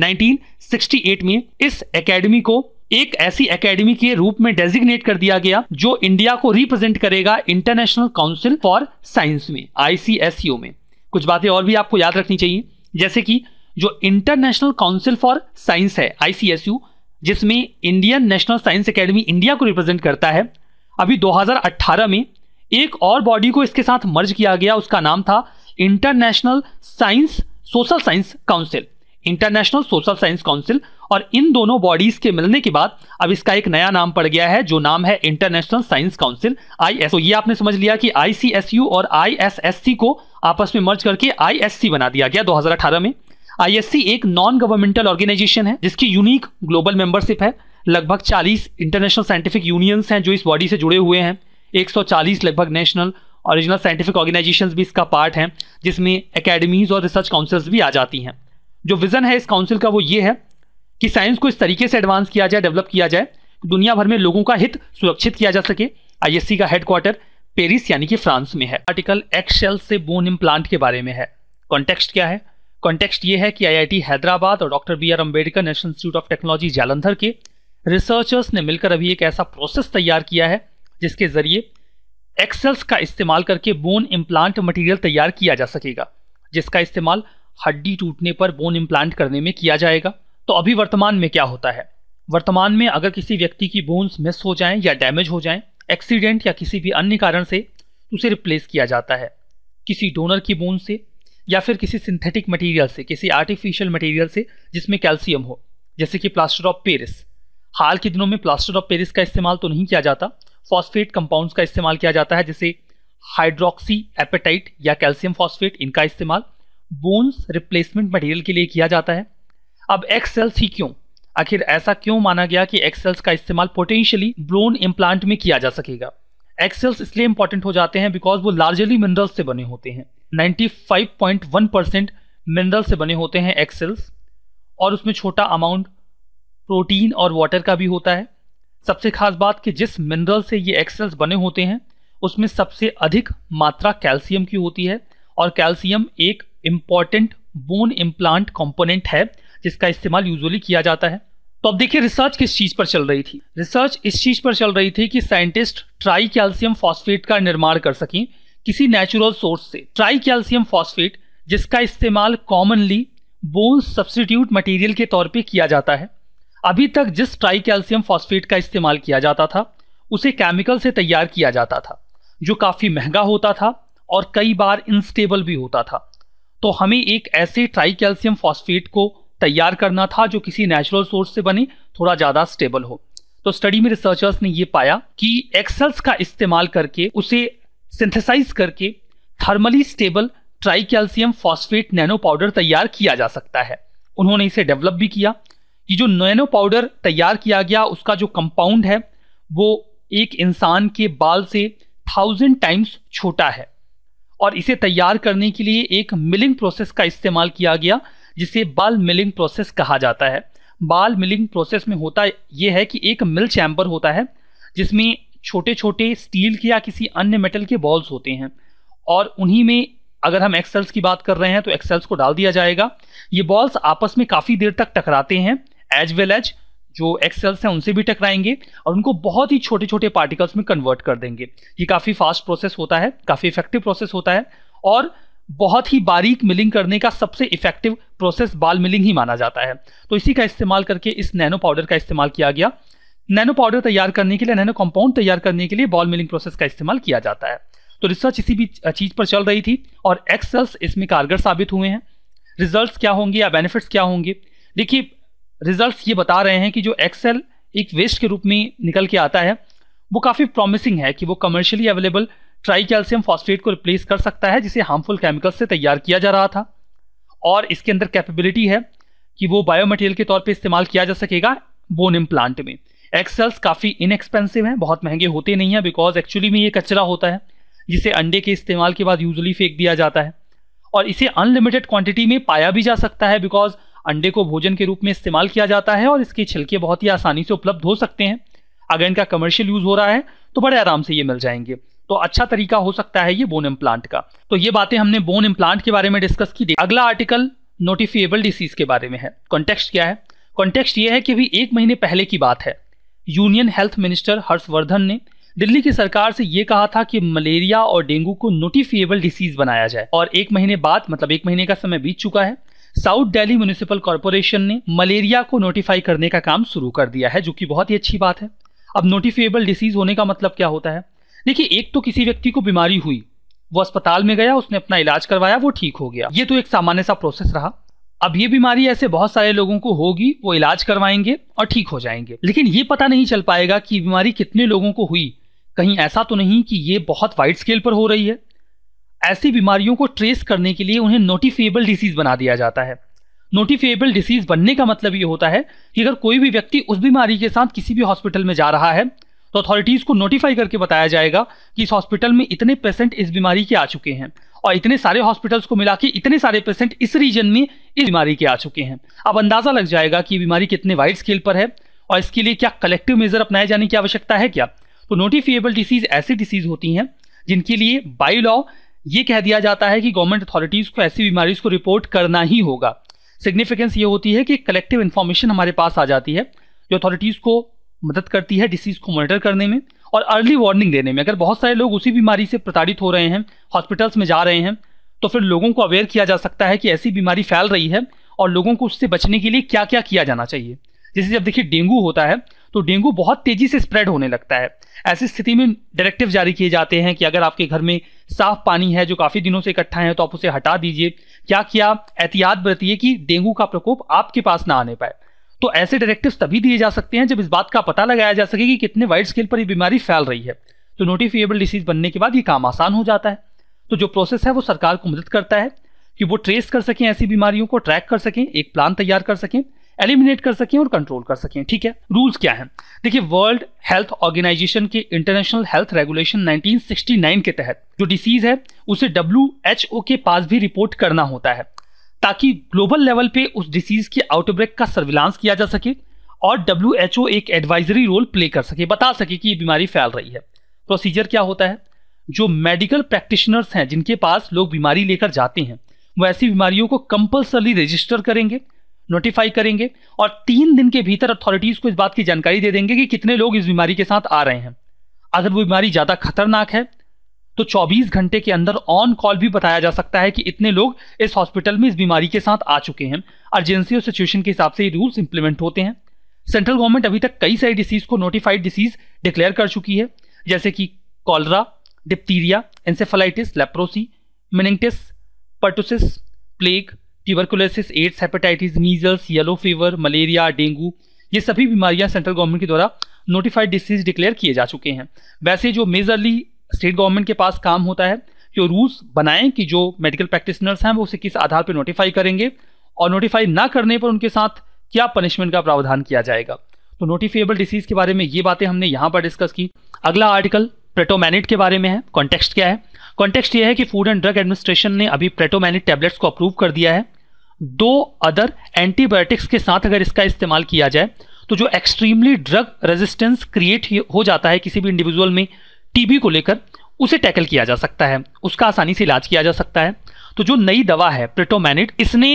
1968 में इस एकेडमी को एक ऐसी एकेडमी के रूप में डेजिग्नेट कर दिया गया जो इंडिया को रिप्रेजेंट करेगा इंटरनेशनल काउंसिल फॉर साइंस में, ICSU में। कुछ बातें और भी आपको याद रखनी चाहिए, जैसे कि जो इंटरनेशनल काउंसिल फॉर साइंस है ICSU, जिसमें Indian national science academy India को रिप्रेजेंट करता है, अभी 2018 में एक और बॉडी को इसके साथ मर्ज किया गया, उसका नाम था international science social science council, international social science council. और इन दोनों बॉडीज के मिलने के बाद अब इसका एक नया नाम पड़ गया है, जो नाम है इंटरनेशनल साइंस काउंसिल IS। तो ये आपने समझ लिया कि ICSU और ISSC को आपस में मर्ज करके ISC बना दिया गया 2018 में। ISC एक नॉन गवर्नमेंटल ऑर्गेनाइजेशन है जिसकी यूनिक ग्लोबल मेंबरशिप है। लगभग 40 इंटरनेशनल साइंटिफिक यूनियंस हैं जो इस बॉडी से जुड़े हुए हैं। 140 लगभग नेशनल ओरिजिनल साइंटिफिक ऑर्गेनाइजेशंस भी इसका पार्ट हैं, जिसमें एकेडमीज और रिसर्च काउंसिल्स भी आ जाती हैं। जो विजन है इस काउंसिल का वो ये है कि साइंस को इस तरीके से एडवांस किया जाए, डेवलप किया जाए, दुनिया भर में लोगों का हित सुरक्षित किया जा सके। ISC का हेडक्वार्टर पेरिस यानी कि फ्रांस में है। आर्टिकल एक्सेल से बोन इम्प्लांट के बारे में है। कॉन्टेक्स्ट क्या है? कॉन्टेक्स्ट ये है कि IIT हैदराबाद और doctor BR Ambedkar national institute of technology Jalandhar के रिसर्चर्स ने मिलकर अभी एक ऐसा प्रोसेस तैयार किया है जिसके जरिए एक्सेल्स का इस्तेमाल करके बोन इम्प्लांट मटेरियल तैयार किया जा सकेगा, जिसका इस्तेमाल हड्डी टूटने पर बोन इम्प्लांट करने में किया जाएगा। तो अभी वर्तमान में क्या होता है? वर्तमान में अगर किसी व्यक्ति की बोन्स मिस हो जाएं या डैमेज हो जाएं, एक्सीडेंट या किसी भी अन्य कारण से, उसे रिप्लेस किया जाता है किसी डोनर की बोन से या फिर किसी सिंथेटिक मटेरियल से, किसी आर्टिफिशियल मटेरियल से जिसमें कैल्शियम हो, जैसे कि प्लास्टर ऑफ पेरिस। हाल के दिनों में प्लास्टर ऑफ पेरिस का इस्तेमाल तो नहीं किया जाता, फॉस्फेट कंपाउंड्स का इस्तेमाल किया जाता है, जैसे हाइड्रोक्सी एपेटाइट या कैल्शियम फॉस्फेट। इनका इस्तेमाल बोन्स रिप्लेसमेंट मटेरियल के लिए किया जाता है। अब एक्सेल्स ही क्यों? आखिर ऐसा क्यों माना गया कि एक्सेल्स का इस्तेमाल पोटेंशियली बोन इम्प्लांट में किया जा सकेगा? एक्सेल्स इसलिए इंपॉर्टेंट हो जाते हैं बिकॉज वो लार्जली मिनरल्स से बने होते हैं। 95.1% मिनरल से बने होते हैं एक्सेल्स, और उसमें छोटा अमाउंट प्रोटीन और वाटर का भी होता है। सबसे खास बात कि जिस मिनरल से ये एक्सेल्स बने होते हैं उसमें सबसे अधिक मात्रा कैल्शियम की होती है, और कैल्शियम एक इम्पॉर्टेंट बोन इम्प्लांट कंपोनेंट है जिसका इस्तेमाल यूजुअली किया जाता है। तो अब देखिए रिसर्च किस चीज पर चल रही थी। रिसर्च इस चीज पर चल रही थी कि साइंटिस्ट ट्राई कैल्शियम फॉस्फेट का निर्माण कर सकें किसी नेचुरल सोर्स से। ट्राई कैल्शियम फॉस्फेट जिसका इस्तेमाल कॉमनली बोन सब्स्टिट्यूट मटेरियल के तौर पे किया जाता है। अभी तक जिस ट्राई कैल्शियम फॉस्फेट का इस्तेमाल किया जाता था उसे केमिकल से तैयार किया जाता था, जो काफी महंगा होता था और कई बार इनस्टेबल भी होता था। तो हमें एक ऐसे ट्राई कैल्शियम फॉस्फेट को तैयार करना था जो किसी नेचुरल सोर्स से बने, थोड़ा ज्यादा स्टेबल हो। तो स्टडी में रिसर्चर्स ने ये पाया कि एक्सेल्स का इस्तेमाल करके उसे सिंथेसाइज करके thermally stable tricalcium phosphate nano powder तैयार किया जा सकता है। उन्होंने इसे डेवलप भी किया। ये जो नैनो पाउडर तैयार किया गया उसका जो कंपाउंड है वो एक इंसान के बाल से 1000 टाइम्स छोटा है, और इसे तैयार करने के लिए एक मिलिंग प्रोसेस का इस्तेमाल किया गया जिसे बाल मिलिंग प्रोसेस कहा जाता है। बाल मिलिंग प्रोसेस में होता यह है कि एक मिल चैम्बर होता है जिसमें छोटे छोटे स्टील के या किसी अन्य मेटल के बॉल्स होते हैं, और उन्हीं में अगर हम एक्सेल्स की बात कर रहे हैं तो एक्सेल्स को डाल दिया जाएगा। ये बॉल्स आपस में काफ़ी देर तक टकराते हैं, एज वेल एज जो एक्सेल्स हैं उनसे भी टकराएंगे और उनको बहुत ही छोटे छोटे पार्टिकल्स में कन्वर्ट कर देंगे। ये काफ़ी फास्ट प्रोसेस होता है, काफ़ी इफेक्टिव प्रोसेस होता है, और बहुत ही बारीक मिलिंग करने का सबसे इफेक्टिव प्रोसेस बाल मिलिंग ही माना जाता है। तो इसी का इस्तेमाल करके इस नैनो पाउडर का इस्तेमाल किया गया। नैनो पाउडर तैयार करने के लिए, नैनो कंपाउंड तैयार करने के लिए बॉल मिलिंग प्रोसेस का इस्तेमाल किया जाता है। तो रिसर्च इसी भी चीज पर चल रही थी और एक्सेल्स इसमें कारगर साबित हुए हैं। रिजल्ट्स क्या होंगे या बेनिफिट्स क्या होंगे? देखिए, रिजल्ट्स ये बता रहे हैं कि जो एक्सेल एक वेस्ट के रूप में निकल के आता है वो काफ़ी प्रॉमिसिंग है कि वो commercially available tricalcium phosphate को रिप्लेस कर सकता है जिसे हार्मफुल केमिकल्स से तैयार किया जा रहा था, और इसके अंदर कैपेबिलिटी है कि वो बायोमटेरियल के तौर पे इस्तेमाल किया जा सकेगा बोन इम्प्लांट में। एक्सेल्स काफ़ी इनएक्सपेंसिव हैं, बहुत महंगे होते नहीं हैं, बिकॉज एक्चुअली में ये कचरा होता है जिसे अंडे के इस्तेमाल के बाद यूजुअली फेंक दिया जाता है, और इसे अनलिमिटेड क्वांटिटी में पाया भी जा सकता है बिकॉज अंडे को भोजन के रूप में इस्तेमाल किया जाता है और इसके छिलके बहुत ही आसानी से उपलब्ध हो सकते हैं। अगर इनका कमर्शियल यूज हो रहा है तो बड़े आराम से ये मिल जाएंगे। तो अच्छा तरीका हो सकता है ये बोन इम्प्लांट का। तो ये बातें हमने बोन इम्प्लांट के बारे में डिस्कस की। अगला आर्टिकल नोटिफिएबल डिसीज के बारे में है। कॉन्टेक्स्ट क्या है? कॉन्टेक्स्ट ये है कि अभी 1 महीने पहले की बात है, यूनियन हेल्थ मिनिस्टर हर्षवर्धन ने दिल्ली की सरकार से ये कहा था कि मलेरिया और डेंगू को नोटिफिएबल डिसीज बनाया जाए। और 1 महीने बाद, मतलब 1 महीने का समय बीत चुका है, साउथ दिल्ली म्युनिसिपल कॉर्पोरेशन ने मलेरिया को नोटिफाई करने का काम शुरू कर दिया है, जो कि बहुत ही अच्छी बात है। अब नोटिफिएबल डिसीज होने का मतलब क्या होता है? देखिए, एक तो किसी व्यक्ति को बीमारी हुई, वो अस्पताल में गया, उसने अपना इलाज करवाया, वो ठीक हो गया, ये तो एक सामान्य सा प्रोसेस रहा। अब ये बीमारी ऐसे बहुत सारे लोगों को होगी, वो इलाज करवाएंगे और ठीक हो जाएंगे, लेकिन ये पता नहीं चल पाएगा कि बीमारी कितने लोगों को हुई। कहीं ऐसा तो नहीं कि ये बहुत वाइड स्केल पर हो रही है। ऐसी बीमारियों को ट्रेस करने के लिए उन्हें नोटिफिएबल डिसीज बना दिया जाता है। नोटिफिएबल डिसीज बनने का मतलब ये होता है कि अगर कोई भी व्यक्ति उस बीमारी के साथ किसी भी हॉस्पिटल में जा रहा है तो अथॉरिटीज को नोटिफाई करके बताया जाएगा कि इस हॉस्पिटल में इतने पेशेंट इस बीमारी के आ चुके हैं और इतने सारे हॉस्पिटल्स को मिला के इतने सारे पेशेंट इस रीजन में इस बीमारी के आ चुके हैं। अब अंदाजा लग जाएगा कि बीमारी कितने वाइड स्केल पर है और इसके लिए क्या कलेक्टिव मेजर अपनाए जाने की आवश्यकता है क्या। तो नोटिफिएबल डिसीज ऐसी डिसीज होती हैं जिनके लिए बाई लॉ ये कह दिया जाता है कि गवर्नमेंट अथॉरिटीज को ऐसी बीमारी को रिपोर्ट करना ही होगा। सिग्निफिकेंस ये होती है कि कलेक्टिव इन्फॉर्मेशन हमारे पास आ जाती है जो अथॉरिटीज को मदद करती है डिसीज को मॉनिटर करने में और अर्ली वार्निंग देने में। अगर बहुत सारे लोग उसी बीमारी से प्रताड़ित हो रहे हैं, हॉस्पिटल्स में जा रहे हैं, तो फिर लोगों को अवेयर किया जा सकता है कि ऐसी बीमारी फैल रही है और लोगों को उससे बचने के लिए क्या क्या किया जाना चाहिए। जैसे जब देखिए डेंगू होता है तो डेंगू बहुत तेजी से स्प्रेड होने लगता है। ऐसी स्थिति में डायरेक्टिव जारी किए जाते हैं कि अगर आपके घर में साफ पानी है जो काफी दिनों से इकट्ठा है तो आप उसे हटा दीजिए। क्या क्या एहतियात बरतिए कि डेंगू का प्रकोप आपके पास ना आने पाए। तो ऐसे डायरेक्टिव्स तभी दिए जा सकते हैं जब इस बात का पता लगाया जा सके कि कितने वाइड स्केल पर ये बीमारी फैल रही है। तो नोटिफिएबल डिसीज बनने के बाद ये काम आसान हो जाता है। तो जो प्रोसेस है वो सरकार को मदद करता है कि वो ट्रेस कर सकें, ऐसी बीमारियों को ट्रैक कर सकें, एक प्लान तैयार कर सकें, एलिमिनेट कर सकें और कंट्रोल कर सकें। ठीक है, रूल्स क्या हैं? देखिए, वर्ल्ड हेल्थ ऑर्गेनाइजेशन के इंटरनेशनल हेल्थ रेगुलेशन 1969 के तहत जो डिसीज है उसे WHO के पास भी रिपोर्ट करना होता है ताकि ग्लोबल लेवल पे उस डिसीज के आउटब्रेक का सर्विलांस किया जा सके और WHO एक एडवाइजरी रोल प्ले कर सके, बता सके कि ये बीमारी फैल रही है। प्रोसीजर क्या होता है? जो मेडिकल प्रैक्टिशनर्स हैं जिनके पास लोग बीमारी लेकर जाते हैं वो ऐसी बीमारियों को कंपल्सरी रजिस्टर करेंगे, नोटिफाई करेंगे और 3 दिन के भीतर अथॉरिटीज को इस बात की जानकारी दे देंगे कि कितने लोग इस बीमारी के साथ आ रहे हैं। अगर वो बीमारी ज्यादा खतरनाक है तो 24 घंटे के अंदर ऑन कॉल भी बताया जा सकता है कि इतने लोग इस हॉस्पिटल में इस बीमारी के साथ आ चुके हैं। अर्जेंसी और सिचुएशन के हिसाब से ये रूल्स इंप्लीमेंट होते हैं। सेंट्रल गवर्नमेंट अभी तक कई सारी डिसीज को नोटिफाइड डिसीज डिक्लेयर कर चुकी है, जैसे कि cholera, diphtheria, encephalitis, leprosy, meningitis, pertussis, plague, tuberculosis, AIDS, hepatitis, measles, yellow fever, malaria, dengue, ये सभी बीमारियां सेंट्रल गवर्नमेंट के द्वारा नोटिफाइड डिसीज डिक्लेयर किए जा चुके हैं। वैसे जो मेजरली स्टेट गवर्नमेंट के पास काम होता है कि रूल्स बनाएं कि जो मेडिकल प्रैक्टिशनर्स हैं वो उसे किस आधार पर नोटिफाई करेंगे और नोटिफाई ना करने पर उनके साथ क्या पनिशमेंट का प्रावधान किया जाएगा। तो नोटिफिएबल डिसीज के बारे में ये बातें हमने यहाँ पर डिस्कस की। अगला आर्टिकल प्रेटोमैनिड के बारे में है। कॉन्टेक्स्ट क्या है? कॉन्टेक्स्ट ये है कि फूड एंड ड्रग एडमिनिस्ट्रेशन ने अभी प्रेटोमैनिड टैबलेट्स को अप्रूव कर दिया है। 2 अदर एंटीबायोटिक्स के साथ अगर इसका इस्तेमाल किया जाए तो जो एक्सट्रीमली ड्रग रेजिस्टेंस क्रिएट हो जाता है किसी भी इंडिविजुअल में टीबी को लेकर, उसे टैकल किया जा सकता है, उसका आसानी से इलाज किया जा सकता है। तो जो नई दवा है प्रेटोमैनिड, इसने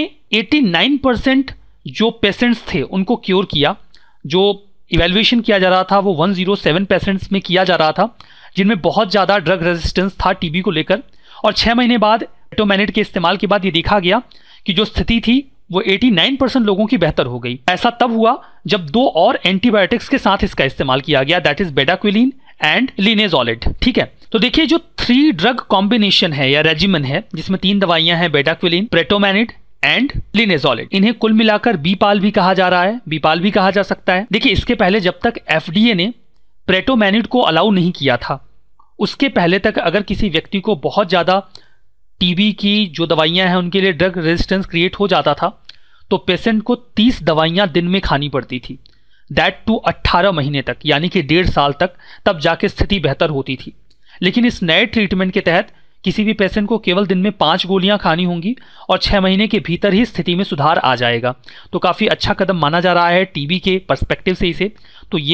89% जो पेशेंट्स थे उनको क्योर किया। जो इवेल्युएशन किया जा रहा था वो 107 पेशेंट्स में किया जा रहा था जिनमें बहुत ज़्यादा ड्रग रेजिस्टेंस था टीबी को लेकर, और 6 महीने बाद प्रेटोमैनिड के इस्तेमाल के बाद ये देखा गया कि जो स्थिति थी वो 89% लोगों की बेहतर हो गई। ऐसा तब हुआ जब 2 और एंटीबायोटिक्स के साथ इसका इस्तेमाल किया गया, that is bedaquiline and linezolid. ठीक है, तो देखिए जो 3 ड्रग कॉम्बिनेशन है या रेजिमेन है जिसमें 3 दवाइयां हैं, बेडाक्विलिन, प्रेटोमैनिड एंड लिनेजोलिड, इन्हें कुल मिलाकर बीपाल भी कहा जा रहा है, बीपाल भी कहा जा सकता है। देखिए इसके पहले जब तक FDA ने प्रेटोमैनिड को अलाउ नहीं किया था, उसके पहले तक अगर किसी व्यक्ति को बहुत ज़्यादा टीबी की जो दवाइयां हैं उनके लिए ड्रग रेजिस्टेंस क्रिएट हो जाता था तो पेशेंट को 30 दवाइयां दिन में खानी पड़ती थी, दैट टू 18 महीने तक, यानी कि 1.5 साल तक, तब जाके स्थिति बेहतर होती थी। लेकिन इस नए ट्रीटमेंट के तहत किसी भी पेशेंट को केवल दिन में 5 गोलियां खानी होंगी और 6 महीने के भीतर ही स्थिति में सुधार आ जाएगा। तो काफ़ी अच्छा कदम माना जा रहा है टीबी के पर्सपेक्टिव से इसे। तो ये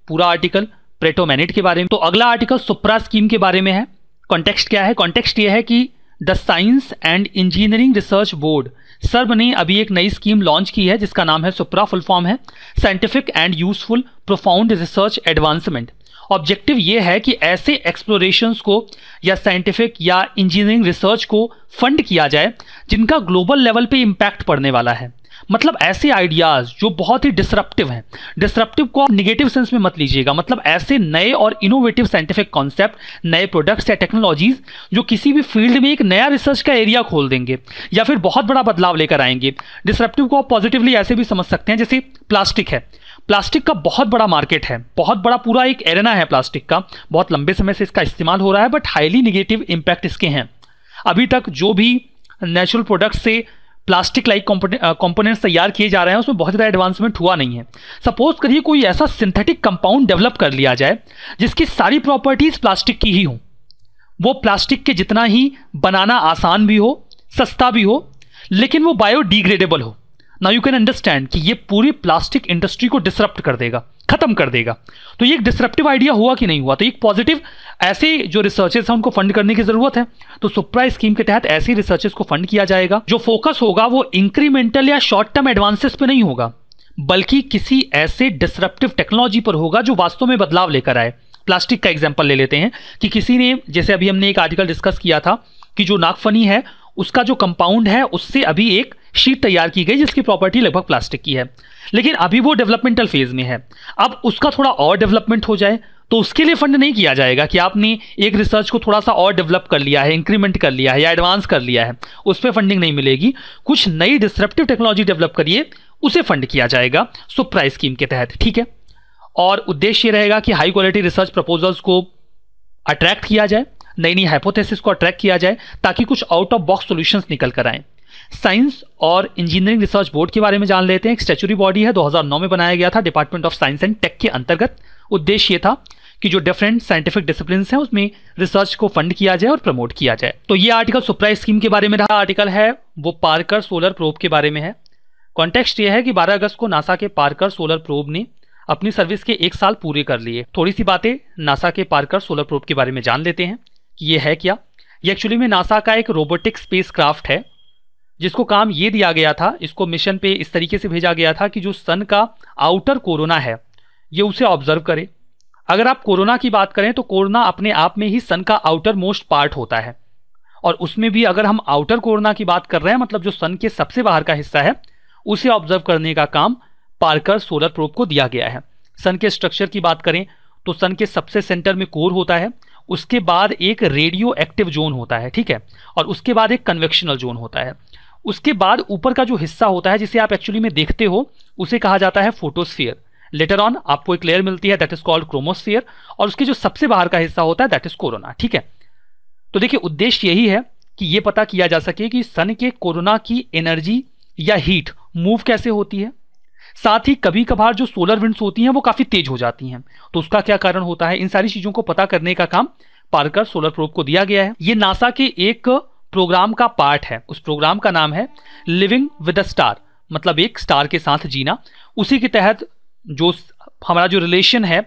पूरा आर्टिकल प्रेटोमेनेट के बारे में। तो अगला आर्टिकल सुप्रा स्कीम के बारे में है। कॉन्टेक्स्ट क्या है? कॉन्टेक्स्ट ये है कि the science and engineering research board SERB ने अभी एक नई स्कीम लॉन्च की है जिसका नाम है सुप्रा। फुल फॉर्म है scientific and useful profound research advancement. Objective ये है कि ऐसे एक्सप्लोरेशंस को या साइंटिफिक या इंजीनियरिंग रिसर्च को फंड किया जाए जिनका ग्लोबल लेवल पे इम्पैक्ट पड़ने वाला है। मतलब ऐसे आइडियाज जो बहुत ही डिसरप्टिव हैं। डिसरप्टिव को आप निगेटिव सेंस में मत लीजिएगा, मतलब ऐसे नए और इनोवेटिव साइंटिफिक कॉन्सेप्ट, नए प्रोडक्ट्स या टेक्नोलॉजीज जो किसी भी फील्ड में एक नया रिसर्च का एरिया खोल देंगे या फिर बहुत बड़ा बदलाव लेकर आएंगे। डिसरप्टिव को आप पॉजिटिवली ऐसे भी समझ सकते हैं, जैसे प्लास्टिक है। प्लास्टिक का बहुत बड़ा मार्केट है, बहुत बड़ा पूरा एक एरेना है प्लास्टिक का, बहुत लंबे समय से इसका इस्तेमाल हो रहा है, बट हाईली निगेटिव इंपैक्ट इसके हैं। अभी तक जो भी नेचुरल प्रोडक्ट से प्लास्टिक लाइक कंपोनेंट्स तैयार किए जा रहे हैं उसमें बहुत ज़्यादा एडवांसमेंट हुआ नहीं है। सपोज करिए कोई ऐसा सिंथेटिक कंपाउंड डेवलप कर लिया जाए जिसकी सारी प्रॉपर्टीज प्लास्टिक की ही हो, वो प्लास्टिक के जितना ही बनाना आसान भी हो, सस्ता भी हो, लेकिन वो बायोडिग्रेडेबल हो। नाउ यू कैन अंडरस्टैंड कि ये पूरी प्लास्टिक इंडस्ट्री को डिसरप्ट कर देगा, खत्म कर देगा। तो ये एक डिसरप्टिव आइडिया हुआ कि नहीं हुआ? तो एक पॉजिटिव, ऐसे जो रिसर्चेस हैं उनको फंड करने की जरूरत है। तो सुप्रा स्कीम के तहत ऐसी रिसर्चेस को फंड किया जाएगा। जो फोकस होगा वो इंक्रीमेंटल या शॉर्ट टर्म एडवांसेस पे नहीं होगा, बल्कि किसी ऐसे डिसरप्टिव टेक्नोलॉजी पर होगा जो वास्तव में बदलाव लेकर आए। प्लास्टिक का एग्जाम्पल ले लेते हैं कि किसी ने, जैसे अभी हमने एक आर्टिकल डिस्कस किया था कि जो नागफनी है उसका जो कंपाउंड है उससे अभी एक शीट तैयार की गई जिसकी प्रॉपर्टी लगभग प्लास्टिक की है, लेकिन अभी वो डेवलपमेंटल फेज में है। अब उसका थोड़ा और डेवलपमेंट हो जाए तो उसके लिए फंड नहीं किया जाएगा कि आपने एक रिसर्च को थोड़ा सा और डेवलप कर लिया है, इंक्रीमेंट कर लिया है या एडवांस कर लिया है, उस पर फंडिंग नहीं मिलेगी। कुछ नई डिसरप्टिव टेक्नोलॉजी डेवलप करिए, उसे फंड किया जाएगा सुप्रा स्कीम के तहत, ठीक है। और उद्देश्य ये रहेगा कि हाई क्वालिटी रिसर्च प्रपोजल्स को अट्रैक्ट किया जाए, नई नई हाइपोथेसिस को अट्रैक्ट किया जाए ताकि कुछ आउट ऑफ बॉक्स सॉल्यूशंस निकल कर आए। साइंस और इंजीनियरिंग रिसर्च बोर्ड के बारे में जान लेते हैं। एक स्टैच्यूटरी बॉडी है, 2009 में बनाया गया था department of science and tech के अंतर्गत। उद्देश्य ये था कि जो डिफरेंट साइंटिफिक डिसिप्लिन्स हैं उसमें रिसर्च को फंड किया जाए और प्रमोट किया जाए। तो ये आर्टिकल सुप्रा स्कीम के बारे में रहा। आर्टिकल है वो पार्कर सोलर प्रोब के बारे में है। कॉन्टेक्स्ट ये है कि 12 अगस्त को नासा के पार्कर सोलर प्रोब ने अपनी सर्विस के 1 साल पूरे कर लिए। थोड़ी सी बातें नासा के पार्कर सोलर प्रोब के बारे में जान लेते हैं कि ये है क्या। ये एक्चुअली में नासा का एक रोबोटिक स्पेस क्राफ्ट है जिसको काम ये दिया गया था, इसको मिशन पे इस तरीके से भेजा गया था कि जो सन का आउटर कोरोना है ये उसे ऑब्जर्व करे। अगर आप कोरोना की बात करें तो कोरोना अपने आप में ही सन का आउटर मोस्ट पार्ट होता है, और उसमें भी अगर हम आउटर कोरोना की बात कर रहे हैं मतलब जो सन के सबसे बाहर का हिस्सा है उसे ऑब्जर्व करने का काम पार्कर सोलर प्रोब को दिया गया है। सन के स्ट्रक्चर की बात करें तो सन के सबसे सेंटर में कोर होता है, उसके बाद एक रेडियो एक्टिव जोन होता है, ठीक है, और उसके बाद एक कन्वेक्शनल जोन होता है। उसके बाद ऊपर का जो हिस्सा होता है जिसे आप एक्चुअली में देखते हो उसे कहा जाता है फोटोस्फीयर। लेटर ऑन आपको एक लेयर मिलती है दैट इज कॉल्ड क्रोमोस्फीयर, और उसके जो सबसे बाहर का हिस्सा होता है दैट इज कोरोना, ठीक है। तो देखिए उद्देश्य यही है कि यह पता किया जा सके कि सन के कोरोना की एनर्जी या हीट मूव कैसे होती है। साथ ही कभी कभार जो सोलर विंड्स होती हैं वो काफी तेज हो जाती हैं, तो उसका क्या कारण होता है। इन सारी चीजों को पता करने का काम पार्कर सोलर प्रोब को दिया गया है। ये नासा के एक प्रोग्राम का पार्ट है। उस प्रोग्राम का नाम है लिविंग विद अ स्टार, मतलब एक स्टार के साथ जीना। उसी के तहत जो हमारा जो रिलेशन है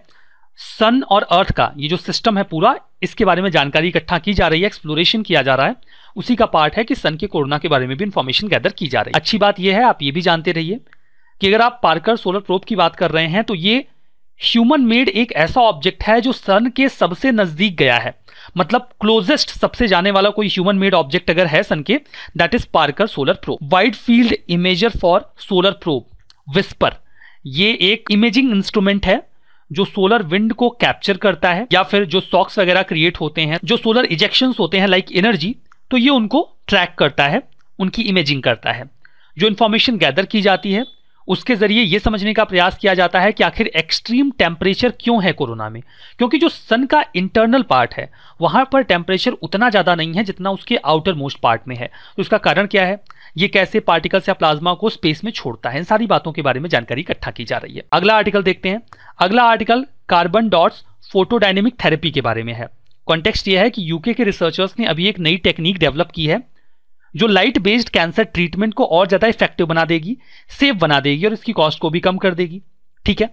सन और अर्थ का, ये जो सिस्टम है पूरा, इसके बारे में जानकारी इकट्ठा की जा रही है, एक्सप्लोरेशन किया जा रहा है। उसी का पार्ट है कि सन के कोरोना के बारे में भी इंफॉर्मेशन गैदर की जा रही है। अच्छी बात यह है, आप ये भी जानते रहिए कि अगर आप पार्कर सोलर प्रोब की बात कर रहे हैं तो ये ह्यूमन मेड एक ऐसा ऑब्जेक्ट है जो सन के सबसे नजदीक गया है, मतलब क्लोजेस्ट सबसे जाने वाला कोई ह्यूमन मेड ऑब्जेक्ट अगर है सन के, that is Parker solar probe. Wide field imager for solar probe WISPR, ये एक इमेजिंग इंस्ट्रूमेंट है जो सोलर विंड को कैप्चर करता है, या फिर जो सॉक्स वगैरह क्रिएट होते हैं, जो सोलर इजेक्शंस होते हैं लाइक एनर्जी, तो ये उनको ट्रैक करता है, उनकी इमेजिंग करता है। जो इंफॉर्मेशन गैदर की जाती है उसके जरिए यह समझने का प्रयास किया जाता है कि आखिर एक्सट्रीम टेम्परेचर क्यों है कोरोना में, क्योंकि जो सन का इंटरनल पार्ट है वहां पर टेम्परेचर उतना ज्यादा नहीं है जितना उसके आउटर मोस्ट पार्ट में है। तो इसका कारण क्या है, ये कैसे पार्टिकल्स या प्लाज्मा को स्पेस में छोड़ता है, इन सारी बातों के बारे में जानकारी इकट्ठा की जा रही है। अगला आर्टिकल देखते हैं। अगला article carbon dots photodynamic therapy के बारे में है। कॉन्टेक्स्ट यह है कि यूके के रिसर्चर्स ने अभी एक नई टेक्निक डेवलप की है जो लाइट बेस्ड कैंसर ट्रीटमेंट को और ज्यादा इफेक्टिव बना देगी, सेफ बना देगी और इसकी कॉस्ट को भी कम कर देगी, ठीक है।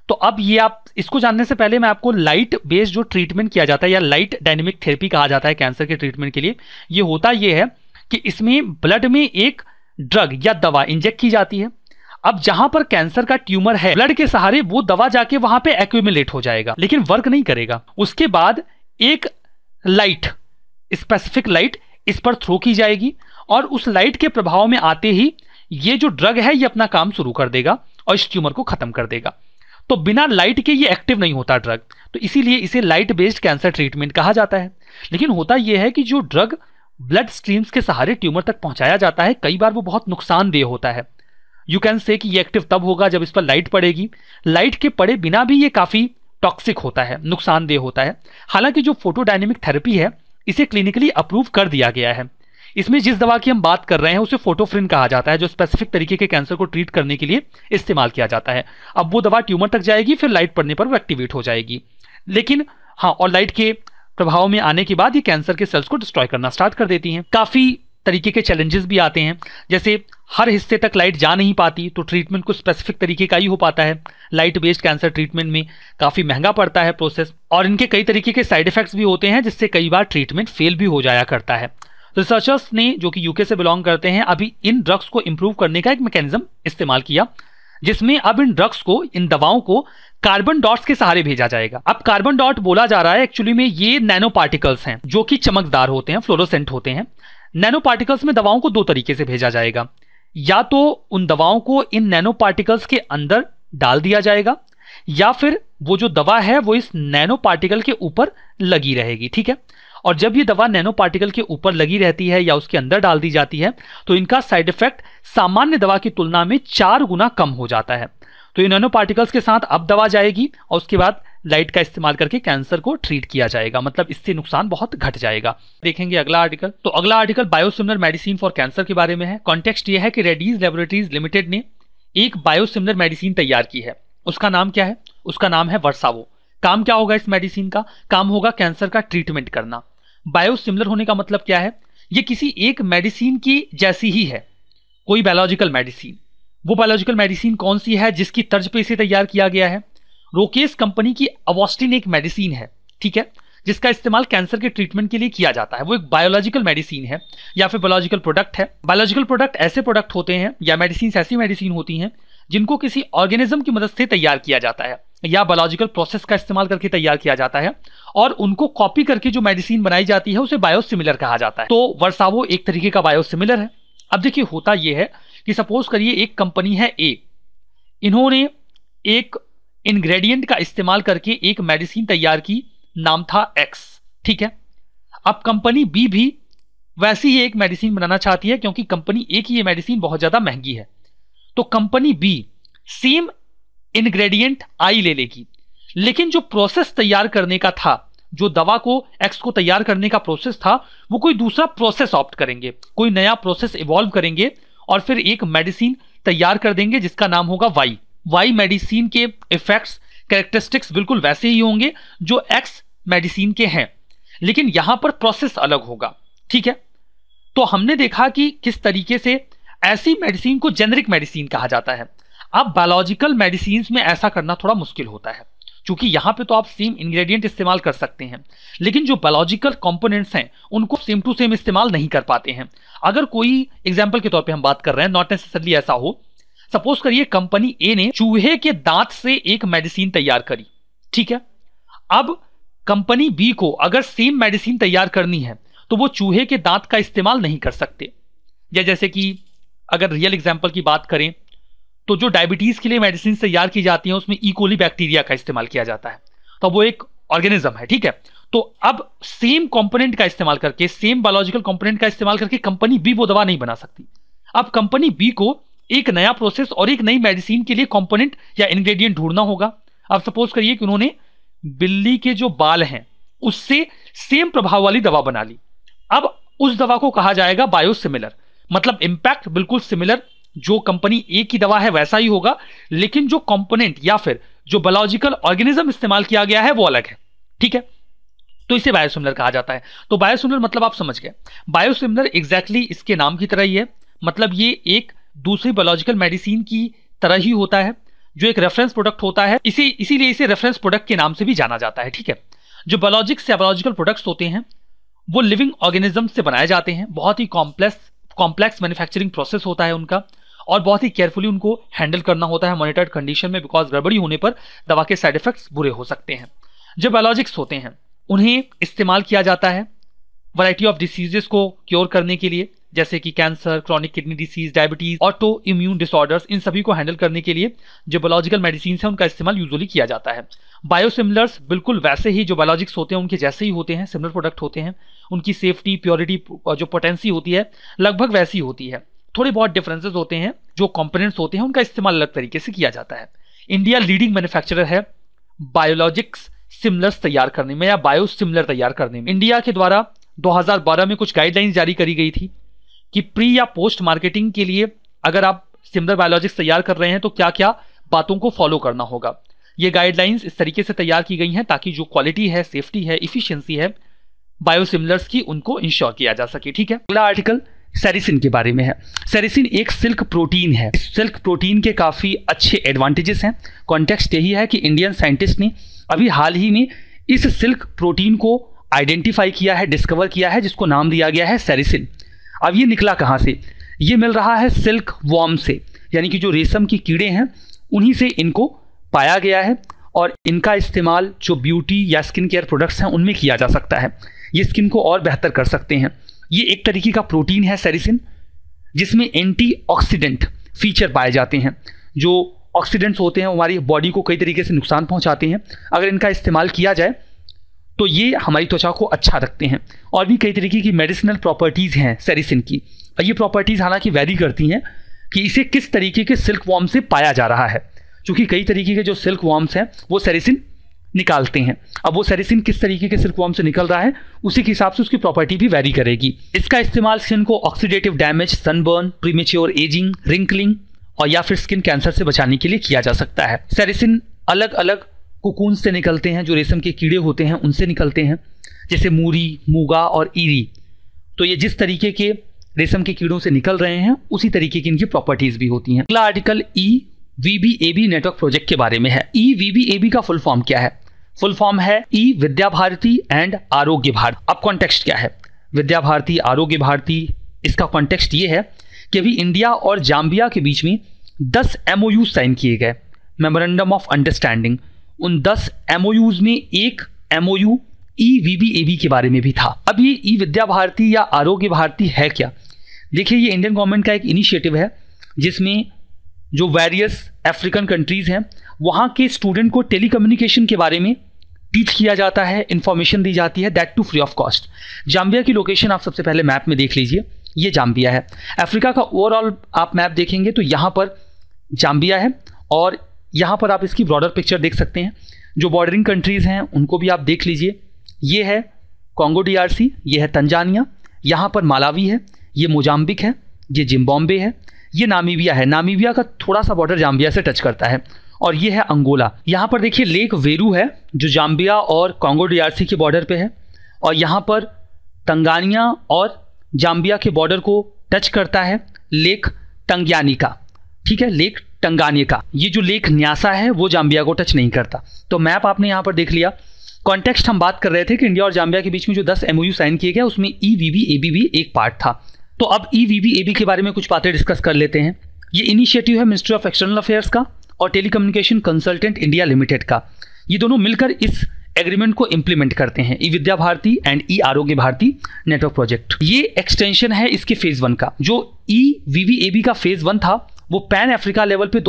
तो अब ये आप इसको जानने से पहले मैं आपको लाइट बेस्ड जो ट्रीटमेंट किया जाता है या लाइट डायनेमिक थेरेपी कहा जाता है कैंसर के ट्रीटमेंट के लिए, ये होता ये है कि इसमें ब्लड में एक ड्रग या दवा इंजेक्ट की जाती है। अब जहां पर कैंसर का ट्यूमर है, ब्लड के सहारे वो दवा जाके वहां पे एक्यूमुलेट हो जाएगा, लेकिन वर्क नहीं करेगा। उसके बाद एक लाइट, स्पेसिफिक लाइट इस पर थ्रो की जाएगी और उस लाइट के प्रभाव में आते ही ये जो ड्रग है ये अपना काम शुरू कर देगा और इस ट्यूमर को खत्म कर देगा। तो बिना लाइट के ये एक्टिव नहीं होता ड्रग, तो इसीलिए इसे लाइट बेस्ड कैंसर ट्रीटमेंट कहा जाता है। लेकिन होता यह है कि जो ड्रग ब्लड स्ट्रीम्स के सहारे ट्यूमर तक पहुंचाया जाता है, कई बार वो बहुत नुकसानदेह होता है। यू कैन से कि ये एक्टिव तब होगा जब इस पर लाइट पड़ेगी। लाइट के पड़े बिना भी ये काफी टॉक्सिक होता है, नुकसानदेह होता है। हालांकि जो फोटोडायनेमिक थेरेपी है इसे क्लिनिकली अप्रूव कर दिया गया है। इसमें जिस दवा की हम बात कर रहे हैं उसे फोटोफ्रिन कहा जाता है, जो स्पेसिफिक तरीके के कैंसर को ट्रीट करने के लिए इस्तेमाल किया जाता है। अब वो दवा ट्यूमर तक जाएगी, फिर लाइट पड़ने पर वो एक्टिवेट हो जाएगी। लेकिन हाँ, और लाइट के प्रभाव में आने के बाद ये कैंसर के सेल्स को डिस्ट्रॉय करना स्टार्ट कर देती हैं। काफी तरीके के चैलेंजेस भी आते हैं, जैसे हर हिस्से तक लाइट जा नहीं पाती, तो ट्रीटमेंट को स्पेसिफिक तरीके का ही हो पाता है। लाइट बेस्ड कैंसर ट्रीटमेंट में काफी महंगा पड़ता है प्रोसेस, और इनके कई तरीके के साइड इफेक्ट्स भी होते हैं, जिससे कई बार ट्रीटमेंट फेल भी हो जाया करता है। रिसर्चर्स ने, जो कि यूके से बिलोंग करते हैं, अभी इन ड्रग्स को इंप्रूव करने का एक मैकेनिज्म इस्तेमाल किया, जिसमें अब इन ड्रग्स को, इन दवाओं को कार्बन डॉट्स के सहारे भेजा जाएगा। अब कार्बन डॉट बोला जा रहा है, एक्चुअली में ये नैनो पार्टिकल्स हैं जो कि चमकदार होते हैं, फ्लोरोसेंट होते हैं। नैनो पार्टिकल्स में दवाओं को दो तरीके से भेजा जाएगा, या तो उन दवाओं को इन नैनो पार्टिकल्स के अंदर डाल दिया जाएगा, या फिर वो जो दवा है वो इस नैनो पार्टिकल के ऊपर लगी रहेगी। ठीक है, और जब ये दवा नैनो पार्टिकल के ऊपर लगी रहती है या उसके अंदर डाल दी जाती है, तो इनका साइड इफेक्ट सामान्य दवा की तुलना में 4 गुना कम हो जाता है। तो ये नैनो पार्टिकल्स के साथ अब दवा जाएगी और उसके बाद लाइट का इस्तेमाल करके कैंसर को ट्रीट किया जाएगा, मतलब इससे नुकसान बहुत घट जाएगा। देखेंगे अगला आर्टिकल। तो अगला article biosimilar medicine for cancer के बारे में है। कॉन्टेक्स्ट ये है कि रेड्डीज लैबोरेटरीज लिमिटेड ने एक बायोसिमिलर मेडिसिन तैयार की है। उसका नाम क्या है? उसका नाम है वर्सावो। काम क्या होगा इस मेडिसिन का? काम होगा कैंसर का ट्रीटमेंट करना। बायोसिमिलर होने का मतलब क्या है? ये किसी एक मेडिसिन की जैसी ही है, कोई बायोलॉजिकल मेडिसिन। वो बायोलॉजिकल मेडिसिन कौन सी है जिसकी तर्ज पे इसे तैयार किया गया है? रोकेस कंपनी की अवॉस्टिन एक मेडिसिन है, ठीक है, जिसका इस्तेमाल कैंसर के ट्रीटमेंट के लिए किया जाता है। वो एक बायोलॉजिकल मेडिसिन है या फिर बायोलॉजिकल प्रोडक्ट है। बायोलॉजिकल प्रोडक्ट ऐसे प्रोडक्ट होते हैं या मेडिसिन ऐसी मेडिसिन होती हैं जिनको किसी ऑर्गेनिज्म की मदद से तैयार किया जाता है या बायोलॉजिकल प्रोसेस का इस्तेमाल करके तैयार किया जाता है, और उनको कॉपी करके जो मेडिसिन बनाई जाती है उसे बायोसिमिलर कहा जाता है। तो वर्सावो एक तरीके का बायोसिमिलर है। अब देखिए, होता यह है कि सपोज करिए एक कंपनी है ए, इन्होंने एक इंग्रेडिएंट का इस्तेमाल करके एक मेडिसिन तैयार की, नाम था एक्स, ठीक है। अब कंपनी बी भी वैसी ही एक मेडिसिन बनाना चाहती है, क्योंकि कंपनी ए की ये मेडिसिन बहुत ज्यादा महंगी है। तो कंपनी बी सेम इंग्रेडिएंट आई ले लेगी, लेकिन जो प्रोसेस तैयार करने का था, जो दवा को एक्स को तैयार करने का प्रोसेस था, वो कोई दूसरा प्रोसेस ऑप्ट करेंगे, कोई नया प्रोसेस इवॉल्व करेंगे और फिर एक मेडिसिन तैयार कर देंगे जिसका नाम होगा वाई। वाई मेडिसिन के इफेक्ट्स, कैरेक्टरिस्टिक्स बिल्कुल वैसे ही होंगे जो एक्स मेडिसिन के हैं, लेकिन यहां पर प्रोसेस अलग होगा, ठीक है। तो हमने देखा कि किस तरीके से ऐसी मेडिसिन को जेनेरिक मेडिसिन कहा जाता है। अब बायोलॉजिकल मेडिसिन में ऐसा करना थोड़ा मुश्किल होता है, क्योंकि यहां पे तो आप सेम इंग्रेडिएंट इस्तेमाल कर सकते हैं, लेकिन जो बायोलॉजिकल कंपोनेंट्स हैं उनको सेम टू सेम इस्तेमाल नहीं कर पाते हैं। अगर कोई एग्जांपल के तौर पे हम बात कर रहे हैं, नॉट नेसेसरली ऐसा हो, सपोज करिए कंपनी ए ने चूहे के दांत से एक मेडिसिन तैयार करी, ठीक है। अब कंपनी बी को अगर सेम मेडिसिन तैयार करनी है तो वो चूहे के दांत का इस्तेमाल नहीं कर सकते। या जैसे कि अगर रियल एग्जांपल की बात करें तो जो डायबिटीज के लिए मेडिसिन तैयार की जाती है उसमें ई कोली बैक्टीरिया का इस्तेमाल किया जाता है, तो वो एक ऑर्गेनिज्म है, ठीक है। तो अब सेम कंपोनेंट का इस्तेमाल करके, सेम बायोलॉजिकल कंपोनेंट का इस्तेमाल करके कंपनी बी वो दवा नहीं बना सकती। अब कंपनी बी को एक नया प्रोसेस और एक नई मेडिसिन के लिए कंपोनेंट या इंग्रेडिएंट ढूंढना होगा। अब सपोज करिए कि उन्होंने बिल्ली के जो बाल हैं उससे सेम प्रभाव वाली दवा बना ली। अब उस दवा को कहा जाएगा बायोसिमिलर, मतलब इंपैक्ट बिल्कुल सिमिलर, जो कंपनी ए की दवा है वैसा ही होगा, लेकिन जो कंपोनेंट या फिर जो बायोलॉजिकल ऑर्गेनिज्म इस्तेमाल किया गया है वो अलग है, ठीक है। तो इसे बायोसिमिलर कहा जाता है। तो बायोसिमिलर मतलब आप समझ गए, बायोसिमिलर एग्जैक्टली इसके नाम की तरह ही है, मतलब ये एक दूसरी बायोलॉजिकल मेडिसिन की तरह ही होता है। जो एक रेफरेंस प्रोडक्ट होता है, इसीलिए इसे रेफरेंस प्रोडक्ट के नाम से भी जाना जाता है। ठीक है, जो बायोलॉजिक्स या बायोलॉजिकल प्रोडक्ट्स होते हैं वो लिविंग ऑर्गेनिज्म से बनाए जाते हैं। बहुत ही कॉम्प्लेक्स मैन्युफैक्चरिंग प्रोसेस होता है उनका, और बहुत ही केयरफुली उनको हैंडल करना होता है मॉनिटर्ड कंडीशन में, बिकॉज गड़बड़ी होने पर दवा के साइड इफेक्ट्स बुरे हो सकते हैं। जो बायोलॉजिक्स होते हैं उन्हें इस्तेमाल किया जाता है वैरायटी ऑफ डिसीजेस को क्योर करने के लिए, जैसे कि cancer, chronic kidney disease, diabetes, autoimmune disorders, इन सभी को हैंडल करने के लिए जो बायोलॉजिकल मेडिसिन है उनका इस्तेमाल यूजुअली किया जाता है। बायोसिमिलर्स बिल्कुल वैसे ही जो बायोलॉजिक्स होते हैं उनके जैसे ही होते हैं, सिमिलर प्रोडक्ट होते हैं। उनकी सेफ्टी, प्योरिटी, जो पोटेंसी होती है लगभग वैसी होती है। थोड़े बहुत डिफरेंसेस होते हैं, जो कंपोनेंट्स होते हैं उनका इस्तेमाल अलग तरीके से किया जाता है। इंडिया लीडिंग मैन्युफैक्चरर है बायोलॉजिक्स सिमिलर्स तैयार करने में या बायोसिमिलर तैयार करने में। इंडिया के द्वारा 2012 में कुछ गाइडलाइंस जारी करी गई थी कि प्री या पोस्ट मार्केटिंग के लिए अगर आप सिमिलर बायोलॉजिक्स तैयार कर रहे हैं तो क्या क्या बातों को फॉलो करना होगा। ये गाइडलाइंस इस तरीके से तैयार की गई हैं ताकि जो क्वालिटी है, सेफ्टी है, इफिशियंसी है बायोसिमिलर्स की, उनको इंश्योर किया जा सके। ठीक है, अगला आर्टिकल सेरिसिन के बारे में है। सेरिसिन एक सिल्क प्रोटीन है। सिल्क प्रोटीन के काफ़ी अच्छे एडवांटेजेस हैं। कॉन्टेक्स्ट यही है कि इंडियन साइंटिस्ट ने अभी हाल ही में इस सिल्क प्रोटीन को आइडेंटिफाई किया है, डिस्कवर किया है, जिसको नाम दिया गया है सेरिसिन। अब ये निकला कहाँ से? ये मिल रहा है सिल्क वॉर्म से, यानी कि जो रेशम की कीड़े हैं उन्हीं से इनको पाया गया है, और इनका इस्तेमाल जो ब्यूटी या स्किन केयर प्रोडक्ट्स हैं उनमें किया जा सकता है। ये स्किन को और बेहतर कर सकते हैं। ये एक तरीके का प्रोटीन है सेरिसिन, जिसमें एंटीऑक्सीडेंट फीचर पाए जाते हैं। जो ऑक्सीडेंट्स होते हैं हमारी बॉडी को कई तरीके से नुकसान पहुंचाते हैं, अगर इनका इस्तेमाल किया जाए तो ये हमारी त्वचा को अच्छा रखते हैं। और भी कई तरीके की मेडिसिनल प्रॉपर्टीज़ हैं सेरिसिन की, और ये प्रॉपर्टीज़ हालांकि वैरी करती हैं कि इसे किस तरीके के सिल्क वॉर्म से पाया जा रहा है, क्योंकि कई तरीके के जो सिल्क वॉर्म्स हैं वो सेरिसिन निकालते हैं। अब वो सेरिसिन किस तरीके के सिल्क वॉर्म से निकल रहा है उसी के हिसाब से उसकी प्रॉपर्टी भी वैरी करेगी। इसका इस्तेमाल स्किन को oxidative damage, sunburn, premature ageing, wrinkling और या फिर स्किन कैंसर से बचाने के लिए किया जा सकता है। सेरिसिन अलग अलग कोकून से निकलते हैं, जो रेशम के कीड़े होते हैं उनसे निकलते हैं, जैसे मूरी, मूगा और ईरी। तो ये जिस तरीके के रेशम के कीड़ों से निकल रहे हैं उसी तरीके की इनकी प्रॉपर्टीज भी होती हैं। अगला आर्टिकल EVBAB नेटवर्क प्रोजेक्ट के बारे में है। EVBAB का फुल फॉर्म क्या है? फुल फॉर्म है ई विद्या भारती एंड आरोग्य भारती। अब कॉन्टेक्स्ट क्या है? विद्या भारती, आरोग्य भारती, इसका कॉन्टेक्स्ट ये है कि अभी इंडिया और जाम्बिया के बीच में 10 MOU साइन किए गए, मेमोरेंडम ऑफ अंडरस्टैंडिंग। उन 10 MOUs में एक MOU EVBAB के बारे में भी था। अब ये ई विद्या भारती या आरोग्य भारती है क्या? देखिए, ये इंडियन गवर्नमेंट का एक इनिशिएटिव है जिसमें जो वेरियस अफ्रीकन कंट्रीज़ हैं वहाँ के स्टूडेंट को टेलीकम्युनिकेशन के बारे में टीच किया जाता है, इंफॉर्मेशन दी जाती है, that too free of cost. Zambia की लोकेशन आप सबसे पहले मैप में देख लीजिए, ये जाम्बिया है। अफ्रीका का ओवरऑल आप मैप देखेंगे तो यहाँ पर जाम्बिया है, और यहाँ पर आप इसकी ब्रॉडर पिक्चर देख सकते हैं। जो बॉर्डरिंग कंट्रीज़ हैं उनको भी आप देख लीजिए। ये है कॉन्गो DRC, ये है तंजानिया, यहाँ पर मालावी है, ये मोजाम्बिक है, ये जिम्बाब्वे है, ये नामीबिया है। नामीबिया का थोड़ा सा बॉर्डर जाम्बिया से टच करता है, और ये है अंगोला। यहाँ पर देखिए लेक वेरू है जो जाम्बिया और कॉन्गो DRC के बॉर्डर पे है, और यहाँ पर तंगानिया और जाम्बिया के बॉर्डर को टच करता है लेक टंग्यानिका। ठीक है, लेक टंगानिका। ये जो लेक न्यासा है वो जाम्बिया को टच नहीं करता। तो मैप आपने यहाँ पर देख लिया। कॉन्टेक्स्ट हम बात कर रहे थे कि इंडिया और जाम्बिया के बीच में जो 10 MOU साइन किए गए उसमें EVBAB भी एक पार्ट था। तो अब EVBAB के बारे में कुछ बातें डिस्कस कर लेते हैं। ये इनिशिएटिव है मिनिस्ट्री ऑफ एक्सटर्नल अफेयर्स का और टेलीकम्युनिकेशन कंसल्टेंट इंडिया लिमिटेड का। ये दोनों मिलकर इस एग्रीमेंट को इंप्लीमेंट करते हैं, ई Vidya Bharati and e Arogya Bharati network project. ये एक्सटेंशन है इसके फेज 1 का। जो EVBAB का फेज 1 था वो पैन अफ्रीका लेवल पे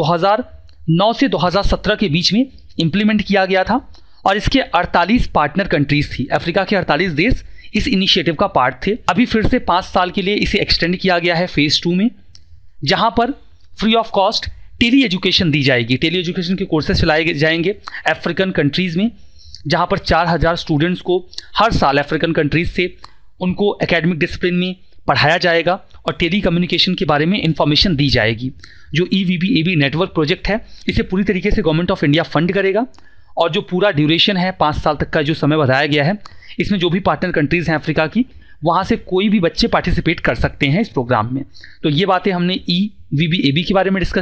2009 से 2017 के बीच में इंप्लीमेंट किया गया था, और इसके 48 पार्टनर कंट्रीज थी। अफ्रीका के 48 देश इस इनिशिएटिव का पार्ट थे। अभी फिर से 5 साल के लिए इसे एक्सटेंड किया गया है फेज 2 में, जहां पर free of cost tele education दी जाएगी। टेली एजुकेशन के कोर्सेज चलाए जाएंगे अफ्रीकन कंट्रीज़ में, जहां पर 4000 स्टूडेंट्स को हर साल अफ्रीकन कंट्रीज से उनको एकेडमिक डिसिप्लिन में पढ़ाया जाएगा और टेली कम्युनिकेशन के बारे में इंफॉर्मेशन दी जाएगी। जो EVBAB नेटवर्क प्रोजेक्ट है इसे पूरी तरीके से गवर्नमेंट ऑफ इंडिया फंड करेगा, और जो पूरा ड्यूरेशन है 5 साल तक का जो समय बताया गया है, इसमें जो भी पार्टनर कंट्रीज़ हैं अफ्रीका की, वहाँ से कोई भी बच्चे पार्टिसिपेट कर सकते हैं इस प्रोग्राम में। तो ये बातें हमने EVBAB के बारे में डिस्कस की।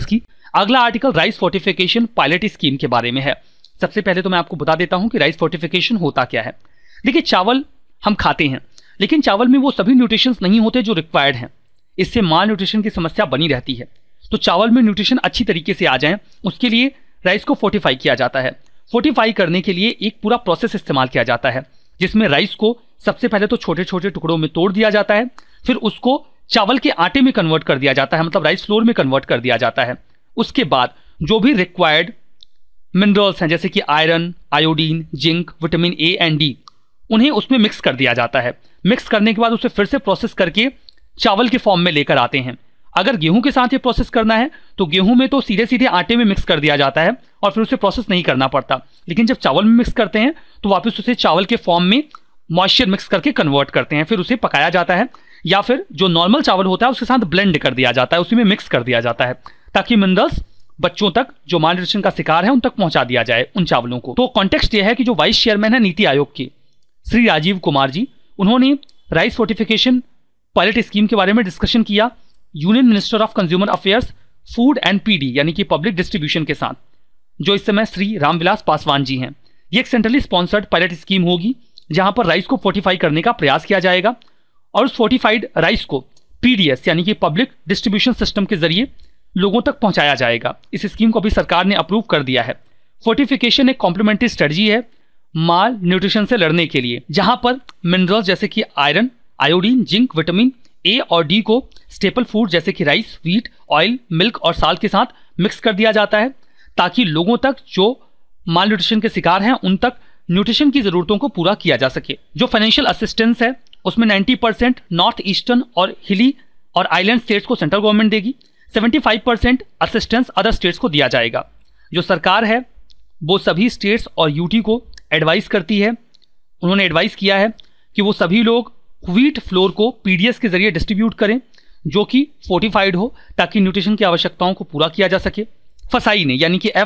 अगला article rice fortification pilot scheme के बारे में है। सबसे पहले तो मैं आपको बता देता हूं कि राइस फोर्टिफिकेशन होता क्या है। देखिए, चावल हम खाते हैं, लेकिन चावल में वो सभी न्यूट्रिशंस नहीं होते जो रिक्वायर्ड हैं। इससे माल न्यूट्रिशन की समस्या बनी रहती है। तो चावल में न्यूट्रिशन अच्छी तरीके से आ जाए, उसके लिए राइस को फोर्टिफाई किया जाता है। फोर्टिफाई करने के लिए एक पूरा प्रोसेस इस्तेमाल किया जाता है, जिसमें राइस को सबसे पहले तो छोटे छोटे टुकड़ों में तोड़ दिया जाता है, फिर उसको चावल के आटे में कन्वर्ट कर दिया जाता है, मतलब राइस फ्लोर में कन्वर्ट कर दिया जाता है। उसके बाद जो भी रिक्वायर्ड मिनरल्स हैं, जैसे कि iron, iodine, zinc, vitamin A and D, उन्हें उसमें मिक्स कर दिया जाता है। मिक्स करने के बाद उसे फिर से प्रोसेस करके चावल के फॉर्म में लेकर आते हैं। अगर गेहूं के साथ ये प्रोसेस करना है तो गेहूं में तो सीधे सीधे आटे में मिक्स कर दिया जाता है और फिर उसे प्रोसेस नहीं करना पड़ता, लेकिन जब चावल में मिक्स करते हैं तो वापस उसे चावल के फॉर्म में मॉइस्चर मिक्स करके कन्वर्ट करते हैं, फिर उसे पकाया जाता है, या फिर जो नॉर्मल चावल होता है उसके साथ ब्लेंड कर दिया जाता है, उसी में मिक्स कर दिया जाता है, ताकि मिनरल्स बच्चों तक जो माल न्यूट्रिशन का शिकार है उन तक पहुंचा दिया जाए, उन चावलों को। तो कॉन्टेक्स्ट ये है कि जो वाइस चेयरमैन है नीति आयोग के श्री राजीव कुमार जी, उन्होंने राइस फोर्टिफिकेशन पायलट स्कीम के बारे में डिस्कशन किया union minister of consumer affairs, food and PD यानी कि पब्लिक डिस्ट्रीब्यूशन के साथ, जो इस समय श्री रामविलास पासवान जी हैं। ये एक सेंट्रली स्पॉन्सर्ड पायलट स्कीम होगी जहां पर राइस को फोर्टिफाई करने का प्रयास किया जाएगा और उस फोर्टिफाइड राइस को पीडीएस यानी कि पब्लिक डिस्ट्रीब्यूशन सिस्टम के जरिए लोगों तक पहुंचाया जाएगा। इस स्कीम को अभी सरकार ने अप्रूव कर दिया है। फोर्टिफिकेशन एक कॉम्प्लीमेंट्री स्ट्रेटजी है माल न्यूट्रिशन से लड़ने के लिए, जहां पर मिनरल्स जैसे कि iron, iodine, zinc, vitamin A और डी को स्टेपल फूड जैसे कि राइस, व्हीट, ऑयल, मिल्क और साल्ट के साथ मिक्स कर दिया जाता है, ताकि लोगों तक जो माल न्यूट्रिशन के शिकार हैं उन तक न्यूट्रिशन की जरूरतों को पूरा किया जा सके। जो फाइनेंशियल असिस्टेंस है उसमें 90% नॉर्थ ईस्टर्न और हिली और आइलैंड स्टेट्स को सेंट्रल गवर्नमेंट देगी, 75% असिस्टेंस अदर स्टेट्स को दिया जाएगा। जो सरकार है वो सभी स्टेट्स और यूटी को एडवाइस करती है, उन्होंने एडवाइस किया है कि वो सभी लोग व्हीट फ्लोर को पीडीएस के जरिए डिस्ट्रीब्यूट करें जो कि फोर्टिफाइड हो, ताकि न्यूट्रिशन की आवश्यकताओं को पूरा किया जा सके। फसाई ने यानी कि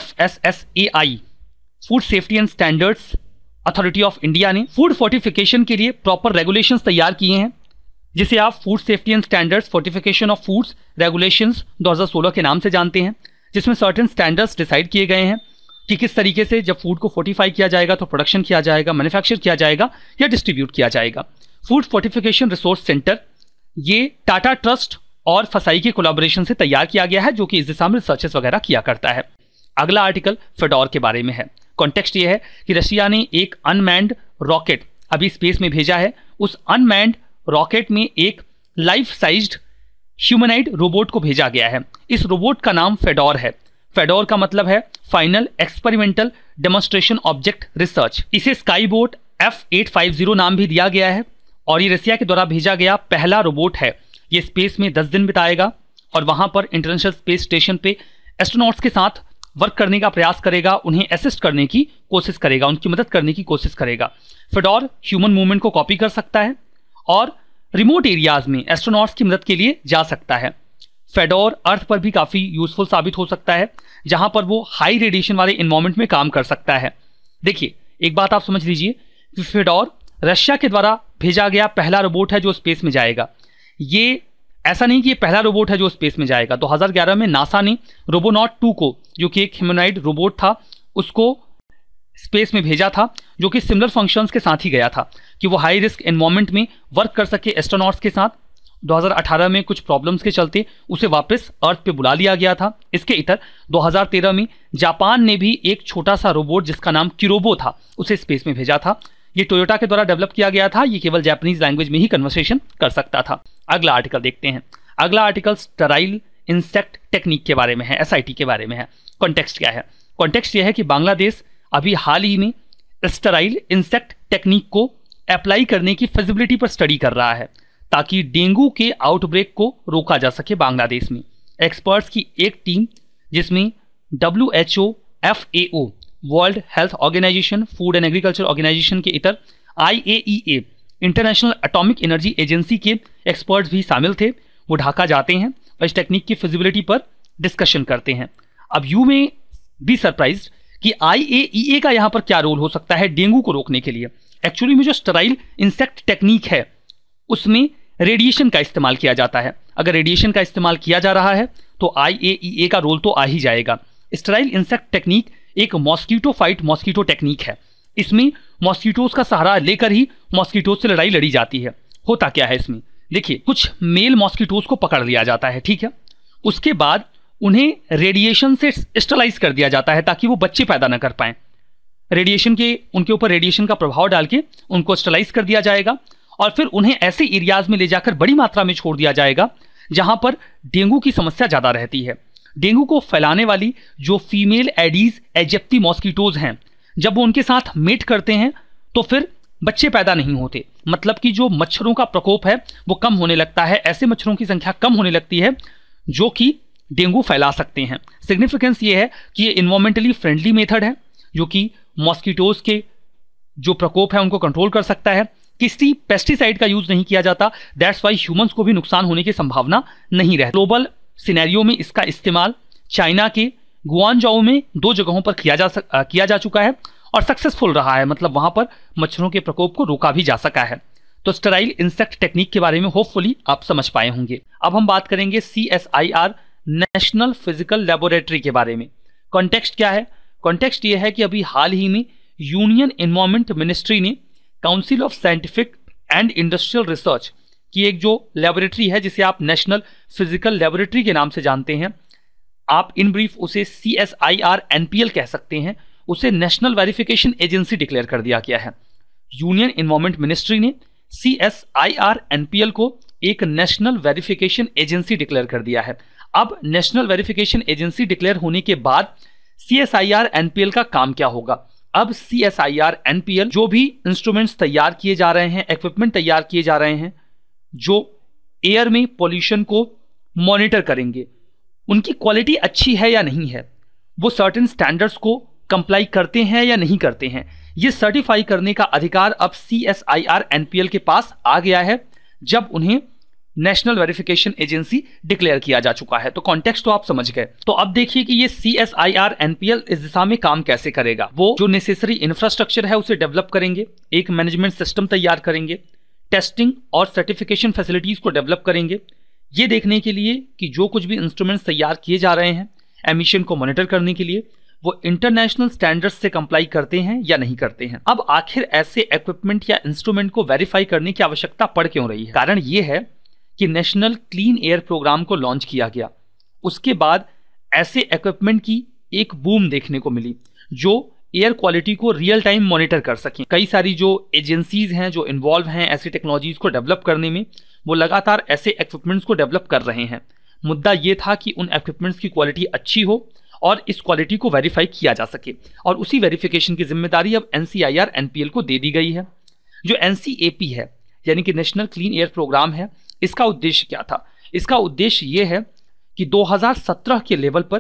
FSSAI food safety and standards authority of India ने फूड फोर्टिफिकेशन के लिए प्रॉपर रेगुलेशंस तैयार किए हैं, जिसे आप food safety and standards fortification of foods regulations 2016 के नाम से जानते हैं, जिसमें सर्टेन स्टैंडर्ड्स डिसाइड किए गए हैं कि किस तरीके से जब फूड को फोर्टिफाई किया जाएगा तो प्रोडक्शन किया जाएगा, मैन्युफैक्चर किया जाएगा या डिस्ट्रीब्यूट किया जाएगा। फूड फोर्टिफिकेशन रिसोर्स सेंटर ये टाटा ट्रस्ट और फसाई के कोलैबोरेशन से तैयार किया गया है, जो कि इस दिशा में रिसर्चेस वगैरह किया करता है। अगला आर्टिकल फेडोर के बारे में है। कॉन्टेक्स्ट ये है कि रशिया ने एक अनमैन्ड रॉकेट अभी स्पेस में भेजा है। उस अनमैन्ड रॉकेट में एक लाइफ साइज्ड ह्यूमनाइड रोबोट को भेजा गया है। इस रोबोट का नाम फेडोर है। फेडोर का मतलब है final experimental demonstration object research. इसे स्काईबोट F850 नाम भी दिया गया है और ये रशिया के द्वारा भेजा गया पहला रोबोट है। ये स्पेस में 10 दिन बिताएगा और वहां पर इंटरनेशनल स्पेस स्टेशन पे एस्ट्रोनॉट्स के साथ वर्क करने का प्रयास करेगा, उन्हें असिस्ट करने की कोशिश करेगा, उनकी मदद करने की कोशिश करेगा। फेडोर ह्यूमन मूवमेंट को कॉपी कर सकता है और रिमोट एरियाज में एस्ट्रोनॉट्स की मदद के लिए जा सकता है। फेडोर अर्थ पर भी काफी यूजफुल साबित हो सकता है, जहां पर वो हाई रेडिएशन वाले एनवायरमेंट में काम कर सकता है। देखिए, एक बात आप समझ लीजिए कि फेडोर रशिया के द्वारा भेजा गया पहला रोबोट है जो स्पेस में जाएगा। ये ऐसा नहीं कि ये पहला रोबोट है जो स्पेस में जाएगा। 2011 में नासा ने रोबोनॉट 2 को, जो कि एक ह्यूमनॉइड रोबोट था, उसको स्पेस में भेजा था, जो कि सिमिलर फंक्शंस के साथ ही गया था कि वो हाई रिस्क एनवायरमेंट में वर्क कर सके एस्ट्रोनॉट्स के साथ। 2018 में कुछ प्रॉब्लम्स के चलते उसे वापस अर्थ पे बुला लिया गया था। इसके इतर 2013 में जापान ने भी एक छोटा सा रोबोट जिसका नाम किरोबो था, उसे स्पेस में भेजा था। ये टोयोटा के द्वारा डेवलप किया गया था। ये केवल जापानीज लैंग्वेज में ही कन्वर्सेशन कर सकता था। अगला आर्टिकल देखते हैं। अगला आर्टिकल स्टेराइल इंसेक्ट टेक्निक के बारे में है, SIT के बारे में है। कॉन्टेक्स्ट क्या है? कॉन्टेक्स्ट यह है कि बांग्लादेश अभी हाल ही में स्टेराइल इंसेक्ट टेक्निक को अप्लाई करने की फिजिबिलिटी पर स्टडी कर रहा है, ताकि डेंगू के आउटब्रेक को रोका जा सके बांग्लादेश में। एक्सपर्ट्स की एक टीम, जिसमें WHO, FAO world health organization, food and agriculture organization के इतर IAEA international atomic energy agency के एक्सपर्ट्स भी शामिल थे। वो ढाका जाते हैं और इस टेक्निक की फिजिबिलिटी पर डिस्कशन करते हैं। अब यू में बी सरप्राइज्ड कि IAEA का यहाँ पर क्या रोल हो सकता है डेंगू को रोकने के लिए। एक्चुअली में जो स्टेराइल इंसेक्ट टेक्निक है उसमें रेडिएशन का इस्तेमाल किया जाता है। अगर रेडिएशन का इस्तेमाल किया जा रहा है तो IAEA का रोल तो आ ही जाएगा। स्टेराइल इंसेक्ट टेक्निक एक मॉस्किटो फाइट मॉस्किटो टेक्निक है। इसमें मॉस्किटोज का सहारा लेकर ही मॉस्किटोज से लड़ाई लड़ी जाती है। होता क्या है इसमें, देखिए, कुछ मेल मॉस्किटोज को पकड़ लिया जाता है, ठीक है। उसके बाद उन्हें रेडिएशन से स्टरलाइज कर दिया जाता है ताकि वो बच्चे पैदा न कर पाएं। रेडिएशन के उनके ऊपर रेडिएशन का प्रभाव डाल के उनको स्टरलाइज कर दिया जाएगा और फिर उन्हें ऐसे एरियाज में ले जाकर बड़ी मात्रा में छोड़ दिया जाएगा जहां पर डेंगू की समस्या ज्यादा रहती है। डेंगू को फैलाने वाली जो फीमेल एडीज एजिप्टी मॉस्किटोज हैं, जब वो उनके साथ मेट करते हैं तो फिर बच्चे पैदा नहीं होते। मतलब कि जो मच्छरों का प्रकोप है वो कम होने लगता है, ऐसे मच्छरों की संख्या कम होने लगती है जो कि डेंगू फैला सकते हैं। सिग्निफिकेंस ये है कि ये इन्वायरमेंटली फ्रेंडली मेथड है जो कि मॉस्किटोज के जो प्रकोप है उनको कंट्रोल कर सकता है। किसी पेस्टिसाइड का यूज नहीं किया जाता, दैट्स वाई ह्यूमंस को भी नुकसान होने की संभावना नहीं रहती। ग्लोबल सिनेरियो में इसका इस्तेमाल चाइना के गुआंगझोउ में 2 जगहों पर किया जा चुका है और सक्सेसफुल रहा है। मतलब वहां पर मच्छरों के प्रकोप को रोका भी जा सका है। तो स्टेराइल इंसेक्ट टेक्निक के बारे में होपफुली आप समझ पाए होंगे। अब हम बात करेंगे CSIR नेशनल फिजिकल लेबोरेटरी के बारे में। कॉन्टेक्स्ट क्या है? कॉन्टेक्स्ट ये है कि अभी हाल ही में यूनियन एनवायरमेंट मिनिस्ट्री ने council of scientific and industrial research की एक जो लेबोरेटरी है जिसे आप नेशनल फिजिकल लेबोरेटरी के नाम से जानते हैं, आप इन ब्रीफ उसे CSIR NPL कह सकते हैं, उसे नेशनल वेरिफिकेशन एजेंसी डिक्लेयर कर दिया गया है। यूनियन एनवायरमेंट मिनिस्ट्री ने CSIR NPL को एक नेशनल वेरिफिकेशन एजेंसी डिक्लेयर कर दिया है। अब नेशनल वेरिफिकेशन एजेंसी डिक्लेयर होने के बाद CSIR NPL का काम क्या होगा? अब CSIR NPL जो भी इंस्ट्रूमेंट्स तैयार किए जा रहे हैं, इक्विपमेंट तैयार किए जा रहे हैं जो एयर में पॉल्यूशन को मॉनिटर करेंगे, उनकी क्वालिटी अच्छी है या नहीं है, वो सर्टेन स्टैंडर्ड्स को कंप्लाई करते हैं या नहीं करते हैं, ये सर्टिफाई करने का अधिकार अब CSIR NPL के पास आ गया है जब उन्हें नेशनल वेरिफिकेशन एजेंसी डिक्लेयर किया जा चुका है। तो कॉन्टेक्स्ट तो आप समझ गए। तो अब देखिए कि ये CSIR NPL इस दिशा में काम कैसे करेगा। वो जो नेसेसरी इंफ्रास्ट्रक्चर है उसे डेवलप करेंगे, एक मैनेजमेंट सिस्टम तैयार करेंगे, टेस्टिंग और सर्टिफिकेशन फैसिलिटीज को डेवलप करेंगे, ये देखने के लिए कि जो कुछ भी इंस्ट्रूमेंट्स तैयार किए जा रहे हैं एमिशन को मॉनिटर करने के लिए वो इंटरनेशनल स्टैंडर्ड्स से कंप्लाई करते हैं या नहीं करते हैं। अब आखिर ऐसे इक्विपमेंट या इंस्ट्रूमेंट को वेरीफाई करने की आवश्यकता पड़ क्यों रही है? कारण ये है कि नेशनल क्लीन एयर प्रोग्राम को लॉन्च किया गया, उसके बाद ऐसे इक्विपमेंट की एक बूम देखने को मिली जो एयर क्वालिटी को रियल टाइम मॉनिटर कर सकें। कई सारी जो एजेंसीज हैं जो इन्वॉल्व हैं ऐसी टेक्नोलॉजीज को डेवलप करने में, वो लगातार ऐसे इक्विपमेंट्स को डेवलप कर रहे हैं। मुद्दा ये था कि उन इक्विपमेंट्स की क्वालिटी अच्छी हो और इस क्वालिटी को वेरीफाई किया जा सके, और उसी वेरिफिकेशन की जिम्मेदारी अब NCIR NPL को दे दी गई है। जो NCAP है यानी कि नेशनल क्लीन एयर प्रोग्राम है, इसका उद्देश्य क्या था? इसका उद्देश्य यह है कि 2017 के लेवल पर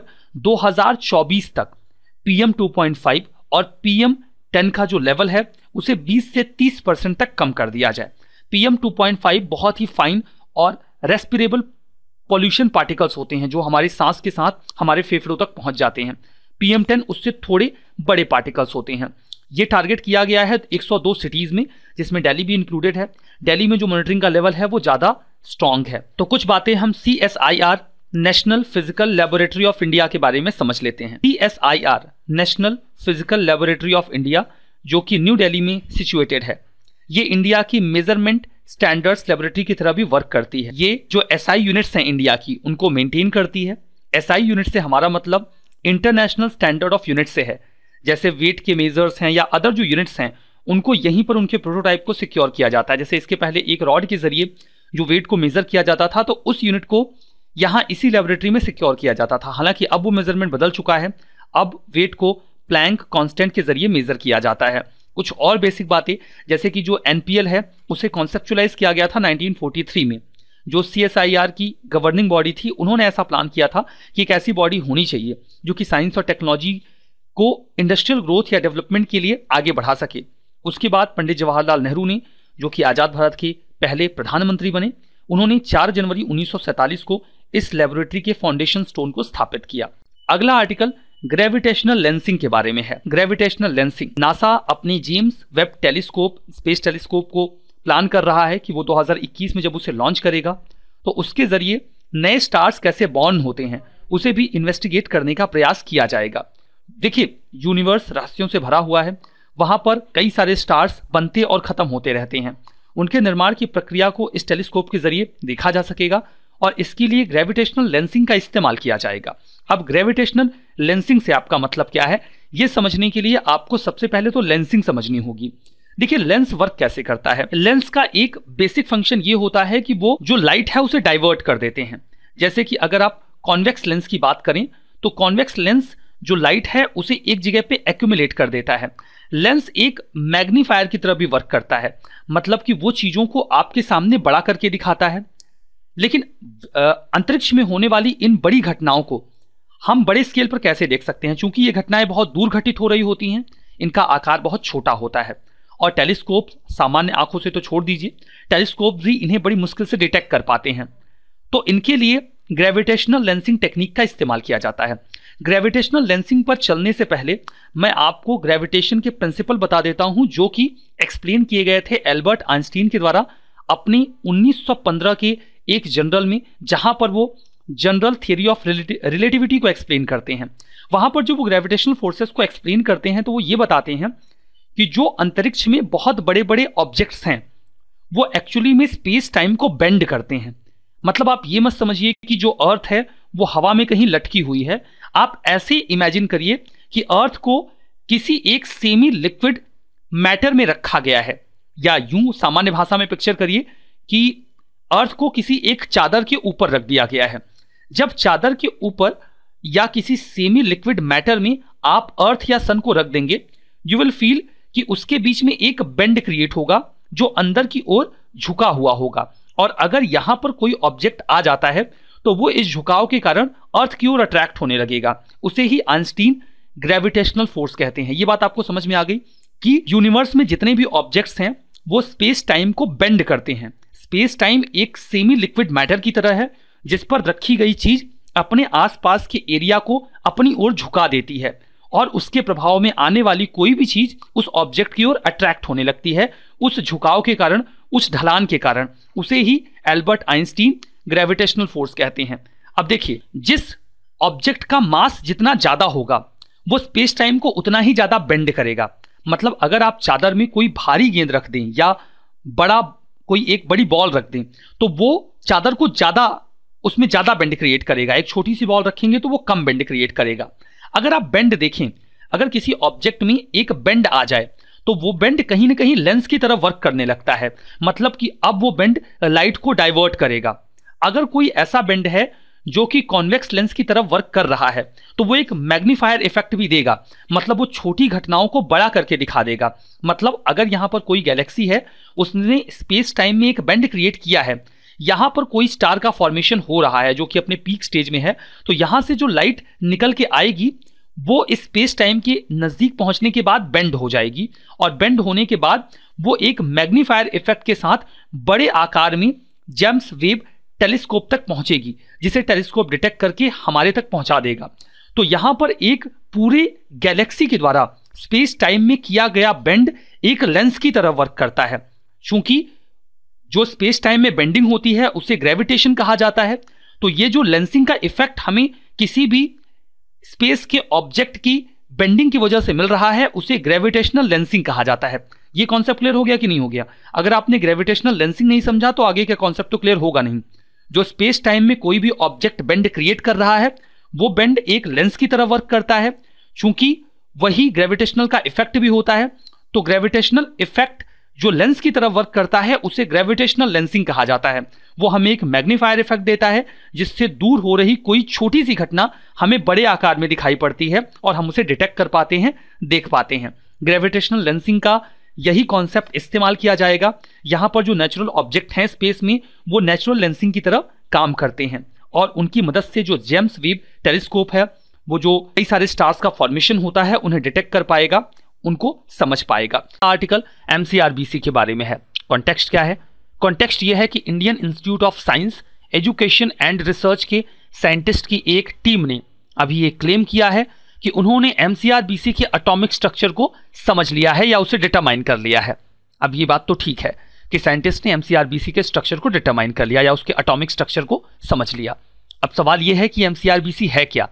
2024 तक PM 2.5 और PM 10 का जो लेवल है उसे 20 से 30% तक कम कर दिया जाए। PM 2.5 बहुत ही फाइन और रेस्पिरेबल पॉल्यूशन पार्टिकल्स होते हैं जो हमारी सांस के साथ हमारे फेफड़ों तक पहुंच जाते हैं। PM 10 उससे थोड़े बड़े पार्टिकल्स होते हैं। ये टारगेट किया गया है 102 सिटीज में, जिसमें दिल्ली भी इंक्लूडेड है। दिल्ली में जो मॉनिटरिंग का लेवल है वो ज्यादा स्ट्रॉन्ग है। तो कुछ बातें हम CSIR national physical laboratory of India के बारे में समझ लेते हैं। CSIR national physical laboratory of India जो कि न्यू दिल्ली में सिचुएटेड है, ये इंडिया की मेजरमेंट स्टैंडर्ड्स लेबोरेटरी की तरह भी वर्क करती है। ये जो SI यूनिट्स हैं इंडिया की उनको मेंटेन करती है। SI यूनिट से हमारा मतलब इंटरनेशनल स्टैंडर्ड ऑफ यूनिट से है। जैसे वेट के मेजर्स हैं या अदर जो यूनिट्स हैं उनको यहीं पर उनके प्रोटोटाइप को सिक्योर किया जाता है। जैसे इसके पहले एक रॉड के जरिए जो वेट को मेजर किया जाता था तो उस यूनिट को यहाँ इसी लेबोरेटरी में सिक्योर किया जाता था। हालांकि अब वो मेजरमेंट बदल चुका है, अब वेट को प्लैंक कांस्टेंट के जरिए मेजर किया जाता है। कुछ और बेसिक बातें जैसे कि जो NPL है उसे कॉन्सेप्चुलाइज किया गया था 1943 में। जो CSIR की गवर्निंग बॉडी थी उन्होंने ऐसा प्लान किया था कि एक ऐसी बॉडी होनी चाहिए जो कि साइंस और टेक्नोलॉजी को इंडस्ट्रियल ग्रोथ या डेवलपमेंट के लिए आगे बढ़ा सके। उसके बाद पंडित जवाहरलाल नेहरू ने, जो कि आजाद भारत के पहले प्रधानमंत्री बने, उन्होंने 4 जनवरी 1947 को इस लेबोरेटरी के फाउंडेशन स्टोन को स्थापित किया। अगला आर्टिकल ग्रेविटेशनल लेंसिंग के बारे में है। ग्रेविटेशनल लेंसिंग, नासा अपनी James Webb telescope space telescope को प्लान कर रहा है कि वो 2021 में जब उसे लॉन्च करेगा तो उसके जरिए नए स्टार्स कैसे बॉर्न होते हैं उसे भी इन्वेस्टिगेट करने का प्रयास किया जाएगा। देखिए, यूनिवर्स रहस्यों से भरा हुआ है, वहां पर कई सारे स्टार्स बनते और खत्म होते रहते हैं। उनके निर्माण की प्रक्रिया को इस टेलीस्कोप के जरिए देखा जा सकेगा और इसके लिए ग्रेविटेशनल लेंसिंग का इस्तेमाल किया जाएगा। अब ग्रेविटेशनल लेंसिंग से आपका मतलब क्या है, यह समझने के लिए आपको सबसे पहले तो लेंसिंग समझनी होगी। देखिए, लेंस वर्क कैसे करता है। लेंस का एक बेसिक फंक्शन ये होता है कि वो जो लाइट है उसे डाइवर्ट कर देते हैं। जैसे कि अगर आप कॉन्वेक्स लेंस की बात करें तो कॉन्वेक्स लेंस जो लाइट है उसे एक जगह पे एक्यूमुलेट कर देता है। लेंस एक मैग्नीफायर की तरह भी वर्क करता है, मतलब कि वो चीजों को आपके सामने बड़ा करके दिखाता है। लेकिन अंतरिक्ष में होने वाली इन बड़ी घटनाओं को हम बड़े स्केल पर कैसे देख सकते हैं, क्योंकि ये घटनाएं बहुत दूर घटित हो रही होती हैं, इनका आकार बहुत छोटा होता है और टेलीस्कोप सामान्य आंखों से तो छोड़ दीजिए, टेलीस्कोप भी इन्हें बड़ी मुश्किल से डिटेक्ट कर पाते हैं। तो इनके लिए ग्रेविटेशनल लेंसिंग टेक्निक का इस्तेमाल किया जाता है। ग्रेविटेशनल लेंसिंग पर चलने से पहले मैं आपको ग्रेविटेशन के प्रिंसिपल बता देता हूं, जो कि एक्सप्लेन किए गए थे एल्बर्ट आइंस्टीन के द्वारा अपनी 1915 के एक जर्नल में, जहां पर वो जनरल थ्योरी ऑफ रिलेटिविटी को एक्सप्लेन करते हैं। वहां पर जो वो ग्रेविटेशनल फोर्सेस को एक्सप्लेन करते हैं तो वो ये बताते हैं कि जो अंतरिक्ष में बहुत बड़े बड़े ऑब्जेक्ट्स हैं वो एक्चुअली में स्पेस टाइम को बेंड करते हैं। मतलब आप ये मत समझिए कि जो अर्थ है वो हवा में कहीं लटकी हुई है। आप ऐसे इमेजिन करिए कि अर्थ को किसी एक सेमी लिक्विड मैटर में रखा गया है, या यूं सामान्य भाषा में पिक्चर करिए कि अर्थ को किसी एक चादर के ऊपर रख दिया गया है। जब चादर के ऊपर या किसी सेमी लिक्विड मैटर में आप अर्थ या सन को रख देंगे, यू विल फील कि उसके बीच में एक बेंड क्रिएट होगा जो अंदर की ओर झुका हुआ होगा, और अगर यहां पर कोई ऑब्जेक्ट आ जाता है तो वो इस झुकाव के कारण अर्थ की ओर अट्रैक्ट होने लगेगा। उसे ही आइंस्टीन ग्रेविटेशनल फोर्स कहते हैं। ये बात आपको समझ में आ गई कि यूनिवर्स में जितने भी ऑब्जेक्ट्स हैं वो स्पेस टाइम को बेंड करते हैं। स्पेस टाइम एक सेमी लिक्विड मैटर की तरह है जिस पर रखी गई चीज अपने आसपास के एरिया को अपनी ओर झुका देती है और उसके प्रभाव में आने वाली कोई भी चीज उस ऑब्जेक्ट की ओर अट्रैक्ट होने लगती है, उस झुकाव के कारण, उस ढलान के कारण। उसे ही एल्बर्ट आइंस्टीन ग्रेविटेशनल फोर्स कहते हैं। अब देखिए, जिस ऑब्जेक्ट का मास जितना ज्यादा होगा वो स्पेस टाइम को उतना ही ज्यादा बेंड करेगा। मतलब अगर आप चादर में कोई भारी गेंद रख दें या कोई एक बड़ी बॉल रख दें तो वो चादर को उसमें ज्यादा बेंड क्रिएट करेगा। एक छोटी सी बॉल रखेंगे तो वो कम बेंड क्रिएट करेगा। अगर आप बेंड देखें, अगर किसी ऑब्जेक्ट में एक बेंड आ जाए तो वो बेंड कहीं ना कहीं लेंस की तरह वर्क करने लगता है। मतलब कि अब वो बेंड लाइट को डाइवर्ट करेगा। अगर कोई ऐसा बेंड है जो कि कॉन्वेक्स लेंस की तरफ वर्क कर रहा है तो वो एक मैग्नीफायर इफेक्ट भी देगा। मतलब वो छोटी घटनाओं को बड़ा करके दिखा देगा। मतलब अगर यहां पर कोई गैलेक्सी है, उसने स्पेस टाइम में एक बेंड क्रिएट किया है, यहां पर कोई स्टार का फॉर्मेशन हो रहा है जो कि अपने पीक स्टेज में है, तो यहां से जो लाइट निकल के आएगी वो स्पेस टाइम के नजदीक पहुंचने के बाद बेंड हो जाएगी, और बेंड होने के बाद वो एक मैग्नीफायर इफेक्ट के साथ बड़े आकार में जेम्स वेब टेलीस्कोप तक पहुंचेगी, जिसे टेलीस्कोप डिटेक्ट करके हमारे तक पहुंचा देगा। तो यहां पर एक पूरे गैलेक्सी के द्वारा स्पेस टाइम में किया गया बेंड एक लेंस की तरह वर्क करता है। चूंकि जो स्पेस टाइम में बेंडिंग होती है उसे ग्रेविटेशन कहा जाता है, तो ये जो लेंसिंग का इफेक्ट हमें किसी भी स्पेस के ऑब्जेक्ट की बेंडिंग की वजह से मिल रहा है उसे ग्रेविटेशनल लेंसिंग कहा जाता है। ये कॉन्सेप्ट क्लियर हो गया कि नहीं हो गया? अगर आपने ग्रेविटेशनल लेंसिंग नहीं समझा तो आगे का कॉन्सेप्ट तो क्लियर होगा नहीं। जो स्पेस टाइम में कोई भी ऑब्जेक्ट बेंड क्रिएट कर रहा है वो बेंड एक लेंस की तरह वर्क करता है। चूंकि वही ग्रेविटेशनल का इफेक्ट भी होता है, तो ग्रेविटेशनल इफेक्ट जो लेंस की तरह वर्क करता है उसे ग्रेविटेशनल लेंसिंग कहा जाता है। वो हमें एक मैग्नीफायर इफेक्ट देता है जिससे दूर हो रही कोई छोटी सी घटना हमें बड़े आकार में दिखाई पड़ती है और हम उसे डिटेक्ट कर पाते हैं, देख पाते हैं। ग्रेविटेशनल लेंसिंग का यही कॉन्सेप्ट इस्तेमाल किया जाएगा। यहां पर जो नेचुरल ऑब्जेक्ट हैं स्पेस में वो नेचुरल लेंसिंग की तरह काम करते हैं, और उनकी मदद से जो जेम्स वेब टेलीस्कोप है वो जो कई सारे स्टार्स का फॉर्मेशन होता है उन्हें डिटेक्ट कर पाएगा, उनको समझ पाएगा। आर्टिकल MCRBC के बारे में है। कॉन्टेक्स्ट क्या है? कॉन्टेक्स्ट ये है कि Indian institute of science education and research के साइंटिस्ट की एक टीम ने अभी ये क्लेम किया है कि उन्होंने MCRBC के एटॉमिक स्ट्रक्चर को समझ लिया है या उसे डिटरमाइन कर लिया है। अब ये बात तो ठीक है कि साइंटिस्ट ने एमसीआरबीसी के स्ट्रक्चर को डिटरमाइन कर लिया या उसके एटॉमिक स्ट्रक्चर को समझ लिया। अब सवाल यह है कि एमसीआरबीसी है क्या?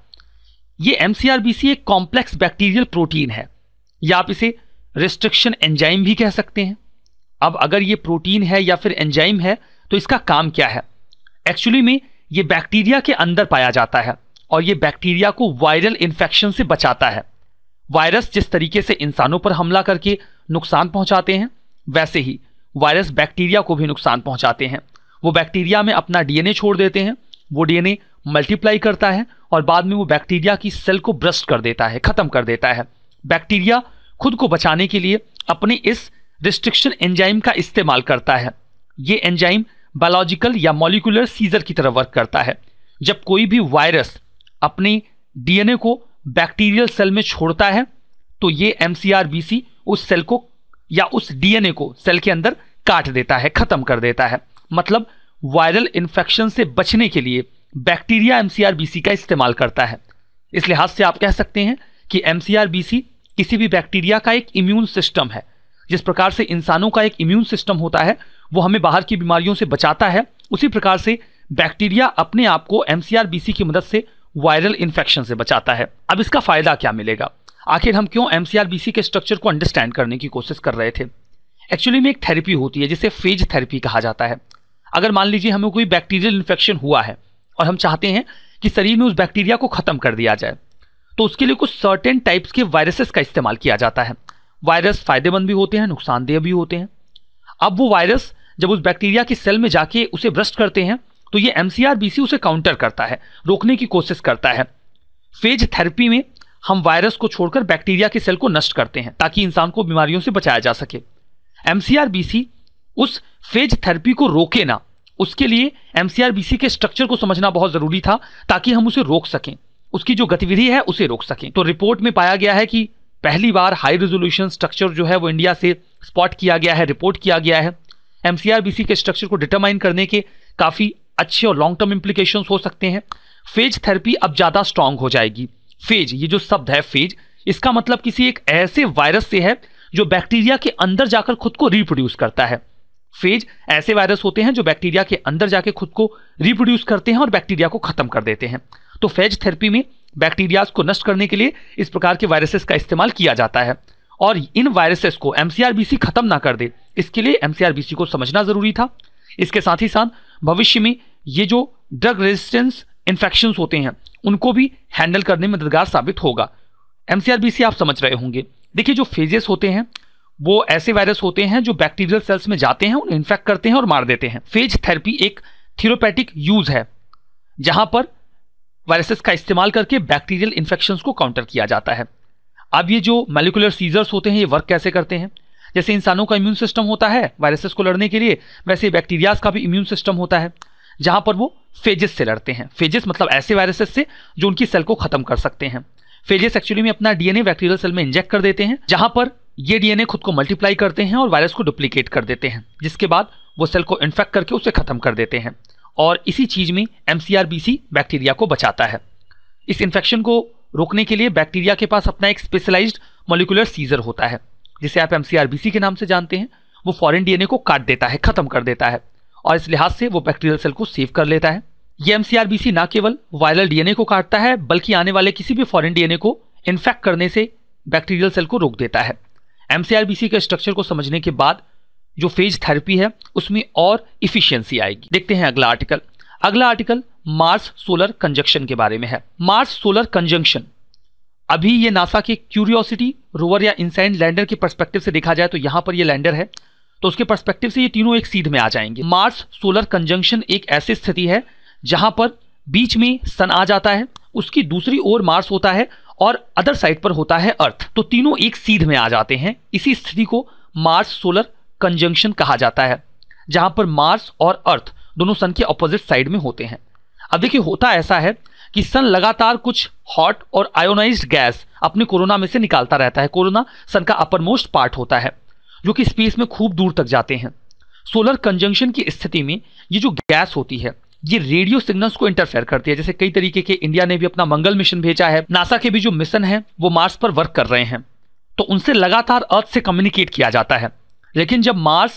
ये एमसीआरबीसी एक कॉम्प्लेक्स बैक्टीरियल प्रोटीन है, या आप इसे रिस्ट्रिक्शन एंजाइम भी कह सकते हैं। अब अगर ये प्रोटीन है या फिर एंजाइम है तो इसका काम क्या है? एक्चुअली में ये बैक्टीरिया के अंदर पाया जाता है और ये बैक्टीरिया को वायरल इन्फेक्शन से बचाता है। वायरस जिस तरीके से इंसानों पर हमला करके नुकसान पहुंचाते हैं, वैसे ही वायरस बैक्टीरिया को भी नुकसान पहुंचाते हैं। वो बैक्टीरिया में अपना डीएनए छोड़ देते हैं, वो डीएनए मल्टीप्लाई करता है और बाद में वो बैक्टीरिया की सेल को ब्रस्ट कर देता है, खत्म कर देता है। बैक्टीरिया खुद को बचाने के लिए अपने इस रिस्ट्रिक्शन एंजाइम का इस्तेमाल करता है। ये एंजाइम बायोलॉजिकल या मॉलिक्यूलर सीजर की तरह वर्क करता है। जब कोई भी वायरस अपने डीएनए को बैक्टीरियल सेल में छोड़ता है तो ये एमसीआरबीसी उस सेल को या उस डीएनए को सेल के अंदर काट देता है, खत्म कर देता है। मतलब वायरल इन्फेक्शन से बचने के लिए बैक्टीरिया एमसीआरबीसी का इस्तेमाल करता है। इस लिहाज से आप कह सकते हैं कि एमसीआरबीसी किसी भी बैक्टीरिया का एक इम्यून सिस्टम है। जिस प्रकार से इंसानों का एक इम्यून सिस्टम होता है वो हमें बाहर की बीमारियों से बचाता है, उसी प्रकार से बैक्टीरिया अपने आप को एमसीआरबीसी की मदद से वायरल इन्फेक्शन से बचाता है। अब इसका फायदा क्या मिलेगा? आखिर हम क्यों एमसीआरबीसी के स्ट्रक्चर को अंडरस्टैंड करने की कोशिश कर रहे थे? एक्चुअली में एक थेरेपी होती है जिसे फेज थेरेपी कहा जाता है। अगर मान लीजिए हमें कोई बैक्टीरियल इन्फेक्शन हुआ है और हम चाहते हैं कि शरीर में उस बैक्टीरिया को खत्म कर दिया जाए, तो उसके लिए कुछ सर्टेन टाइप्स के वायरसेस का इस्तेमाल किया जाता है। वायरस फायदेमंद भी होते हैं, नुकसानदेह भी होते हैं। अब वो वायरस जब उस बैक्टीरिया की सेल में जाके उसे ब्रस्ट करते हैं तो ये एमसीआरबीसी उसे काउंटर करता है, रोकने की कोशिश करता है। फेज थेरेपी में हम वायरस को छोड़कर बैक्टीरिया की सेल को नष्ट करते हैं ताकि इंसान को बीमारियों से बचाया जा सके। एमसीआरबीसी उस फेज थेरेपी को रोके ना, उसके लिए एमसीआरबीसी के स्ट्रक्चर को समझना बहुत जरूरी था ताकि हम उसे रोक सकें, उसकी जो गतिविधि है उसे रोक सकें। तो रिपोर्ट में पाया गया है कि पहली बार हाई रेजोल्यूशन स्ट्रक्चर जो है वो इंडिया से स्पॉट किया गया है, रिपोर्ट किया गया है। एमसीआरबीसी के स्ट्रक्चर को डिटरमाइन करने के काफी अच्छे और लॉन्ग टर्म इंप्लीकेशंस हो सकते हैं। फेज थेरेपी अब ज्यादा स्ट्रांग हो जाएगी। फेज, ये जो शब्द है फेज, इसका मतलब किसी एक ऐसे वायरस से है जो बैक्टीरिया के अंदर जाकर खुद को रिप्रोड्यूस करता है। फेज ऐसे वायरस होते हैं जो बैक्टीरिया के अंदर जाके खुद को रिप्रोड्यूस करते हैं और बैक्टीरिया को खत्म कर देते हैं। तो फेज थेरेपी में बैक्टीरिया को नष्ट करने के लिए इस प्रकार के वायरसेस का इस्तेमाल किया जाता है और इन वायरसेस को एमसीआरबीसी खत्म ना कर दे, इसके लिए एमसीआरबीसी को समझना जरूरी था। इसके साथ ही साथ भविष्य में ये जो ड्रग रेजिस्टेंस इन्फेक्शंस होते हैं उनको भी हैंडल करने में मददगार साबित होगा। एमसीआरबीसी आप समझ रहे होंगे। देखिए, जो फेजेस होते हैं वो ऐसे वायरस होते हैं जो बैक्टीरियल सेल्स में जाते हैं, उन्हें इन्फेक्ट करते हैं और मार देते हैं। फेज थेरेपी एक थेरेपेटिक यूज है जहां पर वायरसेस का इस्तेमाल करके बैक्टीरियल इन्फेक्शंस को काउंटर किया जाता है। अब ये जो मॉलिक्यूलर सीजर्स होते हैं ये वर्क कैसे करते हैं? जैसे इंसानों का इम्यून सिस्टम होता है वायरसेस को लड़ने के लिए, वैसे बैक्टीरियाज का भी इम्यून सिस्टम होता है जहां पर वो फेजेस से लड़ते हैं। फेजेस मतलब ऐसे वायरसेस से जो उनकी सेल को खत्म कर सकते हैं। फेजेस एक्चुअली में अपना डीएनए बैक्टीरियल सेल में इंजेक्ट कर देते हैं, जहां पर ये डीएनए खुद को मल्टीप्लाई करते हैं और वायरस को डुप्लीकेट कर देते हैं, जिसके बाद वो सेल को इन्फेक्ट करके उसे खत्म कर देते हैं। और इसी चीज में एमसीआरबीसी बैक्टीरिया को बचाता है। इस इन्फेक्शन को रोकने के लिए बैक्टीरिया के पास अपना एक स्पेशलाइज्ड मॉलिक्यूलर सीजर होता है जिसे आप एमसीआरबीसी के नाम से जानते हैं। वो फॉरेन डीएनए को काट देता है, खत्म कर देता है और इस लिहाज से वो बैक्टीरियल सेल को सेव कर लेता है। ये एमसीआरबीसी ना केवल वायरल डीएनए को काटता है बल्कि आने वाले किसी भी फॉरेन डीएनए को इन्फेक्ट करने से बैक्टीरियल सेल को रोक देता है। एमसीआरबीसी के स्ट्रक्चर को समझने के बाद जो फेज थेरेपी है उसमें और इफिशियंसी आएगी। देखते हैं अगला आर्टिकल। अगला आर्टिकल मार्स सोलर कंजंक्शन के बारे में है। मार्स सोलर कंजंक्शन, अभी ये नासा के क्यूरियोसिटी रोवर या इनसाइड लैंडर के पर्सपेक्टिव से देखा जाए तो यहां पर ये लैंडर है, तो उसके पर्सपेक्टिव से ये तीनों एक सीध में आ जाएंगे। मार्स सोलर कंजंक्शन एक ऐसी स्थिति है जहां पर बीच में सन आ जाता है, उसकी दूसरी ओर मार्स होता है और अदर साइड पर होता है अर्थ, तो तीनों एक सीध में आ जाते हैं। इसी स्थिति को मार्स सोलर कंजंक्शन कहा जाता है जहां पर मार्स और अर्थ दोनों सन के ऑपोजिट साइड में होते हैं। अब देखिए, होता ऐसा है कि सन लगातार कुछ हॉट और आयोनाइज्ड गैस अपने कोरोना में से निकालता रहता है। कोरोना सन का अपर मोस्ट पार्ट होता है जो कि स्पेस में खूब दूर तक जाते हैं। सोलर कंजंक्शन की स्थिति में ये जो गैस होती है ये रेडियो सिग्नल्स को इंटरफेयर करती है। जैसे कई तरीके के इंडिया ने भी अपना मंगल मिशन भेजा है, नासा के भी जो मिशन है वो मार्स पर वर्क कर रहे हैं, तो उनसे लगातार अर्थ से कम्युनिकेट किया जाता है। लेकिन जब मार्स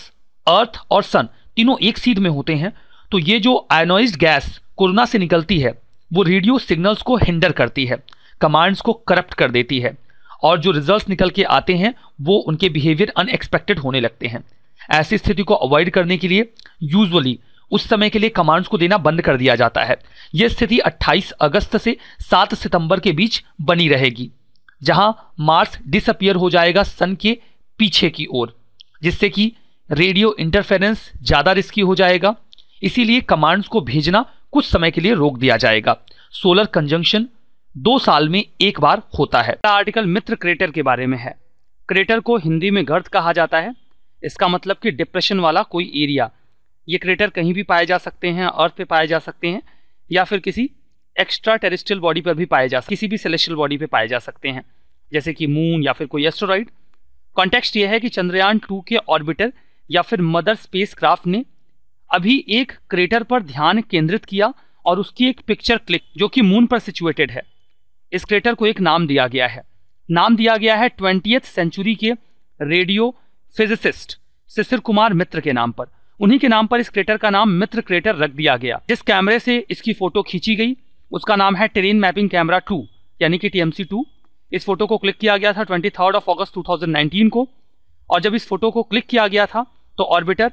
अर्थ और सन तीनों एक सीध में होते हैं, तो ये जो आयनोइज्ड गैस कोरोना से निकलती है वो रेडियो सिग्नल्स को हिंडर करती है, कमांड्स को करप्ट कर देती है, और जो रिजल्ट्स निकल के आते हैं वो उनके बिहेवियर अनएक्सपेक्टेड होने लगते हैं। ऐसी स्थिति को अवॉइड करने के लिए यूजुअली उस समय के लिए कमांड्स को देना बंद कर दिया जाता है। यह स्थिति 28 अगस्त से 7 सितंबर के बीच बनी रहेगी, जहां मार्स डिसअपियर हो जाएगा सन के पीछे की ओर, जिससे कि रेडियो इंटरफेरेंस ज्यादा रिस्की हो जाएगा। इसीलिए कमांड्स को भेजना कुछ समय के लिए रोक दिया जाएगा। सोलर कंजंक्शन 2 साल में एक बार होता है। आर्टिकल मित्र क्रेटर के बारे में है। क्रेटर को हिंदी में गर्त कहा जाता है। इसका मतलब कि डिप्रेशन वाला कोई एरिया। ये क्रेटर कहीं भी पाए जा सकते हैं, अर्थ पे पाए जा सकते हैं या फिर किसी एक्स्ट्रा टेरेस्ट्रियल बॉडी पर भी पाए जा सकते हैं, किसी भी सेलेस्टियल बॉडी पे पाए जा सकते हैं, जैसे कि मून या फिर कोई एस्टेरॉइड। कॉन्टेक्स्ट ये है कि चंद्रयान 2 के ऑर्बिटर या फिर मदर स्पेसक्राफ्ट ने अभी एक क्रेटर पर ध्यान केंद्रित किया और उसकी एक पिक्चर क्लिक जो कि मून पर सिचुएटेड है। इस क्रेटर को एक नाम दिया गया है। नाम दिया गया है 20th सेंचुरी के रेडियो फिजिसिस्ट शिशिर कुमार मित्र के नाम पर। उन्हीं के नाम पर इस क्रेटर का नाम मित्र क्रेटर रख दिया गया। जिस कैमरे से इसकी फोटो खींची गई उसका नाम है टेरेन मैपिंग कैमरा 2 यानी कि TMC-2। इस फोटो को क्लिक किया गया था 23 अगस्त 2019 को, और जब इस फोटो को क्लिक किया गया था तो ऑर्बिटर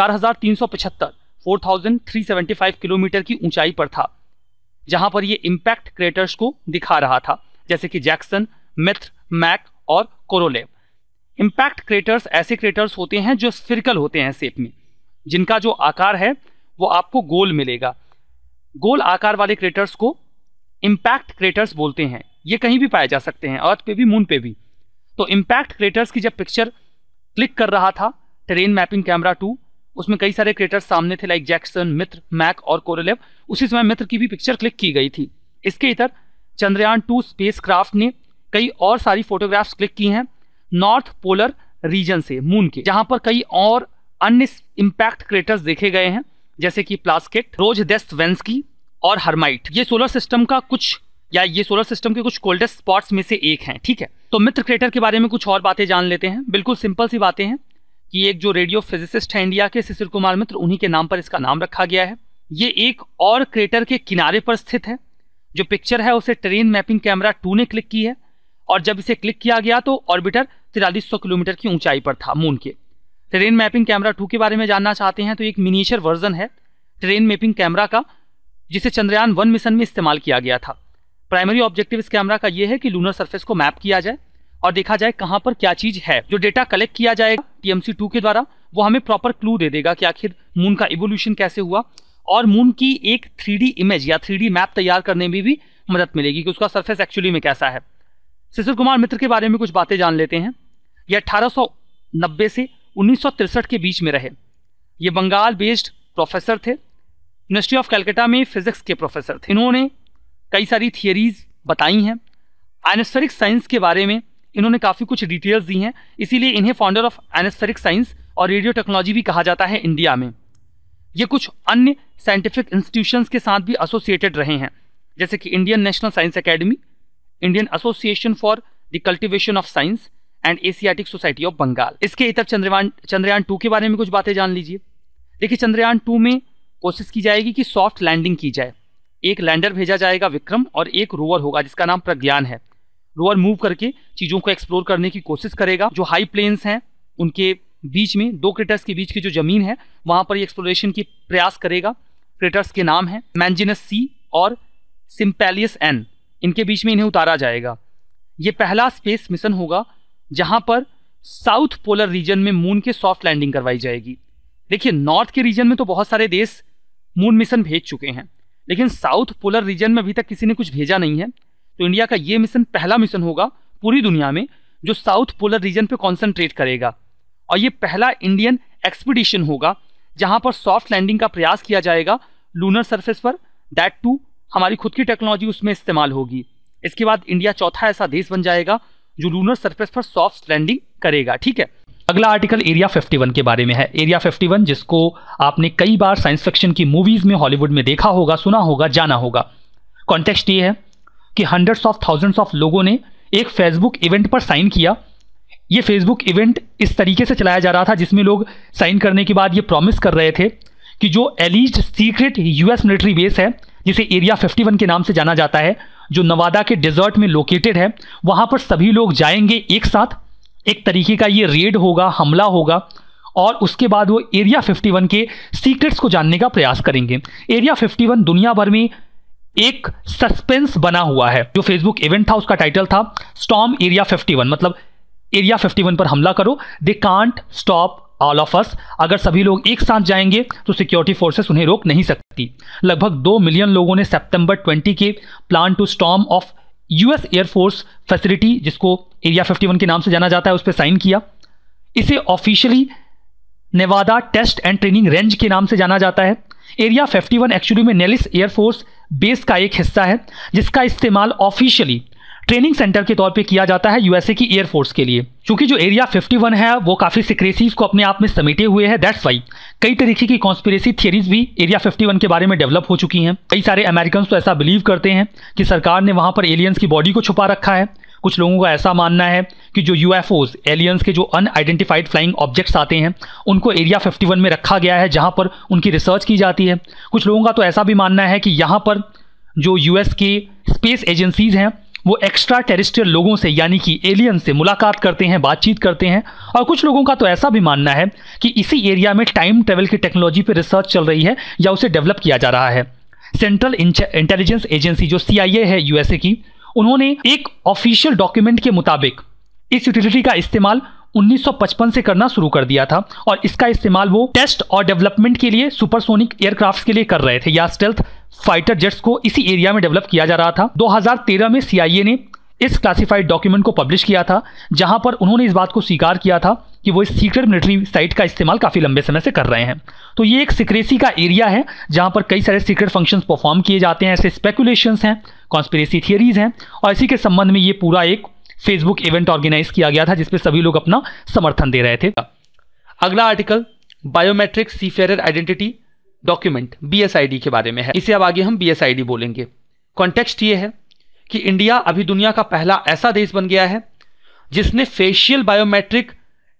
4375 किलोमीटर की ऊंचाई पर था, जहां पर ये इंपैक्ट क्रेटर्स को दिखा रहा था, जैसे कि जैक्सन, मित्र, मैक और कोरोलेव। इंपैक्ट क्रेटर्स ऐसे क्रेटर्स होते हैं जो स्फिरिकल होते हैं शेप में, जिनका जो आकार है वो आपको गोल मिलेगा। गोल आकार वाले क्रेटर्स को इंपैक्ट क्रेटर्स बोलते हैं। ये कहीं भी पाए जा सकते हैं, अर्थ पे भी, मून पे भी। तो इंपैक्ट क्रेटर्स की जब पिक्चर क्लिक कर रहा था टेरेन मैपिंग कैमरा 2, उसमें कई सारे क्रेटर्स सामने थे, लाइक जैक्सन, मित्र, मैक और कोरोलेव। उसी समय मित्र की भी पिक्चर क्लिक की गई थी। इसके इतर चंद्रयान 2 स्पेसक्राफ्ट ने कई और सारी फोटोग्राफ्स क्लिक की हैं नॉर्थ पोलर रीजन से, मून के, जहां पर कई और अन्य इंपैक्ट क्रेटर्स देखे गए हैं, जैसे कि प्लास्केट, रोजदेस्टवेंस्की और हर्माइट। ये सोलर सिस्टम के कुछ कोल्डेस्ट स्पॉट्स में से एक हैं। ठीक है, तो मित्र क्रेटर के बारे में कुछ और बातें जान लेते हैं। बिल्कुल सिंपल सी बातें हैं कि एक जो रेडियो फिजिसिस्ट है इंडिया के शिशिर कुमार मित्र, उन्हीं के नाम पर इसका नाम रखा गया है। ये एक और क्रेटर के किनारे पर स्थित है। जो पिक्चर है उसे टेरेन मैपिंग कैमरा 2 ने क्लिक की है, और जब इसे क्लिक किया गया तो ऑर्बिटर 4300 किलोमीटर की ऊंचाई पर था मून के। टेरेन मैपिंग कैमरा 2 के बारे में जानना चाहते हैं तो एक मिनिएचर वर्जन है टेरेन मैपिंग कैमरा का, जिसे चंद्रयान 1 मिशन में इस्तेमाल किया गया था। प्राइमरी ऑब्जेक्टिव इस कैमरा का यह है कि लूनर सरफेस को मैप किया जाए और देखा जाए कहां पर क्या चीज है। जो डेटा कलेक्ट किया जाएगा TMC-2 के द्वारा वो हमें प्रॉपर क्लू दे देगा कि आखिर मून का इवोल्यूशन कैसे हुआ, और मून की एक 3D इमेज या 3D मैप तैयार करने में भी मदद मिलेगी कि उसका सरफेस एक्चुअली में कैसा है। शिशिर कुमार मित्र के बारे में कुछ बातें जान लेते हैं। ये 1890 से 1963 के बीच में रहे। ये बंगाल बेस्ड प्रोफेसर थे, यूनिवर्सिटी ऑफ कैलकाटा में फिजिक्स के प्रोफेसर थे। इन्होंने कई सारी थियरीज बताई हैं। आयनोस्फेरिक साइंस के बारे में इन्होंने काफ़ी कुछ डिटेल्स दी हैं, इसीलिए इन्हें फाउंडर ऑफ आयनोस्फेरिक साइंस और रेडियो टेक्नोलॉजी भी कहा जाता है इंडिया में। ये कुछ अन्य साइंटिफिक इंस्टीट्यूशंस के साथ भी एसोसिएटेड रहे हैं, जैसे कि Indian national science academy, Indian association for the cultivation of science and Asiatic society of Bengal. इसके इतर चंद्रयान 2 के बारे में कुछ बातें जान लीजिए। देखिए, चंद्रयान 2 में कोशिश की जाएगी कि सॉफ्ट लैंडिंग की जाए। एक लैंडर भेजा जाएगा विक्रम, और एक रोवर होगा जिसका नाम प्रज्ञान है। रोवर मूव करके चीज़ों को एक्सप्लोर करने की कोशिश करेगा। जो हाई प्लेन्स हैं उनके बीच में, दो क्रेटर्स के बीच की जो जमीन है वहां पर ये एक्सप्लोरेशन की प्रयास करेगा। क्रेटर्स के नाम है मैंजिनस सी और सिम्पेलियस एन। इनके बीच में इन्हें उतारा जाएगा। ये पहला स्पेस मिशन होगा जहां पर साउथ पोलर रीजन में मून के सॉफ्ट लैंडिंग करवाई जाएगी। देखिए, नॉर्थ के रीजन में तो बहुत सारे देश मून मिशन भेज चुके हैं, लेकिन साउथ पोलर रीजन में अभी तक किसी ने कुछ भेजा नहीं है। तो इंडिया का ये मिशन पहला मिशन होगा पूरी दुनिया में जो साउथ पोलर रीजन पे कॉन्सेंट्रेट करेगा, और ये पहला इंडियन एक्सपीडिशन होगा जहां पर सॉफ्ट लैंडिंग का प्रयास किया जाएगा लूनर सरफेस पर। दैट टू हमारी खुद की टेक्नोलॉजी उसमें इस्तेमाल होगी। इसके बाद इंडिया चौथा ऐसा देश बन जाएगा जो लूनर सरफेस पर सॉफ्ट लैंडिंग करेगा। ठीक है, अगला आर्टिकल एरिया 51 के बारे में है। एरिया 51 जिसको आपने कई बार साइंस फिक्शन की मूवीज में हॉलीवुड में देखा होगा, सुना होगा, जाना होगा। कॉन्टेक्स्ट ये है कि हंड्रेड्स ऑफ थाउजेंड्स ऑफ लोगों ने एक फेसबुक इवेंट पर साइन किया। ये फेसबुक इवेंट इस तरीके से चलाया जा रहा था जिसमें लोग साइन करने के बाद ये प्रॉमिस कर रहे थे कि जो alleged secret US military base है, जिसे एरिया 51 के नाम से जाना जाता है, जो नवादा के डेजर्ट में लोकेटेड है, वहां पर सभी लोग जाएंगे एक साथ। एक तरीके का ये रेड होगा, हमला होगा, और उसके बाद वो एरिया 51 के सीक्रेट्स को जानने का प्रयास करेंगे। एरिया 51 दुनिया भर में एक सस्पेंस बना हुआ है। जो फेसबुक इवेंट था उसका टाइटल था स्टॉर्म एरिया 51, मतलब एरिया 51 पर हमला करो, they can't stop all of us. अगर सभी लोग एक साथ जाएंगे तो सिक्योरिटी फोर्सेस उन्हें रोक नहीं सकती। लगभग 2 मिलियन लोगों ने सितंबर 20 के plan to storm of US air force facility, जिसको एरिया 51 के नाम से जाना जाता है, उस पर साइन किया। इसे officially Nevada test and training range के नाम से जाना जाता है। एरिया 51 एक्चुअली में नेलिस एयरफोर्स बेस का एक हिस्सा है, जिसका इस्तेमाल ऑफिशियली ट्रेनिंग सेंटर के तौर पे किया जाता है यूएसए की एयरफोर्स के लिए। क्योंकि जो एरिया 51 है वो काफ़ी सिक्रेसीज को अपने आप में समेटे हुए है, दैट्स वाई कई तरीके की कॉन्स्पिरेसी थियरीज भी एरिया 51 के बारे में डेवलप हो चुकी हैं। कई सारे अमेरिकन तो ऐसा बिलीव करते हैं कि सरकार ने वहाँ पर एलियंस की बॉडी को छुपा रखा है। कुछ लोगों का ऐसा मानना है कि जो यूएफओज, एलियंस के जो अनआइडेंटिफाइड फ्लाइंग ऑब्जेक्ट्स आते हैं, उनको एरिया 51 में रखा गया है जहाँ पर उनकी रिसर्च की जाती है। कुछ लोगों का तो ऐसा भी मानना है कि यहाँ पर जो यूएस के स्पेस एजेंसीज हैं वो एक्स्ट्रा टेरेस्ट्रियल लोगों से, यानी कि एलियन से मुलाकात करते हैं, बातचीत करते हैं। और कुछ लोगों का तो ऐसा भी मानना है कि इसी एरिया में टाइम ट्रेवल की टेक्नोलॉजी पर रिसर्च चल रही है या उसे डेवलप किया जा रहा है। सेंट्रल इंटेलिजेंस एजेंसी जो CIA है यूएसए की, उन्होंने एक ऑफिशियल डॉक्यूमेंट के मुताबिक इस यूटिलिटी का इस्तेमाल 1955 से करना शुरू कर दिया था, और इसका इस्तेमाल वो टेस्ट और डेवलपमेंट के लिए सुपरसोनिक एयरक्राफ्ट के लिए कर रहे थे, या स्टेल्थ फाइटर जेट्स को इसी एरिया में डेवलप किया जा रहा था। 2013 में CIA ने इस क्लासिफाइड डॉक्यूमेंट को पब्लिश किया था, जहां पर उन्होंने इस बात को स्वीकार किया था कि वो इस सीक्रेट मिलिट्री साइट का इस्तेमाल काफ़ी लंबे समय से कर रहे हैं। तो ये एक सीक्रेसी का एरिया है जहां पर कई सारे सीक्रेट फंक्शंस परफॉर्म किए जाते हैं। ऐसे स्पेकुलेशंस हैं, कॉन्स्पिरेसी थियरीज हैं, और इसी के संबंध में ये पूरा एक फेसबुक इवेंट ऑर्गेनाइज किया गया था जिसपे सभी लोग अपना समर्थन दे रहे थे। अगला article biometric seafarer identity document BSID के बारे में है। इसे अब आगे हम BSID बोलेंगे। कॉन्टेक्स्ट ये है कि इंडिया अभी दुनिया का पहला ऐसा देश बन गया है जिसने फेशियल बायोमेट्रिक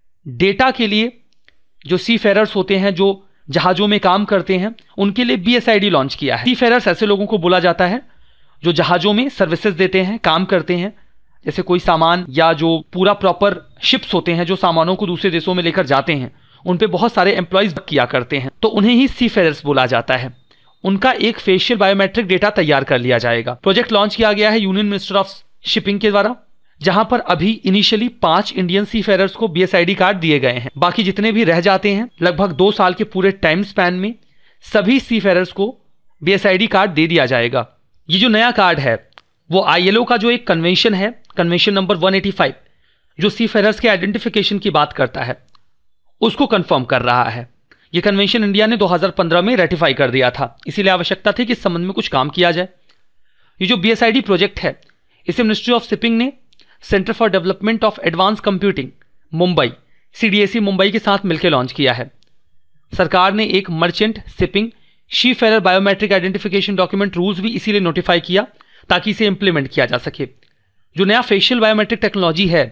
डेटा के लिए जो सीफेरर्स होते हैं, जो जहाजों में काम करते हैं, उनके लिए BSID लॉन्च किया है। सीफेरर्स ऐसे लोगों को बोला जाता है जो जहाजों में सर्विसेज देते हैं, काम करते हैं, जैसे कोई सामान या जो पूरा प्रॉपर शिप्स होते हैं जो सामानों को दूसरे देशों में लेकर जाते हैं, उन पे बहुत सारे एम्प्लॉयज किया करते हैं, तो उन्हें ही सीफेरर्स बोला जाता है। उनका एक फेशियल बायोमेट्रिक डेटा तैयार कर लिया जाएगा। प्रोजेक्ट लॉन्च किया गया है यूनियन मिनिस्टर ऑफ शिपिंग के द्वारा, जहां पर अभी इनिशियली 5 इंडियन सीफेरर्स को BSID कार्ड दिए गए हैं। बाकी जितने भी रह जाते हैं, लगभग 2 साल के पूरे टाइम स्पैन में सभी सीफेरर्स को BSID कार्ड दे दिया जाएगा। ये जो नया कार्ड है वो ILO का जो एक कन्वेंशन है, कन्वेंशन नंबर 185, जो सीफेरर्स के आइडेंटिफिकेशन की बात करता है, उसको कंफर्म कर रहा है। यह कन्वेंशन इंडिया ने 2015 में रेटिफाई कर दिया था, इसीलिए आवश्यकता थी कि इस संबंध में कुछ काम किया जाए। ये जो BSID प्रोजेक्ट है, इसे मिनिस्ट्री ऑफ शिपिंग ने centre for development of advance computing Mumbai CDAC Mumbai के साथ मिलकर लॉन्च किया है। सरकार ने एक merchant shipping seafarer biometric identification document rules भी इसीलिए नोटिफाई किया ताकि इसे इंप्लीमेंट किया जा सके। जो नया फेशियल बायोमेट्रिक टेक्नोलॉजी है,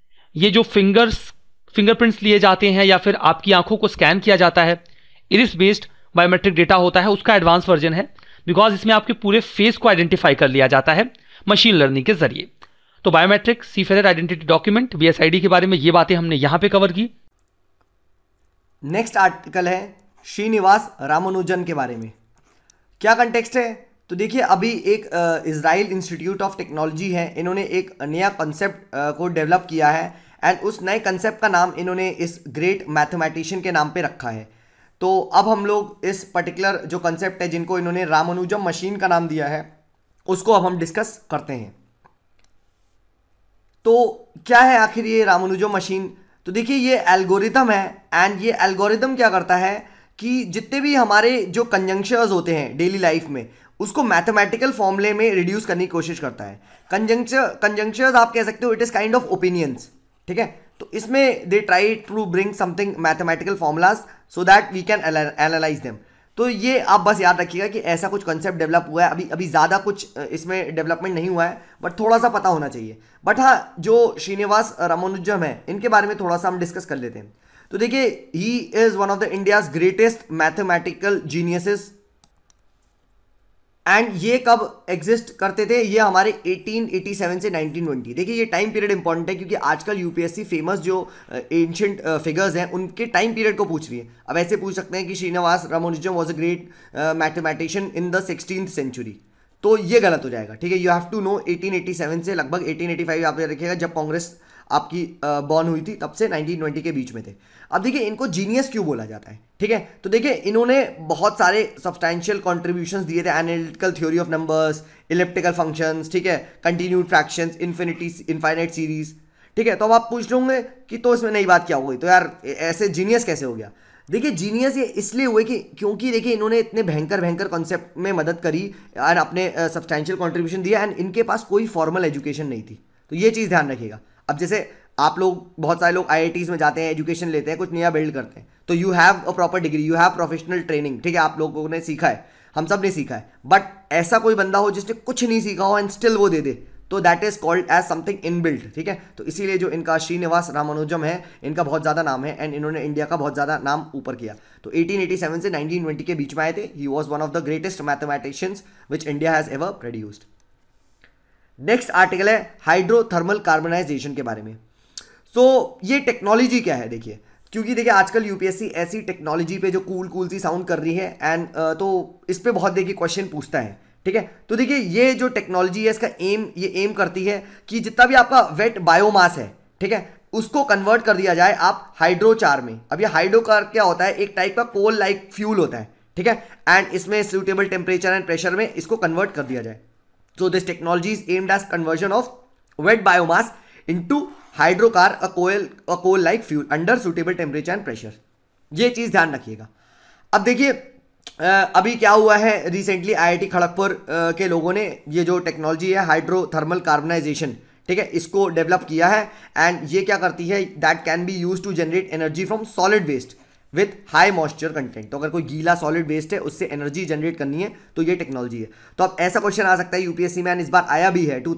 ये जो फिंगरप्रिंट्स लिए जाते हैं या फिर आपकी आंखों को स्कैन किया जाता है, इरिस बेस्ड बायोमेट्रिक डेटा होता है, उसका एडवांस वर्जन है, बिकॉज इसमें आपके पूरे फेस को आइडेंटिफाई कर लिया जाता है मशीन लर्निंग के जरिए। तो biometric seafarer identity document BSID के बारे में ये बातें हमने यहां पे कवर की। नेक्स्ट आर्टिकल है श्रीनिवास रामानुजन के बारे में। क्या कंटेक्स्ट है तो देखिए, अभी एक इजराइल इंस्टीट्यूट ऑफ टेक्नोलॉजी है, इन्होंने एक नया कंसेप्ट को डेवलप किया है, एंड उस नए कंसेप्ट का नाम इन्होंने इस ग्रेट मैथमेटिशियन के नाम पे रखा है। तो अब हम लोग इस पर्टिकुलर जो कंसेप्ट है, जिनको इन्होंने रामानुजम मशीन का नाम दिया है, उसको अब हम डिस्कस करते हैं। तो क्या है आखिर ये रामानुजम मशीन? तो देखिए, ये एल्गोरिथम है, एंड ये एल्गोरिथम क्या करता है कि जितने भी हमारे जो कंजंक्शंस होते हैं डेली लाइफ में, उसको मैथमेटिकल फॉर्मूले में रिड्यूस करने की कोशिश करता है। कंजंक्शंस आप कह सकते हो, it is kind of opinions, ठीक है। तो इसमें they try to bring something mathematical formulas so that we can analyse them. तो ये आप बस याद रखिएगा कि ऐसा कुछ कंसेप्ट डेवलप हुआ है, अभी अभी ज़्यादा कुछ इसमें डेवलपमेंट नहीं हुआ है, बट थोड़ा सा पता होना चाहिए। बट हाँ, जो श्रीनिवास रामानुजम है इनके बारे में थोड़ा सा हम डिस्कस कर लेते हैं। तो देखिए, he is one of the India's greatest mathematical geniuses, and ये कब एग्जिस्ट करते थे, ये हमारे 1887 से 1920। देखिए ये टाइम पीरियड इंपॉर्टेंट है क्योंकि आजकल यूपीएससी फेमस जो एंशिएंट फिगर्स हैं उनके टाइम पीरियड को पूछ रही है। अब ऐसे पूछ सकते हैं कि Srinivas Ramanujan was a great mathematician in the 16th century, तो ये गलत हो जाएगा। ठीक है, यू हैव टू नो 1887 से लगभग 1885 आप रखिएगा, जब कांग्रेस आपकी बॉर्न हुई थी, तब से 1920 के बीच में थे। अब देखिए इनको जीनियस क्यों बोला जाता है, ठीक है, तो देखिए इन्होंने बहुत सारे सब्सटैंशियल कॉन्ट्रीब्यूशंस दिए थे, analytical theory of numbers, elliptical functions, ठीक है, कंटिन्यूड फ्रैक्शंस, इनफाइनाइट सीरीज। ठीक है, तो अब आप पूछ लोगे कि तो इसमें नई बात क्या हो गई, तो यार ऐसे जीनियस कैसे हो गया। देखिए जीनियस ये इसलिए हुए कि क्योंकि देखिए इन्होंने इतने भयंकर कॉन्सेप्ट में मदद करी एंड अपने सब्सटैंशियल कॉन्ट्रीब्यूशन दिया, एंड इनके पास कोई फॉर्मल एजुकेशन नहीं थी। तो ये चीज़ ध्यान रखिएगा। अब जैसे आप लोग, बहुत सारे लोग IITs में जाते हैं, एजुकेशन लेते हैं, कुछ नया बिल्ड करते हैं, तो you have a proper degree, you have professional training, ठीक है, आप लोगों ने सीखा है, हम सब ने सीखा है, बट ऐसा कोई बंदा हो जिसने कुछ नहीं सीखा हो एंड स्टिल वो दे दे, तो that is called as something inbuilt. ठीक है, तो इसीलिए जो इनका श्रीनिवास रामानुजम है, इनका बहुत ज़्यादा नाम है एंड इन्होंने इंडिया का बहुत ज़्यादा नाम ऊपर किया। तो 1887 से 1920 के बीच में आए थे। He was one of the greatest mathematicians which India has ever produced. Next article है हाइड्रोथर्मल कार्बनाइजेशन के बारे में। सो ये टेक्नोलॉजी क्या है, देखिए, क्योंकि देखिए आजकल यूपीएससी ऐसी टेक्नोलॉजी पे जो कूल सी साउंड कर रही है एंड तो इस पे बहुत देखिए क्वेश्चन पूछता है। ठीक है, तो देखिए ये जो टेक्नोलॉजी है इसका एम करती है कि जितना भी आपका वेट बायोमास है, ठीक है, उसको कन्वर्ट कर दिया जाए आप हाइड्रोचार में। अब ये हाइड्रोचार क्या होता है, एक टाइप का कोल लाइक फ्यूल होता है, ठीक है, एंड इसमें सूटेबल टेम्परेचर एंड प्रेशर में इसको कन्वर्ट कर दिया जाए। So this technology is aimed as conversion of wet biomass into hydrochar a coal like fuel under suitable temperature and pressure. ये चीज ध्यान रखिएगा। अब देखिए अभी क्या हुआ है, रिसेंटली IIT खड़गपुर के लोगों ने ये जो टेक्नोलॉजी है हाइड्रोथर्मल कार्बनाइजेशन, ठीक है, इसको डेवलप किया है एंड ये क्या करती है, that can be use to generate energy from solid waste with high moisture content. तो अगर कोई गीला सॉलिड वेस्ट है उससे एनर्जी जनरेट करनी है तो ये टेक्नोलॉजी है। तो अब ऐसा क्वेश्चन आ सकता है यूपीएससी में, एंड इस बार आया भी है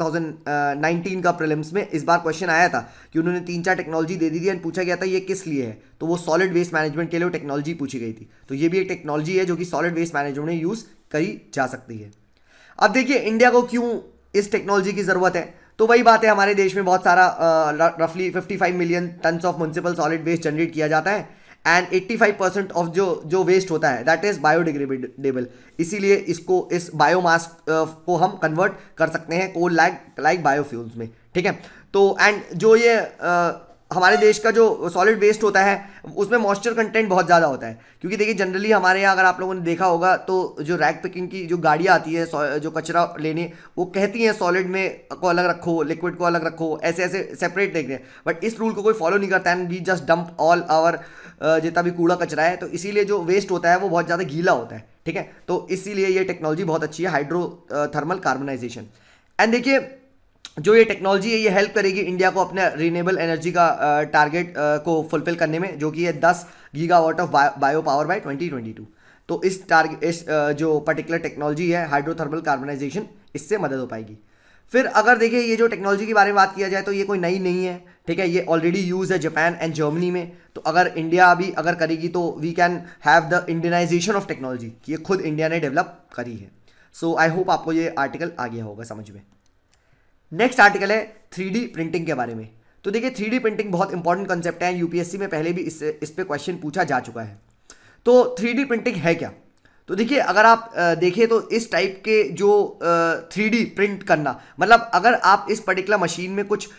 2019 का प्रीलिम्स में। इस बार क्वेश्चन आया था कि उन्होंने 3-4 टेक्नोलॉजी दे दी थी एंड पूछा गया था ये किस लिए है, तो वो सॉलिड वेस्ट मैनेजमेंट के लिए टेक्नोलॉजी पूछी गई थी। तो ये भी एक टेक्नोलॉजी है जो कि सॉलिड वेस्ट मैनेजमेंट में यूज़ करी जा सकती है। अब देखिए इंडिया को क्यों इस टेक्नोलॉजी की ज़रूरत है, तो वही बात है, हमारे देश में बहुत सारा रफली 55 million tons of municipal solid waste generate किया जाता है एंड 85% ऑफ जो वेस्ट होता है दैट इज़ बायोडिग्रेडेबल। इसीलिए इसको, इस बायोमास को हम कन्वर्ट कर सकते हैं कोल लाइक बायोफ्यूल्स में। ठीक है, तो एंड जो ये हमारे देश का जो सॉलिड वेस्ट होता है उसमें मॉइस्चर कंटेंट बहुत ज़्यादा होता है, क्योंकि देखिए जनरली हमारे यहाँ अगर आप लोगों ने देखा होगा तो जो रैक पिकिंग की जो गाड़ियाँ आती है जो कचरा लेने, वो कहती हैं सॉलिड में को अलग रखो, लिक्विड को अलग रखो, ऐसे सेपरेट देखते हैं, बट इस रूल को कोई फॉलो नहीं करता है and we just dump all our जितना भी कूड़ा कचरा है, तो इसीलिए जो वेस्ट होता है वो बहुत ज़्यादा गीला होता है। ठीक है, तो इसीलिए ये टेक्नोलॉजी बहुत अच्छी है हाइड्रोथर्मल कार्बनाइजेशन। एंड देखिए जो ये टेक्नोलॉजी है ये हेल्प करेगी इंडिया को अपने रिन्यूएबल एनर्जी का टारगेट को फुलफिल करने में, जो कि है 10 gigawatt of bio power by 2022। तो इस जो पर्टिकुलर टेक्नोलॉजी है हाइड्रोथर्मल कार्बनाइजेशन, इससे मदद हो पाएगी। फिर अगर देखिए ये जो टेक्नोलॉजी के बारे में बात किया जाए तो ये कोई नई नहीं है, ठीक है, ये ऑलरेडी यूज़ है जापान एंड जर्मनी में। तो अगर इंडिया भी अगर करेगी तो we can have the Indianisation of technology, कि ये खुद इंडिया ने डेवलप करी है। सो आई होप आपको ये आर्टिकल आ गया होगा समझ में। नेक्स्ट आर्टिकल है 3D प्रिंटिंग के बारे में। तो देखिए 3D प्रिंटिंग बहुत इंपॉर्टेंट कंसेप्ट है, यूपीएससी में पहले भी इस पे क्वेश्चन पूछा जा चुका है। तो 3D प्रिंटिंग है क्या, तो देखिए अगर आप देखें तो इस टाइप के जो 3D प्रिंट करना, मतलब अगर आप इस पर्टिकुलर मशीन में कुछ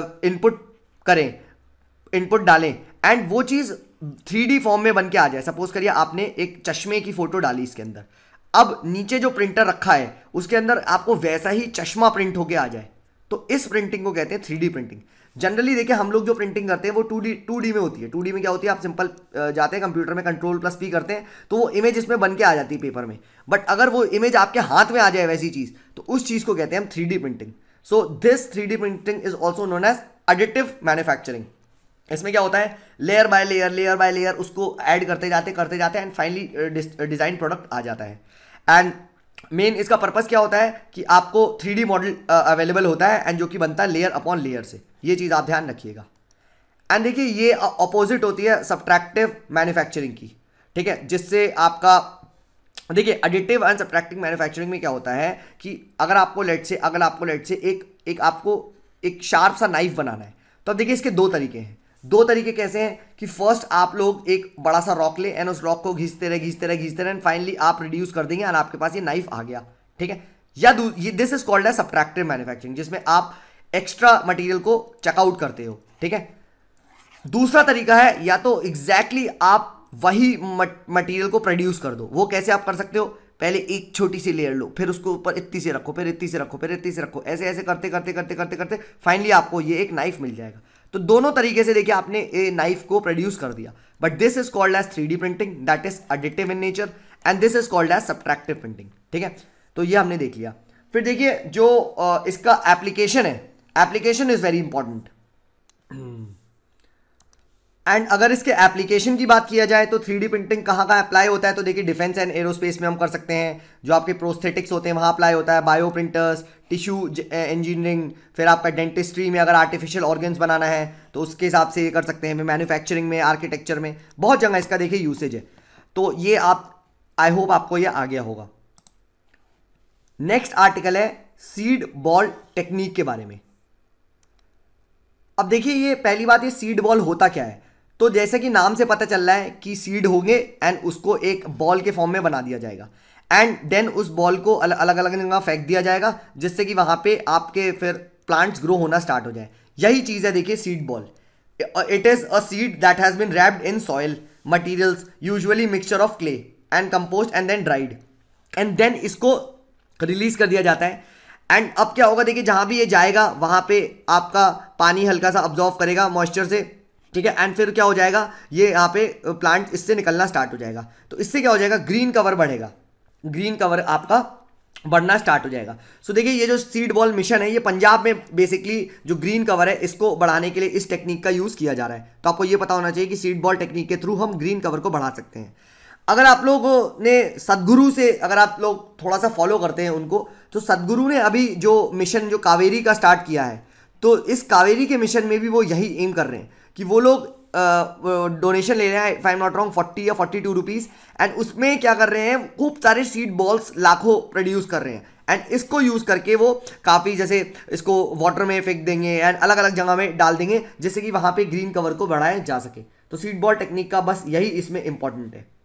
इनपुट डालें एंड वो चीज़ 3D फॉर्म में बन के आ जाए। सपोज करिए आपने एक चश्मे की फोटो डाली इसके अंदर, अब नीचे जो प्रिंटर रखा है उसके अंदर आपको वैसा ही चश्मा प्रिंट होके आ जाए, तो इस प्रिंटिंग को कहते हैं 3D प्रिंटिंग। जनरली देखिए हम लोग जो प्रिंटिंग करते हैं वो 2D में होती है। 2D में क्या होती है, आप सिंपल जाते हैं कंप्यूटर में Ctrl+P करते हैं तो वो इमेज इसमें बन के आ जाती है पेपर में। बट अगर वो इमेज आपके हाथ में आ जाए वैसी चीज़, तो उस चीज़ को कहते हैं हम 3D printing. So this 3D printing is also known as additive manufacturing. इसमें क्या होता है, लेयर बाय लेयर उसको ऐड करते जाते एंड फाइनली डिजाइन प्रोडक्ट आ जाता है। एंड मेन इसका पर्पस क्या होता है कि आपको 3D मॉडल अवेलेबल होता है एंड जो कि बनता है लेयर अपॉन लेयर से। ये चीज़ आप ध्यान रखिएगा। एंड देखिए ये अपोजिट होती है सब्ट्रैक्टिव मैन्युफैक्चरिंग की, ठीक है, जिससे आपका देखिए एडिटिव एंड सब्ट्रैक्टिव मैन्युफैक्चरिंग में क्या होता है कि अगर आपको लेट से आपको एक शार्प सा नाइफ बनाना है, तो अब देखिए इसके दो तरीके हैं। दो तरीके कैसे हैं कि फर्स्ट आप लोग एक बड़ा सा रॉक ले एंड उस रॉक को घिसते रहे एंड फाइनली आप रिड्यूस कर देंगे एंड आपके पास ये नाइफ आ गया, ठीक है। या this is called as subtractive manufacturing, जिसमें आप एक्स्ट्रा मटेरियल को चेकआउट करते हो, ठीक है। दूसरा तरीका है या तो एग्जैक्टली आप वही मटेरियल को प्रोड्यूस कर दो। वो कैसे आप कर सकते हो, पहले एक छोटी सी लेयर लो, फिर उसको ऊपर इतनी से रखो, फिर इतनी से रखो, फिर इतनी से रखो, ऐसे ऐसे करते फाइनली आपको ये एक नाइफ मिल जाएगा। तो दोनों तरीके से देखिए आपने ए नाइफ को प्रोड्यूस कर दिया। But this is called as 3D printing, that is additive in nature, and this is called as subtractive printing, ठीक है। तो ये हमने देख लिया। फिर देखिए जो इसका एप्लीकेशन है, application is very important. And अगर इसके एप्लीकेशन की बात किया जाए तो 3D प्रिंटिंग कहाँ का अप्लाई होता है, तो देखिए डिफेंस एंड एरोस्पेस में हम कर सकते हैं, जो आपके प्रोस्थेटिक्स होते हैं वहाँ अप्लाई होता है, बायो प्रिंटर्स, टिश्यू इंजीनियरिंग, फिर आपका डेंटिस्ट्री में अगर आर्टिफिशियल ऑर्गन्स बनाना है तो उसके हिसाब से ये कर सकते हैं, मैन्युफैक्चरिंग में, आर्किटेक्चर में, बहुत जगह इसका देखिए यूसेज है। तो ये आप आई होप आपको ये आ गया होगा। नेक्स्ट आर्टिकल है सीड बॉल टेक्निक के बारे में। अब देखिए ये पहली बात, ये सीड बॉल होता क्या है, तो जैसे कि नाम से पता चल रहा है कि सीड होंगे एंड उसको एक बॉल के फॉर्म में बना दिया जाएगा एंड देन उस बॉल को अलग अलग जगह फेंक दिया जाएगा, जिससे कि वहां पे आपके फिर प्लांट्स ग्रो होना स्टार्ट हो जाए। यही चीज है देखिए seed ball. It is a seed that has been wrapped in soil materials, usually mixture of clay and compost and then dried, and then इसको रिलीज कर दिया जाता है। एंड अब क्या होगा देखिए, जहां भी ये जाएगा वहां पे आपका पानी हल्का सा ऑब्जॉर्व करेगा मॉइस्चर से, ठीक है, एंड फिर क्या हो जाएगा, ये यहाँ पे प्लांट इससे निकलना स्टार्ट हो जाएगा। तो इससे क्या हो जाएगा, ग्रीन कवर बढ़ेगा, ग्रीन कवर आपका बढ़ना स्टार्ट हो जाएगा। सो देखिए ये जो सीड बॉल मिशन है, ये पंजाब में बेसिकली जो ग्रीन कवर है इसको बढ़ाने के लिए इस टेक्निक का यूज किया जा रहा है। तो आपको ये पता होना चाहिए कि सीड बॉल टेक्निक के थ्रू हम ग्रीन कवर को बढ़ा सकते हैं। अगर आप लोगों ने सदगुरु से, अगर आप लोग थोड़ा सा फॉलो करते हैं उनको, तो सदगुरु ने अभी जो मिशन जो कावेरी का स्टार्ट किया है, तो इस कावेरी के मिशन में भी वो यही एम कर रहे हैं कि वो लोग डोनेशन ले रहे हैं, if I am not wrong 40 या 42 रुपीज़, एंड उसमें क्या कर रहे हैं, खूब सारे सीड बॉल्स लाखों प्रोड्यूस कर रहे हैं एंड इसको यूज़ करके वो काफ़ी जैसे इसको वाटर में फेंक देंगे एंड अलग अलग जगह में डाल देंगे, जिससे कि वहाँ पे ग्रीन कवर को बढ़ाया जा सके। तो सीड बॉल टेक्निक का बस यही इसमें इंपॉर्टेंट है।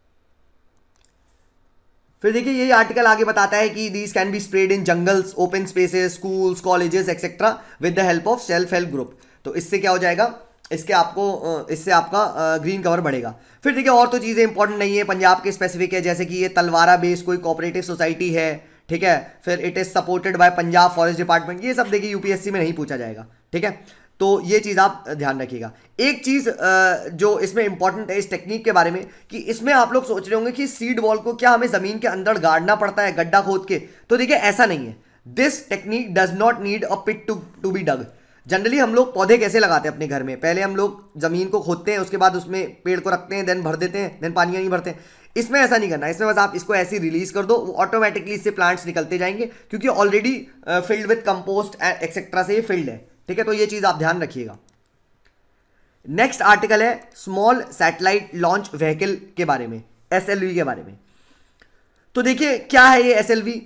फिर देखिए ये आर्टिकल आगे बताता है कि these can be spread in jungles, open spaces, schools, colleges etcetera with the help of self help group. तो इससे क्या हो जाएगा, इससे आपका ग्रीन कवर बढ़ेगा। फिर देखिए और तो चीज़ें इंपॉर्टेंट नहीं है, पंजाब के स्पेसिफिक है, जैसे कि ये तलवारा बेस्ड कोई कोऑपरेटिव सोसाइटी है, ठीक है। फिर it is supported by Punjab forest department. ये सब देखिए यूपीएससी में नहीं पूछा जाएगा, ठीक है। तो ये चीज़ आप ध्यान रखिएगा। एक चीज़ जो इसमें इंपॉर्टेंट है इस टेक्निक के बारे में, कि इसमें आप लोग सोच रहे होंगे कि सीड बॉल को क्या हमें ज़मीन के अंदर गाड़ना पड़ता है गड्ढा खोद के, तो देखिए ऐसा नहीं है। This technique does not need a pit to be dug. Generally हम लोग पौधे कैसे लगाते हैं अपने घर में, पहले हम लोग ज़मीन को खोदते हैं, उसके बाद उसमें पेड़ को रखते हैं, देन भर देते हैं, देन पानी नहीं भरते हैं। इसमें ऐसा नहीं करना, इसमें बस आप इसको ऐसे रिलीज कर दो, वो ऑटोमेटिकली इससे प्लांट्स निकलते जाएंगे, क्योंकि already filled with compost etcetera से ये फिल्ड है, ठीक है। तो ये चीज़ आप ध्यान रखिएगा। नेक्स्ट आर्टिकल है स्मॉल सैटेलाइट लॉन्च व्हीकल के बारे में, SLV के बारे में। तो देखिए क्या है ये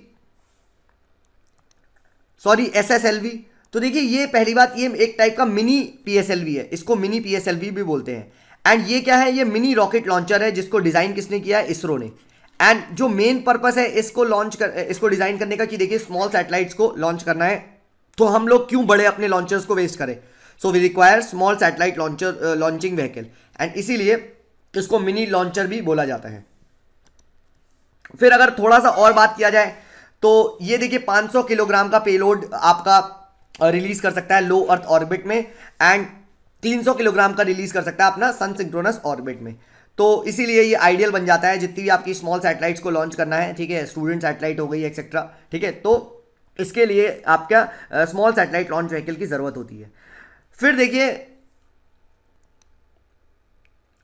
SSLV। तो देखिए ये पहली बात, ये एक टाइप का मिनी PSLV है, इसको मिनी PSLV भी बोलते हैं। एंड ये क्या है, ये मिनी रॉकेट लॉन्चर है, जिसको डिजाइन किसने किया है, इसरो ने। एंड जो मेन पर्पस है इसको डिजाइन करने का, कि देखिए स्मॉल सैटेलाइट्स को लॉन्च करना है, तो हम लोग क्यों बड़े अपने लॉन्चर्स को वेस्ट करें। So we require small satellite launching vehicle, and इसीलिए इसको मिनी लॉन्चर भी बोला जाता है। फिर अगर थोड़ा सा और बात किया जाए तो ये देखिए 500 किलोग्राम का पेलोड आपका रिलीज कर सकता है लो अर्थ ऑर्बिट में, एंड 300 किलोग्राम का रिलीज कर सकता है अपना सन सिंक्रोनस ऑर्बिट में। तो इसीलिए ये आइडियल बन जाता है जितनी भी आपकी स्मॉल सैटेलाइट्स को लॉन्च करना है, ठीक है, स्टूडेंट सैटेलाइट हो गई एक्सेट्रा, ठीक है। तो इसके लिए आपका स्मॉल सैटेलाइट लॉन्च व्हीकल की ज़रूरत होती है। फिर देखिए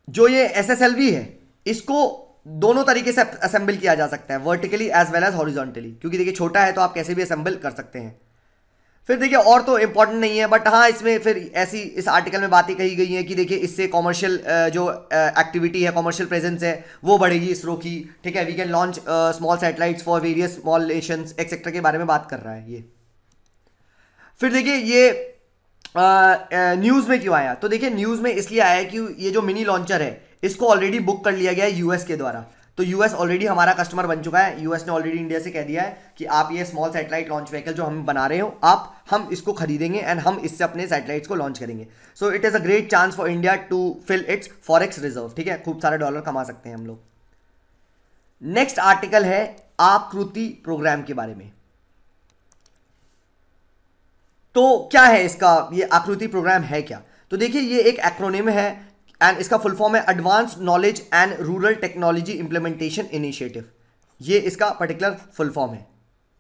जो ये SSLV है इसको दोनों तरीके से असेंबल किया जा सकता है, vertically as well as horizontally, क्योंकि देखिए छोटा है तो आप कैसे भी असेंबल कर सकते हैं। फिर देखिए और तो इंपॉर्टेंट नहीं है, बट हाँ इसमें फिर ऐसी इस आर्टिकल में बातें कही गई हैं कि देखिए इससे कॉमर्शियल जो एक्टिविटी है, कॉमर्शियल प्रेजेंस है वो बढ़ेगी इसरो की, ठीक है। We can launch small satellites for various small nations etcetera के बारे में बात कर रहा है ये। फिर देखिए ये न्यूज़ में क्यों आया, तो देखिए न्यूज़ में इसलिए आया कि ये जो मिनी लॉन्चर है इसको ऑलरेडी बुक कर लिया गया है यूएस के द्वारा। तो यूएस ऑलरेडी हमारा कस्टमर बन चुका है, यूएस ने ऑलरेडी इंडिया से कह दिया है कि आप ये स्मॉल सैटेलाइट लॉन्च व्हीकल जो हम बना रहे हो हम इसको खरीदेंगे एंड हम इससे अपने सैटेलाइट्स को लॉन्च करेंगे। So it is a great chance for India to fill its forex reserve, ठीक है, खूब सारे डॉलर कमा सकते हैं हम लोग। नेक्स्ट आर्टिकल है आकृति प्रोग्राम के बारे में। तो क्या है इसका, ये आकृति प्रोग्राम है क्या, तो देखिए ये एक एक्रोनिम है एंड इसका फुल फॉर्म है advance knowledge and rural technology implementation initiative, ये इसका पर्टिकुलर फुल फॉर्म है।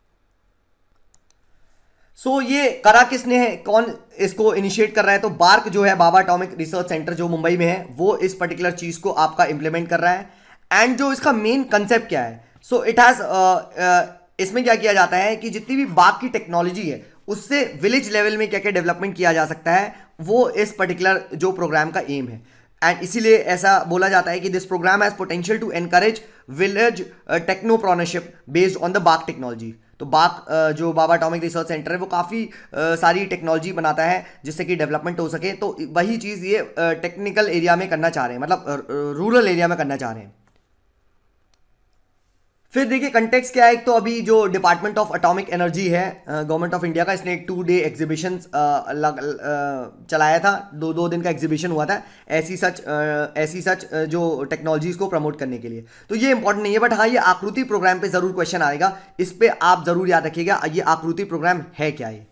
सो ये करा किसने है, कौन इसको इनिशिएट कर रहा है, तो बार्क जो है बाबा एटॉमिक रिसर्च सेंटर जो मुंबई में है वो इस पर्टिकुलर चीज को आपका इंप्लीमेंट कर रहा है। एंड जो इसका मेन कंसेप्ट क्या है, सो इट हैज इसमें क्या किया जाता है कि जितनी भी बाघ की टेक्नोलॉजी है उससे विलेज लेवल में क्या क्या डेवलपमेंट किया जा सकता है, वो इस पर्टिकुलर जो प्रोग्राम का एम है। एंड इसीलिए ऐसा बोला जाता है कि this programme has potential to encourage village technopreneurship based on the बाघ टेक्नोलॉजी। तो बाघ जो बाबा एटॉमिक रिसर्च सेंटर है वो काफ़ी सारी टेक्नोलॉजी बनाता है जिससे कि डेवलपमेंट हो सके। तो वही चीज़ ये टेक्निकल एरिया में करना चाह रहे हैं, मतलब रूरल एरिया में करना चाह रहे हैं। फिर देखिए कंटेक्स्ट क्या है, एक तो अभी जो डिपार्टमेंट ऑफ एटॉमिक एनर्जी है गवर्नमेंट ऑफ इंडिया का, इसने एक 2 डे एग्जीबिशन चलाया था, दो दिन का एग्जीबिशन हुआ था ऐसी सच जो टेक्नोलॉजीज को प्रमोट करने के लिए। तो ये इंपॉर्टेंट नहीं है, बट हाँ ये आकृति प्रोग्राम पे जरूर क्वेश्चन आएगा, इस पे आप जरूर याद रखिएगा ये आकृति प्रोग्राम है क्या। ये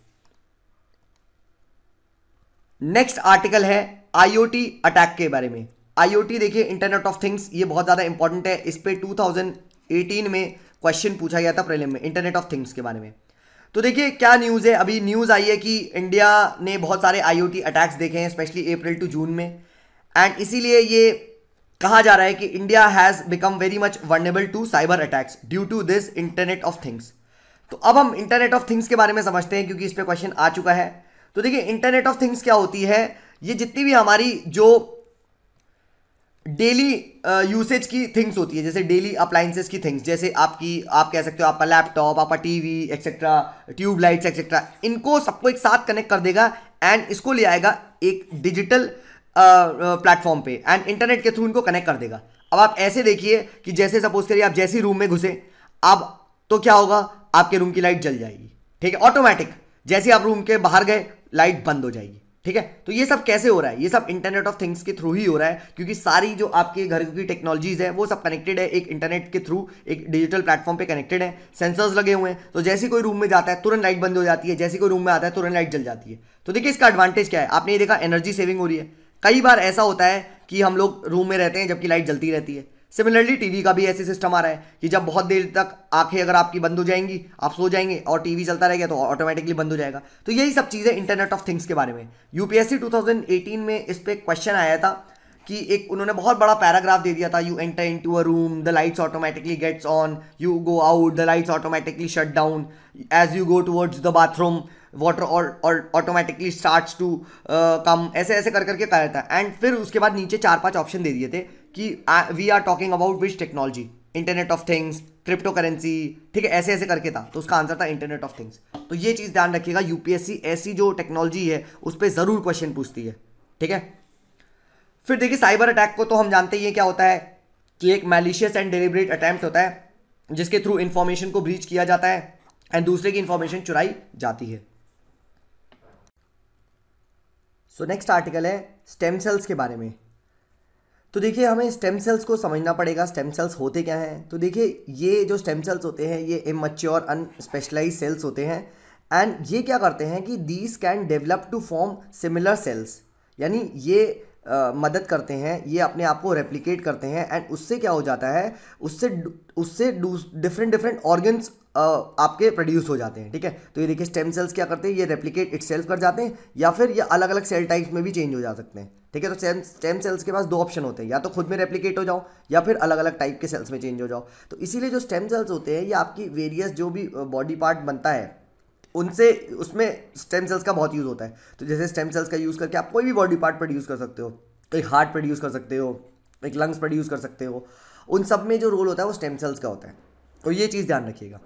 नेक्स्ट आर्टिकल है IoT अटैक के बारे में। IoT देखिए इंटरनेट ऑफ थिंग्स, ये बहुत ज्यादा इंपॉर्टेंट है, इस पे 2018 में क्वेश्चन पूछा गया था प्रीलिम में इंटरनेट ऑफ थिंग्स के बारे में। तो देखिए क्या न्यूज़ है, अभी न्यूज़ आई है कि इंडिया ने बहुत सारे IoT अटैक्स देखे हैं स्पेशली अप्रैल टू जून में, एंड इसीलिए ये कहा जा रहा है कि India has become very much vulnerable to cyber attacks due to this internet of things. तो अब हम इंटरनेट ऑफ थिंग्स के बारे में समझते हैं क्योंकि इस पर क्वेश्चन आ चुका है। तो देखिए इंटरनेट ऑफ थिंग्स क्या होती है, ये जितनी भी हमारी जो डेली यूसेज की थिंग्स होती है, जैसे डेली अप्लाइंसेस की थिंग्स, जैसे आप कह सकते हो आपका लैपटॉप, आपका TV etcetera, tube lights etcetera, इनको सबको एक साथ कनेक्ट कर देगा एंड इसको ले आएगा एक डिजिटल प्लेटफॉर्म पे एंड इंटरनेट के थ्रू इनको कनेक्ट कर देगा। अब आप ऐसे देखिए कि जैसे सपोज करिए आप जैसे ही रूम में घुसे, अब तो क्या होगा, आपके रूम की लाइट जल जाएगी, ठीक है, ऑटोमेटिक। जैसे आप रूम के बाहर गए लाइट बंद हो जाएगी, ठीक है। तो ये सब कैसे हो रहा है, ये सब इंटरनेट ऑफ थिंग्स के थ्रू ही हो रहा है, क्योंकि सारी जो आपके घर की टेक्नोलॉजीज है वो सब कनेक्टेड है एक इंटरनेट के थ्रू, एक डिजिटल प्लेटफॉर्म पे कनेक्टेड है, सेंसर्स लगे हुए हैं। तो जैसे कोई रूम में जाता है तुरंत लाइट बंद हो जाती है, जैसे कोई रूम में आता है तुरंत लाइट जल जाती है। तो देखिए इसका एडवांटेज क्या है, आपने ये देखा एनर्जी सेविंग हो रही है। कई बार ऐसा होता है कि हम लोग रूम में रहते हैं जबकि लाइट जलती रहती है। सिमिलरली टीवी का भी ऐसे सिस्टम आ रहा है कि जब बहुत देर तक आंखें अगर आपकी बंद हो जाएंगी, आप सो जाएंगे और टीवी चलता रहेगा तो ऑटोमेटिकली बंद हो जाएगा। तो यही सब चीज़ें इंटरनेट ऑफ थिंग्स के बारे में। यूपीएससी 2018 में इस पर क्वेश्चन आया था कि एक उन्होंने बहुत बड़ा पैराग्राफ दे दिया था, you enter into a room, the lights automatically gets on, you go out, the lights automatically shut down, as you go towards the bathroom water automatically starts to come, ऐसे ऐसे कर करके कहा था। एंड फिर उसके बाद नीचे 4-5 ऑप्शन दे दिए थे कि we are talking about which technology, internet of things, crypto currency, ठीक है, ऐसे ऐसे करके था। तो उसका आंसर था इंटरनेट ऑफ थिंग्स। तो ये चीज़ ध्यान रखिएगा, यूपीएससी ऐसी जो टेक्नोलॉजी है उस पर ज़रूर क्वेश्चन पूछती है, ठीक है। फिर देखिए साइबर अटैक को तो हम जानते ही हैं क्या होता है कि एक मैलिशियस एंड डेलिब्रेट अटेम्प्ट होता है जिसके थ्रू इंफॉर्मेशन को ब्रीच किया जाता है एंड दूसरे की इंफॉर्मेशन चुराई जाती है। सो नेक्स्ट आर्टिकल है स्टेम सेल्स के बारे में। तो देखिए हमें स्टेम सेल्स को समझना पड़ेगा, स्टेम सेल्स होते क्या हैं। तो देखिए ये जो स्टेम सेल्स होते हैं ये इमैच्योर अनस्पेशलाइज्ड सेल्स होते हैं एंड ये क्या करते हैं कि these can develop to form similar cells, यानी ये मदद करते हैं, ये अपने आप को रेप्लिकेट करते हैं एंड उससे क्या हो जाता है, उससे डिफरेंट डिफरेंट ऑर्गन्स आपके प्रोड्यूस हो जाते हैं, ठीक है। तो ये देखिए स्टेम सेल्स क्या करते हैं, ये रेप्लिकेट इटसेल्फ कर जाते हैं या फिर ये अलग अलग सेल टाइप्स में भी चेंज हो जा सकते हैं, ठीक है। तो स्टेम सेल्स के पास दो ऑप्शन होते हैं, या तो खुद में रेप्लिकेट हो जाओ या फिर अलग अलग टाइप के सेल्स में चेंज हो जाओ। तो इसीलिए जो स्टेम सेल्स होते हैं ये आपकी वेरियस जो भी बॉडी पार्ट बनता है उनसे, उसमें स्टेम सेल्स का बहुत यूज़ होता है। तो जैसे स्टेम सेल्स का यूज़ करके आप कोई भी बॉडी पार्ट प्रोड्यूस कर सकते हो, एक हार्ट प्रोड्यूस कर सकते हो, एक लंग्स प्रोड्यूस कर सकते हो, उन सब में जो रोल होता है वो स्टेम सेल्स का होता है। तो ये चीज़ ध्यान रखिएगा।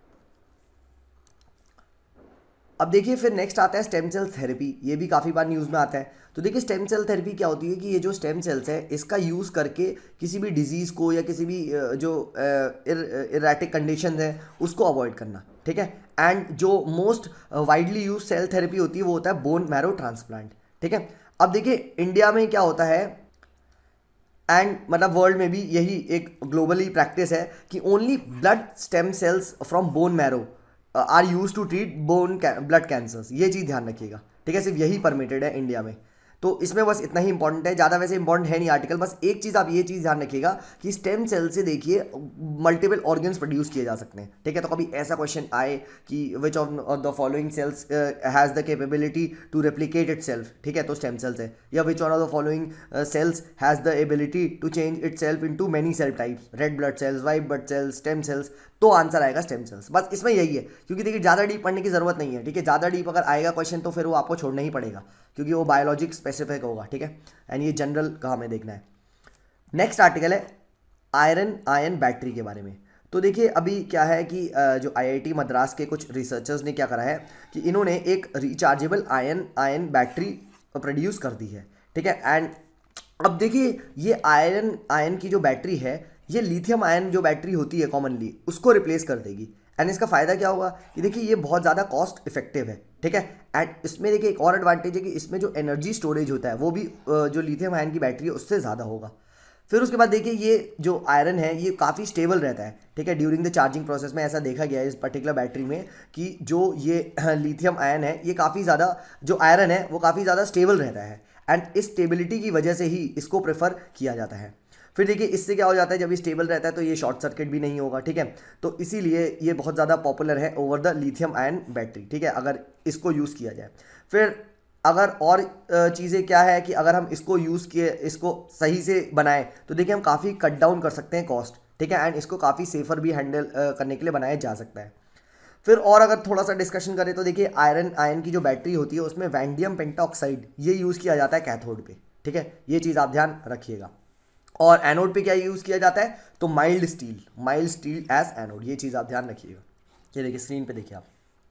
अब देखिए फिर नेक्स्ट आता है स्टेम सेल थेरेपी, ये भी काफ़ी बार न्यूज़ में आता है। तो देखिए स्टेम सेल थेरेपी क्या होती है कि ये जो स्टेम सेल्स है इसका यूज़ करके किसी भी डिजीज़ को या किसी भी जो इरेटिक कंडीशन है उसको अवॉइड करना, ठीक है। एंड जो most widely use cell therapy होती है वो होता है बोन मैरो ट्रांसप्लांट, ठीक है। अब देखिए इंडिया में क्या होता है एंड मतलब वर्ल्ड में भी यही एक ग्लोबली प्रैक्टिस है कि only blood stem cells from bone marrow are use to treat blood cancers. ये चीज़ ध्यान रखिएगा, ठीक है। सिर्फ यही परमिटेड है इंडिया में। तो इसमें बस इतना ही इंपॉर्टेंट है, ज़्यादा वैसे इंपॉर्टेंट है नहीं आर्टिकल। बस एक चीज़ आप ये चीज़ ध्यान रखिएगा कि स्टेम सेल से देखिए मल्टीपल ऑर्गन्स प्रोड्यूस किए जा सकते हैं, ठीक है। तो कभी ऐसा क्वेश्चन आए कि which of the following cells has the capability to replicate itself, ठीक है, तो स्टेम सेल्स है। या which one of the following cells has the ability to change itself into many cell types, red blood cells, white blood cells, stem cells, तो answer आएगा stem cells. बस इसमें यही है, क्योंकि देखिए ज़्यादा डीप पढ़ने की जरूरत नहीं है, ठीक है। ज़्यादा डीप अगर आएगा क्वेश्चन तो फिर वो आपको छोड़ना ही पड़ेगा, क्योंकि वो बायोलॉजिक स्पेसिफिक होगा, ठीक है। एंड ये जनरल का हमें देखना है। नेक्स्ट आर्टिकल है आयन बैटरी के बारे में। तो देखिए अभी क्या है कि जो IIT मद्रास के कुछ रिसर्चर्स ने क्या करा है कि इन्होंने एक रिचार्जेबल आयन बैटरी प्रोड्यूस कर दी है, ठीक है। एंड अब देखिए ये आयन की जो बैटरी है ये लिथियम आयन जो बैटरी होती है कॉमनली उसको रिप्लेस कर देगी। एंड इसका फ़ायदा क्या होगा कि देखिए ये बहुत ज़्यादा कॉस्ट इफेक्टिव है, ठीक है। एंड इसमें देखिए एक और एडवांटेज है कि इसमें जो एनर्जी स्टोरेज होता है वो भी जो लिथियम आयन की बैटरी है उससे ज़्यादा होगा। फिर उसके बाद देखिए ये जो आयरन है ये काफ़ी स्टेबल रहता है, ठीक है। ड्यूरिंग द चार्जिंग प्रोसेस में ऐसा देखा गया है इस पर्टिकुलर बैटरी में कि जो ये लिथियम आयन है ये काफ़ी ज़्यादा, जो आयरन है वो काफ़ी ज़्यादा स्टेबल रहता है। एंड इस स्टेबिलिटी की वजह से ही इसको प्रेफर किया जाता है। फिर देखिए इससे क्या हो जाता है, जब ये स्टेबल रहता है तो ये शॉर्ट सर्किट भी नहीं होगा, ठीक है। तो इसीलिए ये बहुत ज़्यादा पॉपुलर है over the lithium ion battery, ठीक है, अगर इसको यूज़ किया जाए। फिर अगर और चीज़ें क्या है कि अगर हम इसको यूज़ किए, इसको सही से बनाएं तो देखिए हम काफ़ी कट डाउन कर सकते हैं कॉस्ट, ठीक है। एंड इसको काफ़ी सेफर भी हैंडल करने के लिए बनाया जा सकता है। फिर और अगर थोड़ा सा डिस्कशन करें तो देखिए आयन की जो बैटरी होती है उसमें वैंडियम पेंटॉक्साइड ये यूज़ किया जाता है कैथोड पे, ठीक है। ये चीज़ आप ध्यान रखिएगा। और एनोड पे क्या यूज़ किया जाता है, तो माइल्ड स्टील एज एनोड, ये चीज़ आप ध्यान रखिएगा। ये देखिए स्क्रीन पे देखिए आप।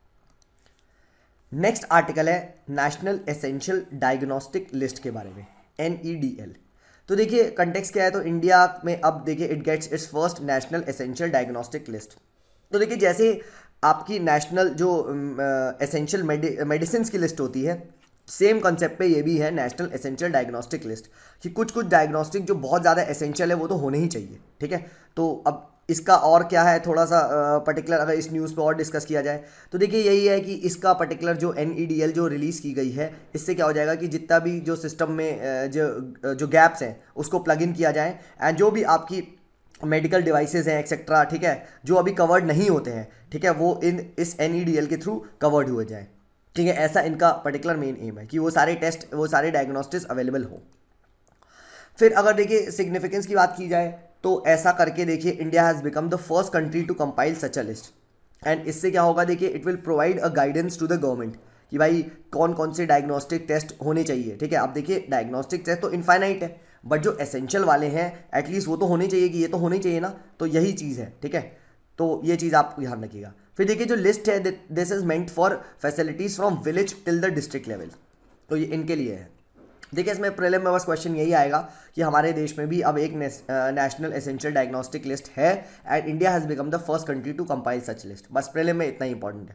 नेक्स्ट आर्टिकल है नेशनल एसेंशियल डायग्नोस्टिक लिस्ट के बारे में, NEDL। तो देखिए कंटेक्स्ट क्या है, तो इंडिया में अब देखिए it gets its first national essential diagnostic list. तो देखिए जैसे आपकी नेशनल जो एसेंशियल मेडिसिन की लिस्ट होती है, सेम कंसेप्ट पे ये भी है नेशनल एसेंशियल डायग्नोस्टिक लिस्ट, कि कुछ डायग्नोस्टिक जो बहुत ज़्यादा एसेंशियल है वो तो होने ही चाहिए, ठीक है। तो अब इसका और क्या है थोड़ा सा पर्टिकुलर अगर इस न्यूज़ पे और डिस्कस किया जाए तो देखिए यही है कि इसका पर्टिकुलर जो NEDL जो रिलीज़ की गई है, इससे क्या हो जाएगा कि जितना भी जो सिस्टम में जो गैप्स हैं उसको प्लग इन किया जाए। एंड जो भी आपकी मेडिकल डिवाइसेज हैं एक्सेट्रा, ठीक है, जो अभी कवर्ड नहीं होते हैं, ठीक है, वो इस NEDL के थ्रू कवर्ड हुए जाएँ, ठीक है। ऐसा इनका पर्टिकुलर मेन एम है कि वो सारे टेस्ट, वो सारे डायग्नोस्टिक्स अवेलेबल हो। फिर अगर देखिए सिग्निफिकेंस की बात की जाए तो ऐसा करके देखिए India has become the first country to compile such a list. And इससे क्या होगा देखिए it will provide a guidance to the government कि भाई कौन कौन से डायग्नोस्टिक टेस्ट होने चाहिए, ठीक है। अब देखिए डायग्नोस्टिक टेस्ट तो इनफाइनाइट है, बट जो एसेंशियल वाले हैं एटलीस्ट वो तो होने चाहिए कि ये तो होने चाहिए ना, तो यही चीज़ है, ठीक है। तो ये चीज़ आप ध्यान रखिएगा। फिर देखिए जो लिस्ट है this is meant for facilities from village till the district level, तो ये इनके लिए है। देखिए इसमें प्रीलिम में बस क्वेश्चन यही आएगा कि हमारे देश में भी अब एक नेशनल एसेंशियल डायग्नोस्टिक लिस्ट है and India has become the first country to compile such list. बस प्रीलिम में इतना ही इंपॉर्टेंट है।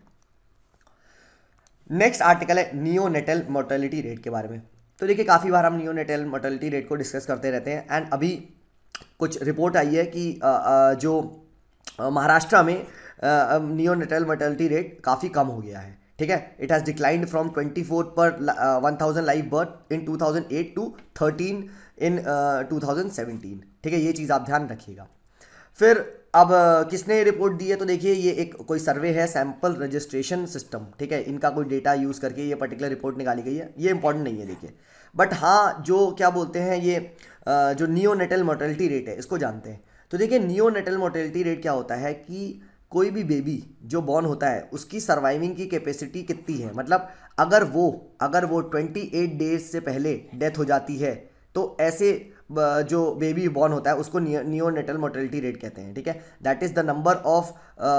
नेक्स्ट आर्टिकल है नियोनेटल मोर्टेलिटी रेट के बारे में। तो देखिए काफ़ी बार हम नियोनेटल मोर्टेलिटी रेट को डिस्कस करते रहते हैं एंड अभी कुछ रिपोर्ट आई है कि जो महाराष्ट्र में नियोनेटल मोर्टेलिटी रेट काफ़ी कम हो गया है, ठीक ठीक है। It has declined from 24 per 1000 live birth in 2008 to 13 in 2017, ठीक है। ये चीज़ आप ध्यान रखिएगा। फिर अब किसने रिपोर्ट दी है, तो देखिए ये एक कोई सर्वे है, सैंपल रजिस्ट्रेशन सिस्टम, ठीक है। इनका कोई डेटा यूज़ करके ये पर्टिकुलर रिपोर्ट निकाली गई है। ये इंपॉर्टेंट नहीं है देखिए, बट हाँ जो क्या बोलते हैं ये जो नियोनेटल मोर्टेलिटी रेट है इसको जानते हैं। तो देखिए नियोनेटल मोर्टेलिटी रेट क्या होता है कि कोई भी बेबी जो बॉर्न होता है उसकी सर्वाइविंग की कैपेसिटी कितनी है, मतलब अगर वो 28 डेज से पहले डेथ हो जाती है तो ऐसे जो बेबी बॉर्न होता है उसको नियोनेटल मोर्टेलिटी रेट कहते हैं, ठीक है। That is the number of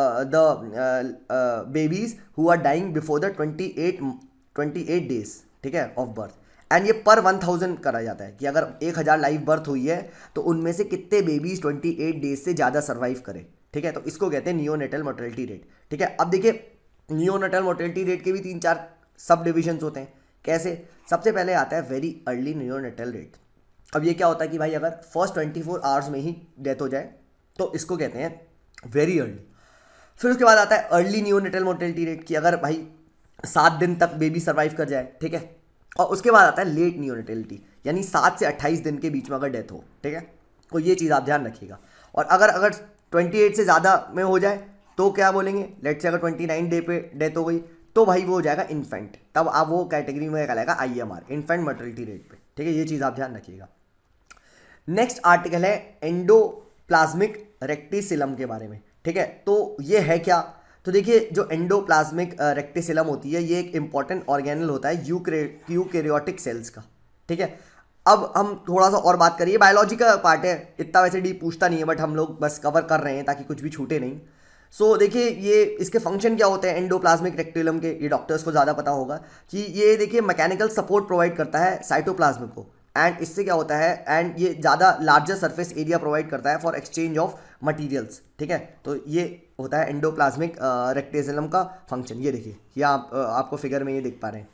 the babies who are dying before the 28 days, ठीक है, ऑफ बर्थ। एंड ये पर 1000 करा जाता है कि अगर 1000 लाइव बर्थ हुई है तो उनमें से कितने बेबीज 28 डेज से ज़्यादा सर्वाइव करें, ठीक है। तो इसको कहते हैं नियोनेटल मोर्टेलिटी रेट, ठीक है। अब देखिए नियोनेटल मोर्टेलिटी रेट के भी 3-4 सब डिविजन्स होते हैं। कैसे, सबसे पहले आता है वेरी अर्ली नियोनेटल रेट। अब ये क्या होता है कि भाई अगर फर्स्ट 24 आवर्स में ही डेथ हो जाए तो इसको कहते हैं वेरी अर्ली। फिर उसके बाद आता है अर्ली नियोनेटल मोर्टेलिटी रेट कि अगर भाई 7 दिन तक बेबी सर्वाइव कर जाए, ठीक है। और उसके बाद आता है लेट नियोनेटलिटी, यानी 7 से 28 दिन के बीच में अगर डेथ हो, ठीक है। तो ये चीज़ आप ध्यान रखिएगा। और अगर 28 से ज़्यादा में हो जाए तो क्या बोलेंगे, लेट से अगर 29 डे पे डेथ हो गई तो भाई वो हो जाएगा इन्फेंट, तब आप वो कैटेगरी में कहलाएगा IMR, इन्फेंट मोर्टेलिटी रेट पे, ठीक है। ये चीज़ आप ध्यान रखिएगा। नेक्स्ट आर्टिकल है एंडोप्लाज्मिक रेक्टिसिलम के बारे में, ठीक है। तो ये है क्या, तो देखिए जो एंडोप्लाज्मिक रेक्टिसिलम होती है ये एक इंपॉर्टेंट ऑर्गेनल होता है यूकैरियोटिक सेल्स का, ठीक है। अब हम थोड़ा सा और बात करिए, बायोलॉजी का पार्ट है, इतना वैसे डीप पूछता नहीं है बट हम लोग बस कवर कर रहे हैं ताकि कुछ भी छूटे नहीं। सो देखिए ये इसके फंक्शन क्या होते हैं एंडोप्लाज्मिक रेक्टिलम के, ये डॉक्टर्स को ज़्यादा पता होगा कि ये देखिए मैकेनिकल सपोर्ट प्रोवाइड करता है साइटोप्लाज्म को। एंड इससे क्या होता है, एंड ये ज़्यादा लार्जर सरफेस एरिया प्रोवाइड करता है फॉर एक्सचेंज ऑफ मटीरियल्स, ठीक है। तो ये होता है एंडोप्लाज्मिक रेक्टिसिलम का फंक्शन। ये देखिए ये आपको फिगर में ये देख पा रहे हैं।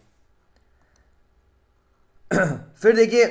फिर देखिए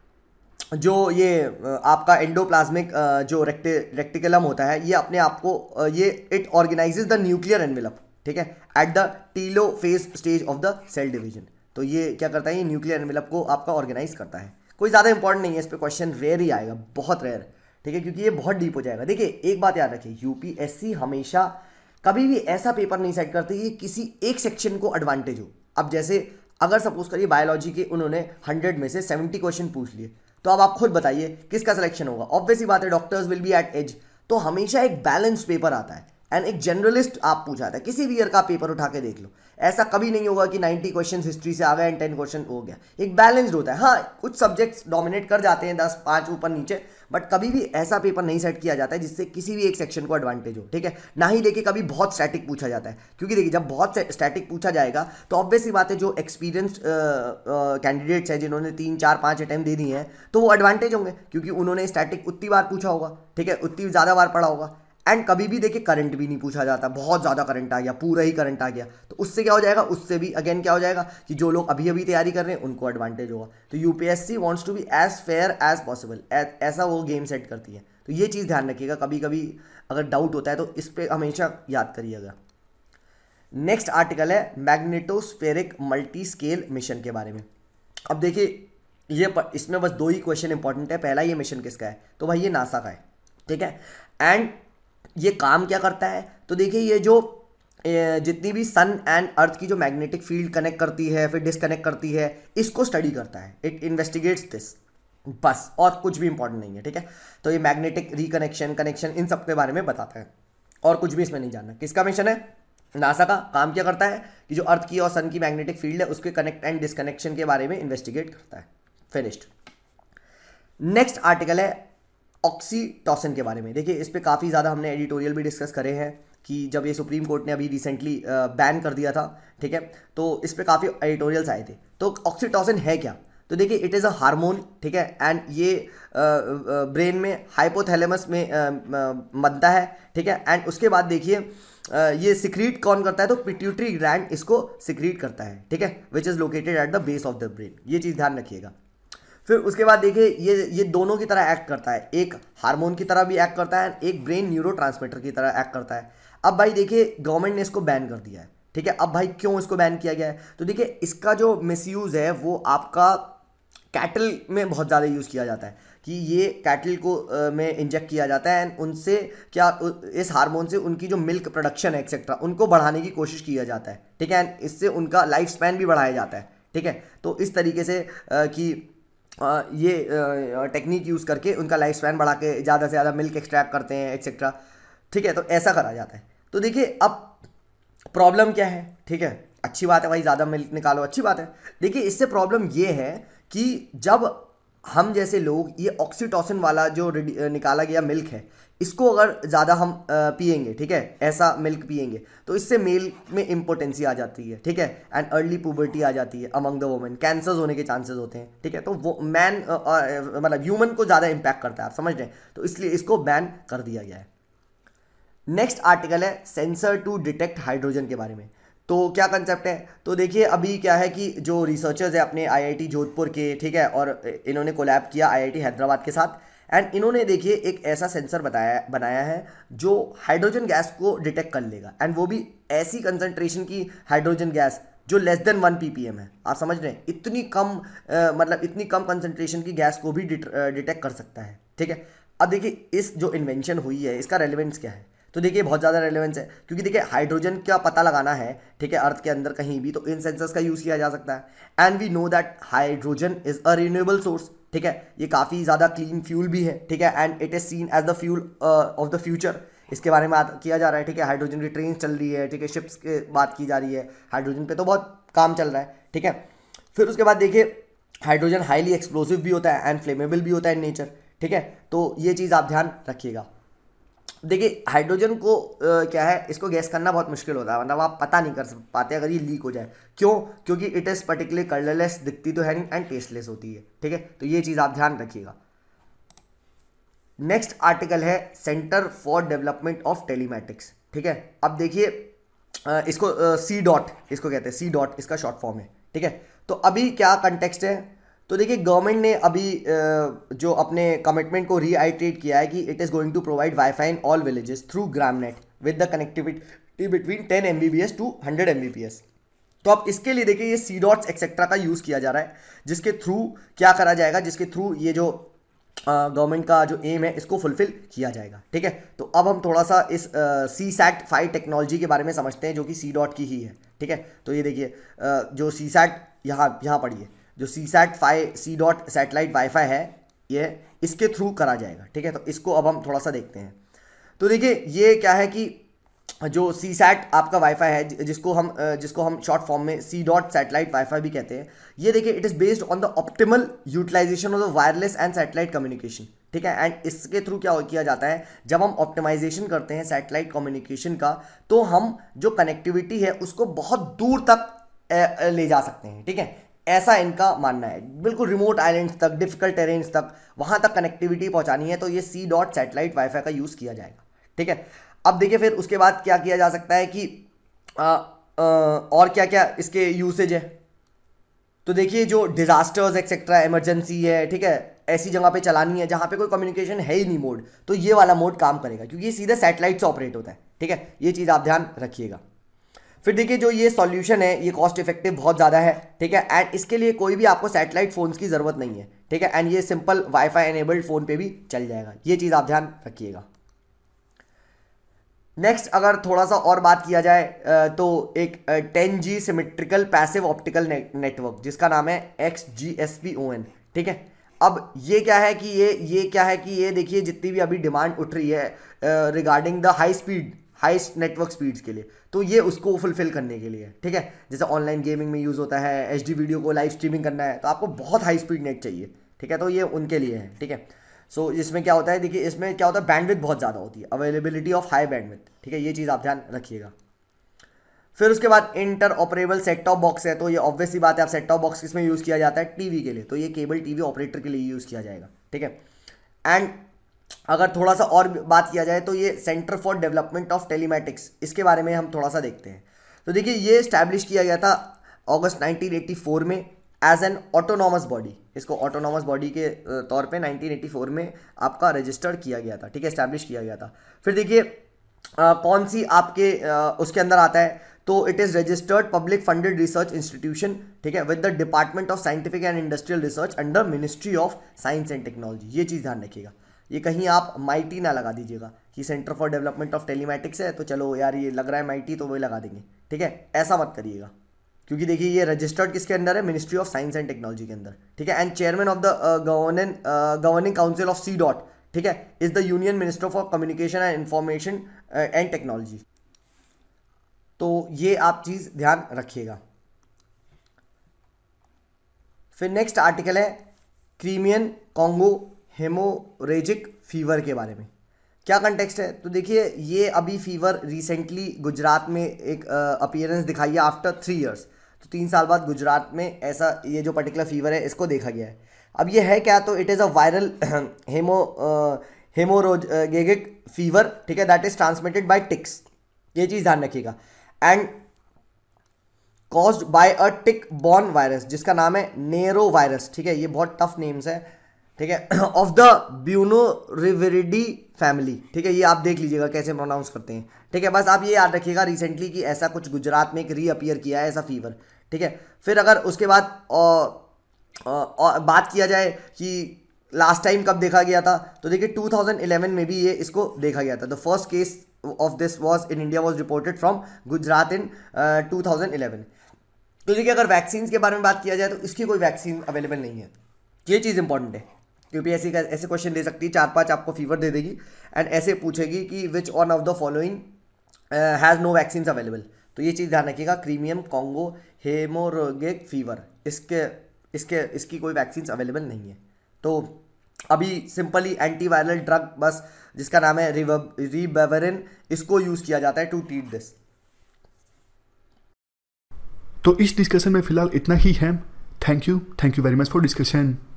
जो ये आपका एंडोप्लाज्मिक जो रेक्टिकुलम होता है ये अपने आप को ये it organises the nuclear envelope, ठीक है, at the telophase stage of the cell division. तो ये क्या करता है, ये न्यूक्लियर एनवेलप को आपका ऑर्गेनाइज करता है। कोई ज़्यादा इंपॉर्टेंट नहीं है, इस पर क्वेश्चन रेयर ही आएगा, बहुत रेयर, ठीक है, क्योंकि ये बहुत डीप हो जाएगा। देखिए एक बात याद रखिए, UPSC हमेशा कभी भी ऐसा पेपर नहीं सेट करती कि किसी एक सेक्शन को एडवांटेज हो। अब जैसे अगर सपोज करिए बायोलॉजी के उन्होंने 100 में से 70 क्वेश्चन पूछ लिए, तो अब आप खुद बताइए किसका सिलेक्शन होगा। ऑब्वियसली बात है doctors will be at edge. तो हमेशा एक बैलेंस्ड पेपर आता है एंड एक जनरलिस्ट आप पूछा था, किसी भी ईयर का पेपर उठा के देख लो, ऐसा कभी नहीं होगा कि 90 क्वेश्चन हिस्ट्री से आ गए एंड 10 क्वेश्चन हो गया। एक बैलेंस्ड होता है। हाँ कुछ सब्जेक्ट्स डोमिनेट कर जाते हैं 10-5 ऊपर नीचे, बट कभी भी ऐसा पेपर नहीं सेट किया जाता है जिससे किसी भी एक सेक्शन को एडवांटेज हो, ठीक है। ना ही देखिए कभी बहुत स्टैटिक पूछा जाता है, क्योंकि देखिए जब बहुत स्टैटिक पूछा जाएगा तो ऑब्वियसली बात है जो एक्सपीरियंस्ड कैंडिडेट्स हैं जिन्होंने 3-4-5 अटैम्प्ट दे दिए हैं तो वो एडवांटेज होंगे, क्योंकि उन्होंने स्टैटिक उतनी बार पूछा होगा, ठीक है, उतनी ज़्यादा बार पढ़ा होगा। एंड कभी भी देखिए करंट भी नहीं पूछा जाता, बहुत ज़्यादा करंट आ गया, पूरा ही करंट आ गया, तो उससे क्या हो जाएगा, उससे भी अगेन क्या हो जाएगा कि जो लोग अभी अभी तैयारी कर रहे हैं उनको एडवांटेज होगा। तो UPSC wants to be as fair as possible, ऐसा वो गेम सेट करती है। तो ये चीज़ ध्यान रखिएगा, कभी कभी अगर डाउट होता है तो इस पर हमेशा याद करिएगा। नेक्स्ट आर्टिकल है मैग्नेटोस्फेरिक मल्टी स्केल मिशन के बारे में। अब देखिए ये इसमें बस 2 ही क्वेश्चन इंपॉर्टेंट है। पहला ये मिशन किसका है, तो भाई ये नासा का है, ठीक है। एंड ये काम क्या करता है, तो देखिए ये जो जितनी भी सन एंड अर्थ की जो मैग्नेटिक फील्ड कनेक्ट करती है फिर डिसकनेक्ट करती है, इसको स्टडी करता है, इट इन्वेस्टिगेट्स दिस, बस, और कुछ भी इंपॉर्टेंट नहीं है, ठीक है। तो ये मैग्नेटिक रिकनेक्शन, कनेक्शन, इन सब के बारे में बताता है, और कुछ भी इसमें नहीं जानना। किसका मिशन है, नासा का। काम क्या करता है कि जो अर्थ की और सन की मैग्नेटिक फील्ड है उसके कनेक्ट एंड डिसकनेक्शन के बारे में इन्वेस्टिगेट करता है। फिनिश्ड। नेक्स्ट आर्टिकल है ऑक्सीटोसिन के बारे में। देखिए इस पे काफ़ी ज़्यादा हमने एडिटोरियल भी डिस्कस करे हैं कि जब ये सुप्रीम कोर्ट ने अभी रिसेंटली बैन कर दिया था, ठीक है, तो इस पे काफ़ी एडिटोरियल्स आए थे। तो ऑक्सीटोसिन है क्या, तो देखिए इट इज़ अ हार्मोन, ठीक है, एंड ये ब्रेन में हाइपोथैलेमस में बनता है, ठीक है। एंड उसके बाद देखिए ये सिक्रीट कौन करता है, तो पिट्यूटरी ग्लैंड इसको सिक्रीट करता है, ठीक है, which is located at the base of the brain. ये चीज़ ध्यान रखिएगा। फिर उसके बाद देखिए ये दोनों की तरह एक्ट करता है, एक हार्मोन की तरह भी एक्ट करता है, एक ब्रेन न्यूरोट्रांसमीटर की तरह एक्ट करता है। अब भाई देखिए गवर्नमेंट ने इसको बैन कर दिया है, ठीक है। अब भाई क्यों इसको बैन किया गया है? तो देखिए इसका जो मिसयूज़ है वो आपका कैटल में बहुत ज़्यादा यूज़ किया जाता है कि ये कैटल को में इंजेक्ट किया जाता है एंड उनसे क्या इस हार्मोन से उनकी जो मिल्क प्रोडक्शन है एक्सेट्रा उनको बढ़ाने की कोशिश किया जाता है, ठीक है। एंड इससे उनका लाइफ स्पैन भी बढ़ाया जाता है, ठीक है। तो इस तरीके से कि ये टेक्निक यूज़ करके उनका लाइफ स्पैन बढ़ा के ज़्यादा से ज़्यादा मिल्क एक्सट्रैक्ट करते हैं एक्सेट्रा, ठीक है। तो ऐसा करा जाता है। तो देखिए अब प्रॉब्लम क्या है, ठीक है। अच्छी बात है भाई, ज़्यादा मिल्क निकालो, अच्छी बात है। देखिए इससे प्रॉब्लम ये है कि जब हम जैसे लोग ये ऑक्सीटोसिन वाला जो निकाला गया मिल्क है इसको अगर ज़्यादा हम पिएंगे, ठीक है, ऐसा मिल्क पिएंगे तो इससे मेल में इम्पोटेंसी आ जाती है, ठीक है। एंड अर्ली पुबर्टी आ जाती है अमंग द वुमेन, कैंसर्स होने के चांसेस होते हैं, ठीक है। तो वो मैन मतलब ह्यूमन को ज़्यादा इम्पैक्ट करता है, आप समझ रहे हैं। तो इसलिए इसको बैन कर दिया गया है। नेक्स्ट आर्टिकल है सेंसर टू डिटेक्ट हाइड्रोजन के बारे में। तो क्या कंसेप्ट है? तो देखिए अभी क्या है कि जो रिसर्चर्स है अपने आईआईटी जोधपुर के, ठीक है, और इन्होंने कोलैब किया आईआईटी हैदराबाद के साथ एंड इन्होंने देखिए एक ऐसा सेंसर बनाया है जो हाइड्रोजन गैस को डिटेक्ट कर लेगा एंड वो भी ऐसी कंसंट्रेशन की हाइड्रोजन गैस जो लेस देन 1 ppm है। आप समझ रहे हैं, इतनी कम मतलब इतनी कम कंसंट्रेशन की गैस को भी डिटेक्ट कर सकता है, ठीक है। अब देखिए इस जो इन्वेंशन हुई है इसका रेलेवेंस क्या है? तो देखिए बहुत ज़्यादा रेलेवेंस है क्योंकि देखिए हाइड्रोजन का पता लगाना है, ठीक है, अर्थ के अंदर कहीं भी, तो इन सेंसर्स का यूज़ किया जा सकता है। And we know that hydrogen is a renewable source, ठीक है। ये काफ़ी ज़्यादा क्लीन फ्यूल भी है, ठीक है। And it is seen as the fuel of the future. इसके बारे में किया जा रहा है, ठीक है। हाइड्रोजन की ट्रेन चल रही है, ठीक है, शिप्स की बात की जा रही है, हाइड्रोजन पे तो बहुत काम चल रहा है, ठीक है। फिर उसके बाद देखिए हाइड्रोजन हाईली एक्सप्लोसिव भी होता है एंड फ्लेमेबल भी होता है इन नेचर, ठीक है। तो ये चीज़ आप ध्यान रखिएगा। देखिए हाइड्रोजन को क्या है, इसको गैस करना बहुत मुश्किल होता है, मतलब आप पता नहीं कर पाते अगर ये लीक हो जाए। क्यों? क्योंकि इट इज़ पर्टिकुलरली कलरलेस, दिखती तो है नहीं एंड टेस्टलेस होती है, ठीक है। तो ये चीज़ आप ध्यान रखिएगा। नेक्स्ट आर्टिकल है centre for development of telematics, ठीक है। अब देखिए इसको सी डॉट इसको कहते हैं, सी डॉट इसका शॉर्ट फॉर्म है, ठीक है। तो अभी क्या कंटेक्स्ट है? तो देखिए गवर्नमेंट ने अभी जो अपने कमिटमेंट को रीआइट्रेट किया है कि it is going to provide wifi in all villages through GramNet with the connectivity between 10 Mbps to 100 Mbps। तो अब इसके लिए देखिए ये सी डॉट्स एक्सेट्रा का यूज़ किया जा रहा है, जिसके थ्रू क्या करा जाएगा, जिसके थ्रू ये जो गवर्नमेंट का जो एम है इसको फुलफिल किया जाएगा, ठीक है। तो अब हम थोड़ा सा इस CSAT-5 टेक्नोलॉजी के बारे में समझते हैं जो कि सी डॉट की ही है, ठीक है। तो ये देखिए जो CSAT यहाँ पढ़िए, जो CSAT-5 सी डॉट सैटेलाइट वाईफाई है ये इसके थ्रू करा जाएगा, ठीक है। तो इसको अब हम थोड़ा सा देखते हैं। तो देखिए ये क्या है कि जो CSAT आपका वाईफाई है जिसको हम शॉर्ट फॉर्म में सी डॉट सैटेलाइट वाईफाई भी कहते हैं, ये देखिए it is based on the optimal utilisation of the wireless and satellite communication, ठीक है। एंड इसके थ्रू क्या किया जाता है, जब हम ऑप्टिमाइजेशन करते हैं सैटेलाइट कम्युनिकेशन का तो हम जो कनेक्टिविटी है उसको बहुत दूर तक ले जा सकते हैं, ठीक है। ऐसा इनका मानना है, बिल्कुल रिमोट आइलैंड्स तक, डिफिकल्ट टेरेन्स तक, वहाँ तक कनेक्टिविटी पहुँचानी है तो ये सी डॉट सैटेलाइट वाईफाई का यूज़ किया जाएगा, ठीक है। अब देखिए फिर उसके बाद क्या किया जा सकता है कि और क्या क्या इसके यूसेज है। तो देखिए जो डिजास्टर्स एक्सेट्रा इमरजेंसी है, ठीक है, ऐसी जगह पे चलानी है जहाँ पे कोई कम्युनिकेशन है ही नहीं मोड, तो ये वाला मोड काम करेगा क्योंकि ये सीधे सैटेलाइट से ऑपरेट होता है, ठीक है। ये चीज़ आप ध्यान रखिएगा। फिर देखिए जो ये सॉल्यूशन है ये कॉस्ट इफेक्टिव बहुत ज़्यादा है, ठीक है। एंड इसके लिए कोई भी आपको सैटेलाइट फ़ोन्स की ज़रूरत नहीं है, ठीक है। एंड ये सिंपल वाईफाई एनेबल्ड फ़ोन पे भी चल जाएगा, ये चीज़ आप ध्यान रखिएगा। नेक्स्ट अगर थोड़ा सा और बात किया जाए तो एक 10G symmetrical passive optical network जिसका नाम है XGSPON, ठीक है। अब ये क्या है कि ये देखिए जितनी भी अभी डिमांड उठ रही है regarding the high network speeds के लिए, तो ये उसको फुलफिल करने के लिए, ठीक है। जैसे ऑनलाइन गेमिंग में यूज़ होता है, HD वीडियो को लाइव स्ट्रीमिंग करना है तो आपको बहुत हाई स्पीड नेट चाहिए, ठीक है। तो ये उनके लिए है, ठीक है। सो इसमें क्या होता है, देखिए इसमें क्या होता है, बैंडविड्थ बहुत ज़्यादा होती है, अवेलेबिलिटी ऑफ हाई बैंडविड्थ, ठीक है। ये चीज़ आप ध्यान रखिएगा। फिर उसके बाद interoperable set top box है, तो ये ऑब्वियस सी बात है, आप सेट टॉप बॉक्स किसमें यूज़ किया जाता है, टीवी के लिए, तो ये केबल टीवी ऑपरेटर के लिए यूज़ किया जाएगा, ठीक है। एंड अगर थोड़ा सा और बात किया जाए तो ये centre for development of telematics, इसके बारे में हम थोड़ा सा देखते हैं। तो देखिए ये इस्टेब्लिश किया गया था अगस्त 1984 में एज एन ऑटोनॉमस बॉडी, इसको ऑटोनॉमस बॉडी के तौर पे 1984 में आपका रजिस्टर्ड किया गया था, ठीक है, इस्टेब्लिश किया गया था। फिर देखिए कौन सी आपके उसके अंदर आता है, तो it is registered public funded research institution, ठीक है, with the department of scientific and industrial research under ministry of science and technology. ये चीज़ ध्यान रखिएगा, ये कहीं आप माइटी ना लगा दीजिएगा कि centre for development of telematics है तो चलो यार ये लग रहा है माइटी तो वही लगा देंगे, ठीक है, ऐसा मत करिएगा, क्योंकि देखिए ये रजिस्टर्ड किसके अंदर है, ministry of science and technology के अंदर, ठीक है। And chairman of the governing council of C dot, ठीक है, is the union minister for communication and information and technology. तो ये आप चीज ध्यान रखिएगा। फिर नेक्स्ट आर्टिकल है क्रीमियन कॉन्गो हेमोरेजिक फीवर के बारे में। क्या कंटेक्स्ट है, तो देखिए ये अभी फीवर रिसेंटली गुजरात में एक अपीयरेंस दिखाई है आफ्टर 3 इयर्स। तो 3 साल बाद गुजरात में ऐसा ये जो पर्टिकुलर फीवर है इसको देखा गया है। अब ये है क्या, तो it is a viral haemorrhagic fever, ठीक है, that is transmitted by ticks, ये चीज़ ध्यान रखिएगा, and caused by a tick borne virus जिसका नाम है नेरो वायरस, ठीक है, ये बहुत टफ नेम्स है, ठीक है, ऑफ द ब्यूनोरिविरिडी फैमिली, ठीक है, ये आप देख लीजिएगा कैसे प्रोनाउंस करते हैं, ठीक है। बस आप ये याद रखिएगा रिसेंटली कि ऐसा कुछ गुजरात में एक रीअपियर किया है ऐसा फीवर, ठीक है। फिर अगर उसके बाद बात किया जाए कि लास्ट टाइम कब देखा गया था, तो देखिए 2011 में भी ये इसको देखा गया था। The first case of this was in India was reported from Gujarat in 2011। तो देखिए अगर वैक्सीन के बारे में बात किया जाए तो इसकी कोई वैक्सीन अवेलेबल नहीं है, ये चीज़ इंपॉर्टेंट है, क्योंकि ऐसे क्वेश्चन दे सकती है, 4-5 आपको फीवर दे देगी एंड ऐसे पूछेगी कि which one of the following has no vaccine available. तो ये चीज़ ध्यान रखिएगा, क्रीमियम कॉन्गो हेमोरेजिक फीवर, इसकी कोई वैक्सीन अवेलेबल नहीं है। तो अभी सिंपली एंटीवायरल ड्रग बस जिसका नाम है रिबेवरिन, इसको यूज़ किया जाता है टू ट्रीट दिस। तो इस डिस्कशन में फिलहाल इतना ही है। Thank you very much for discussion.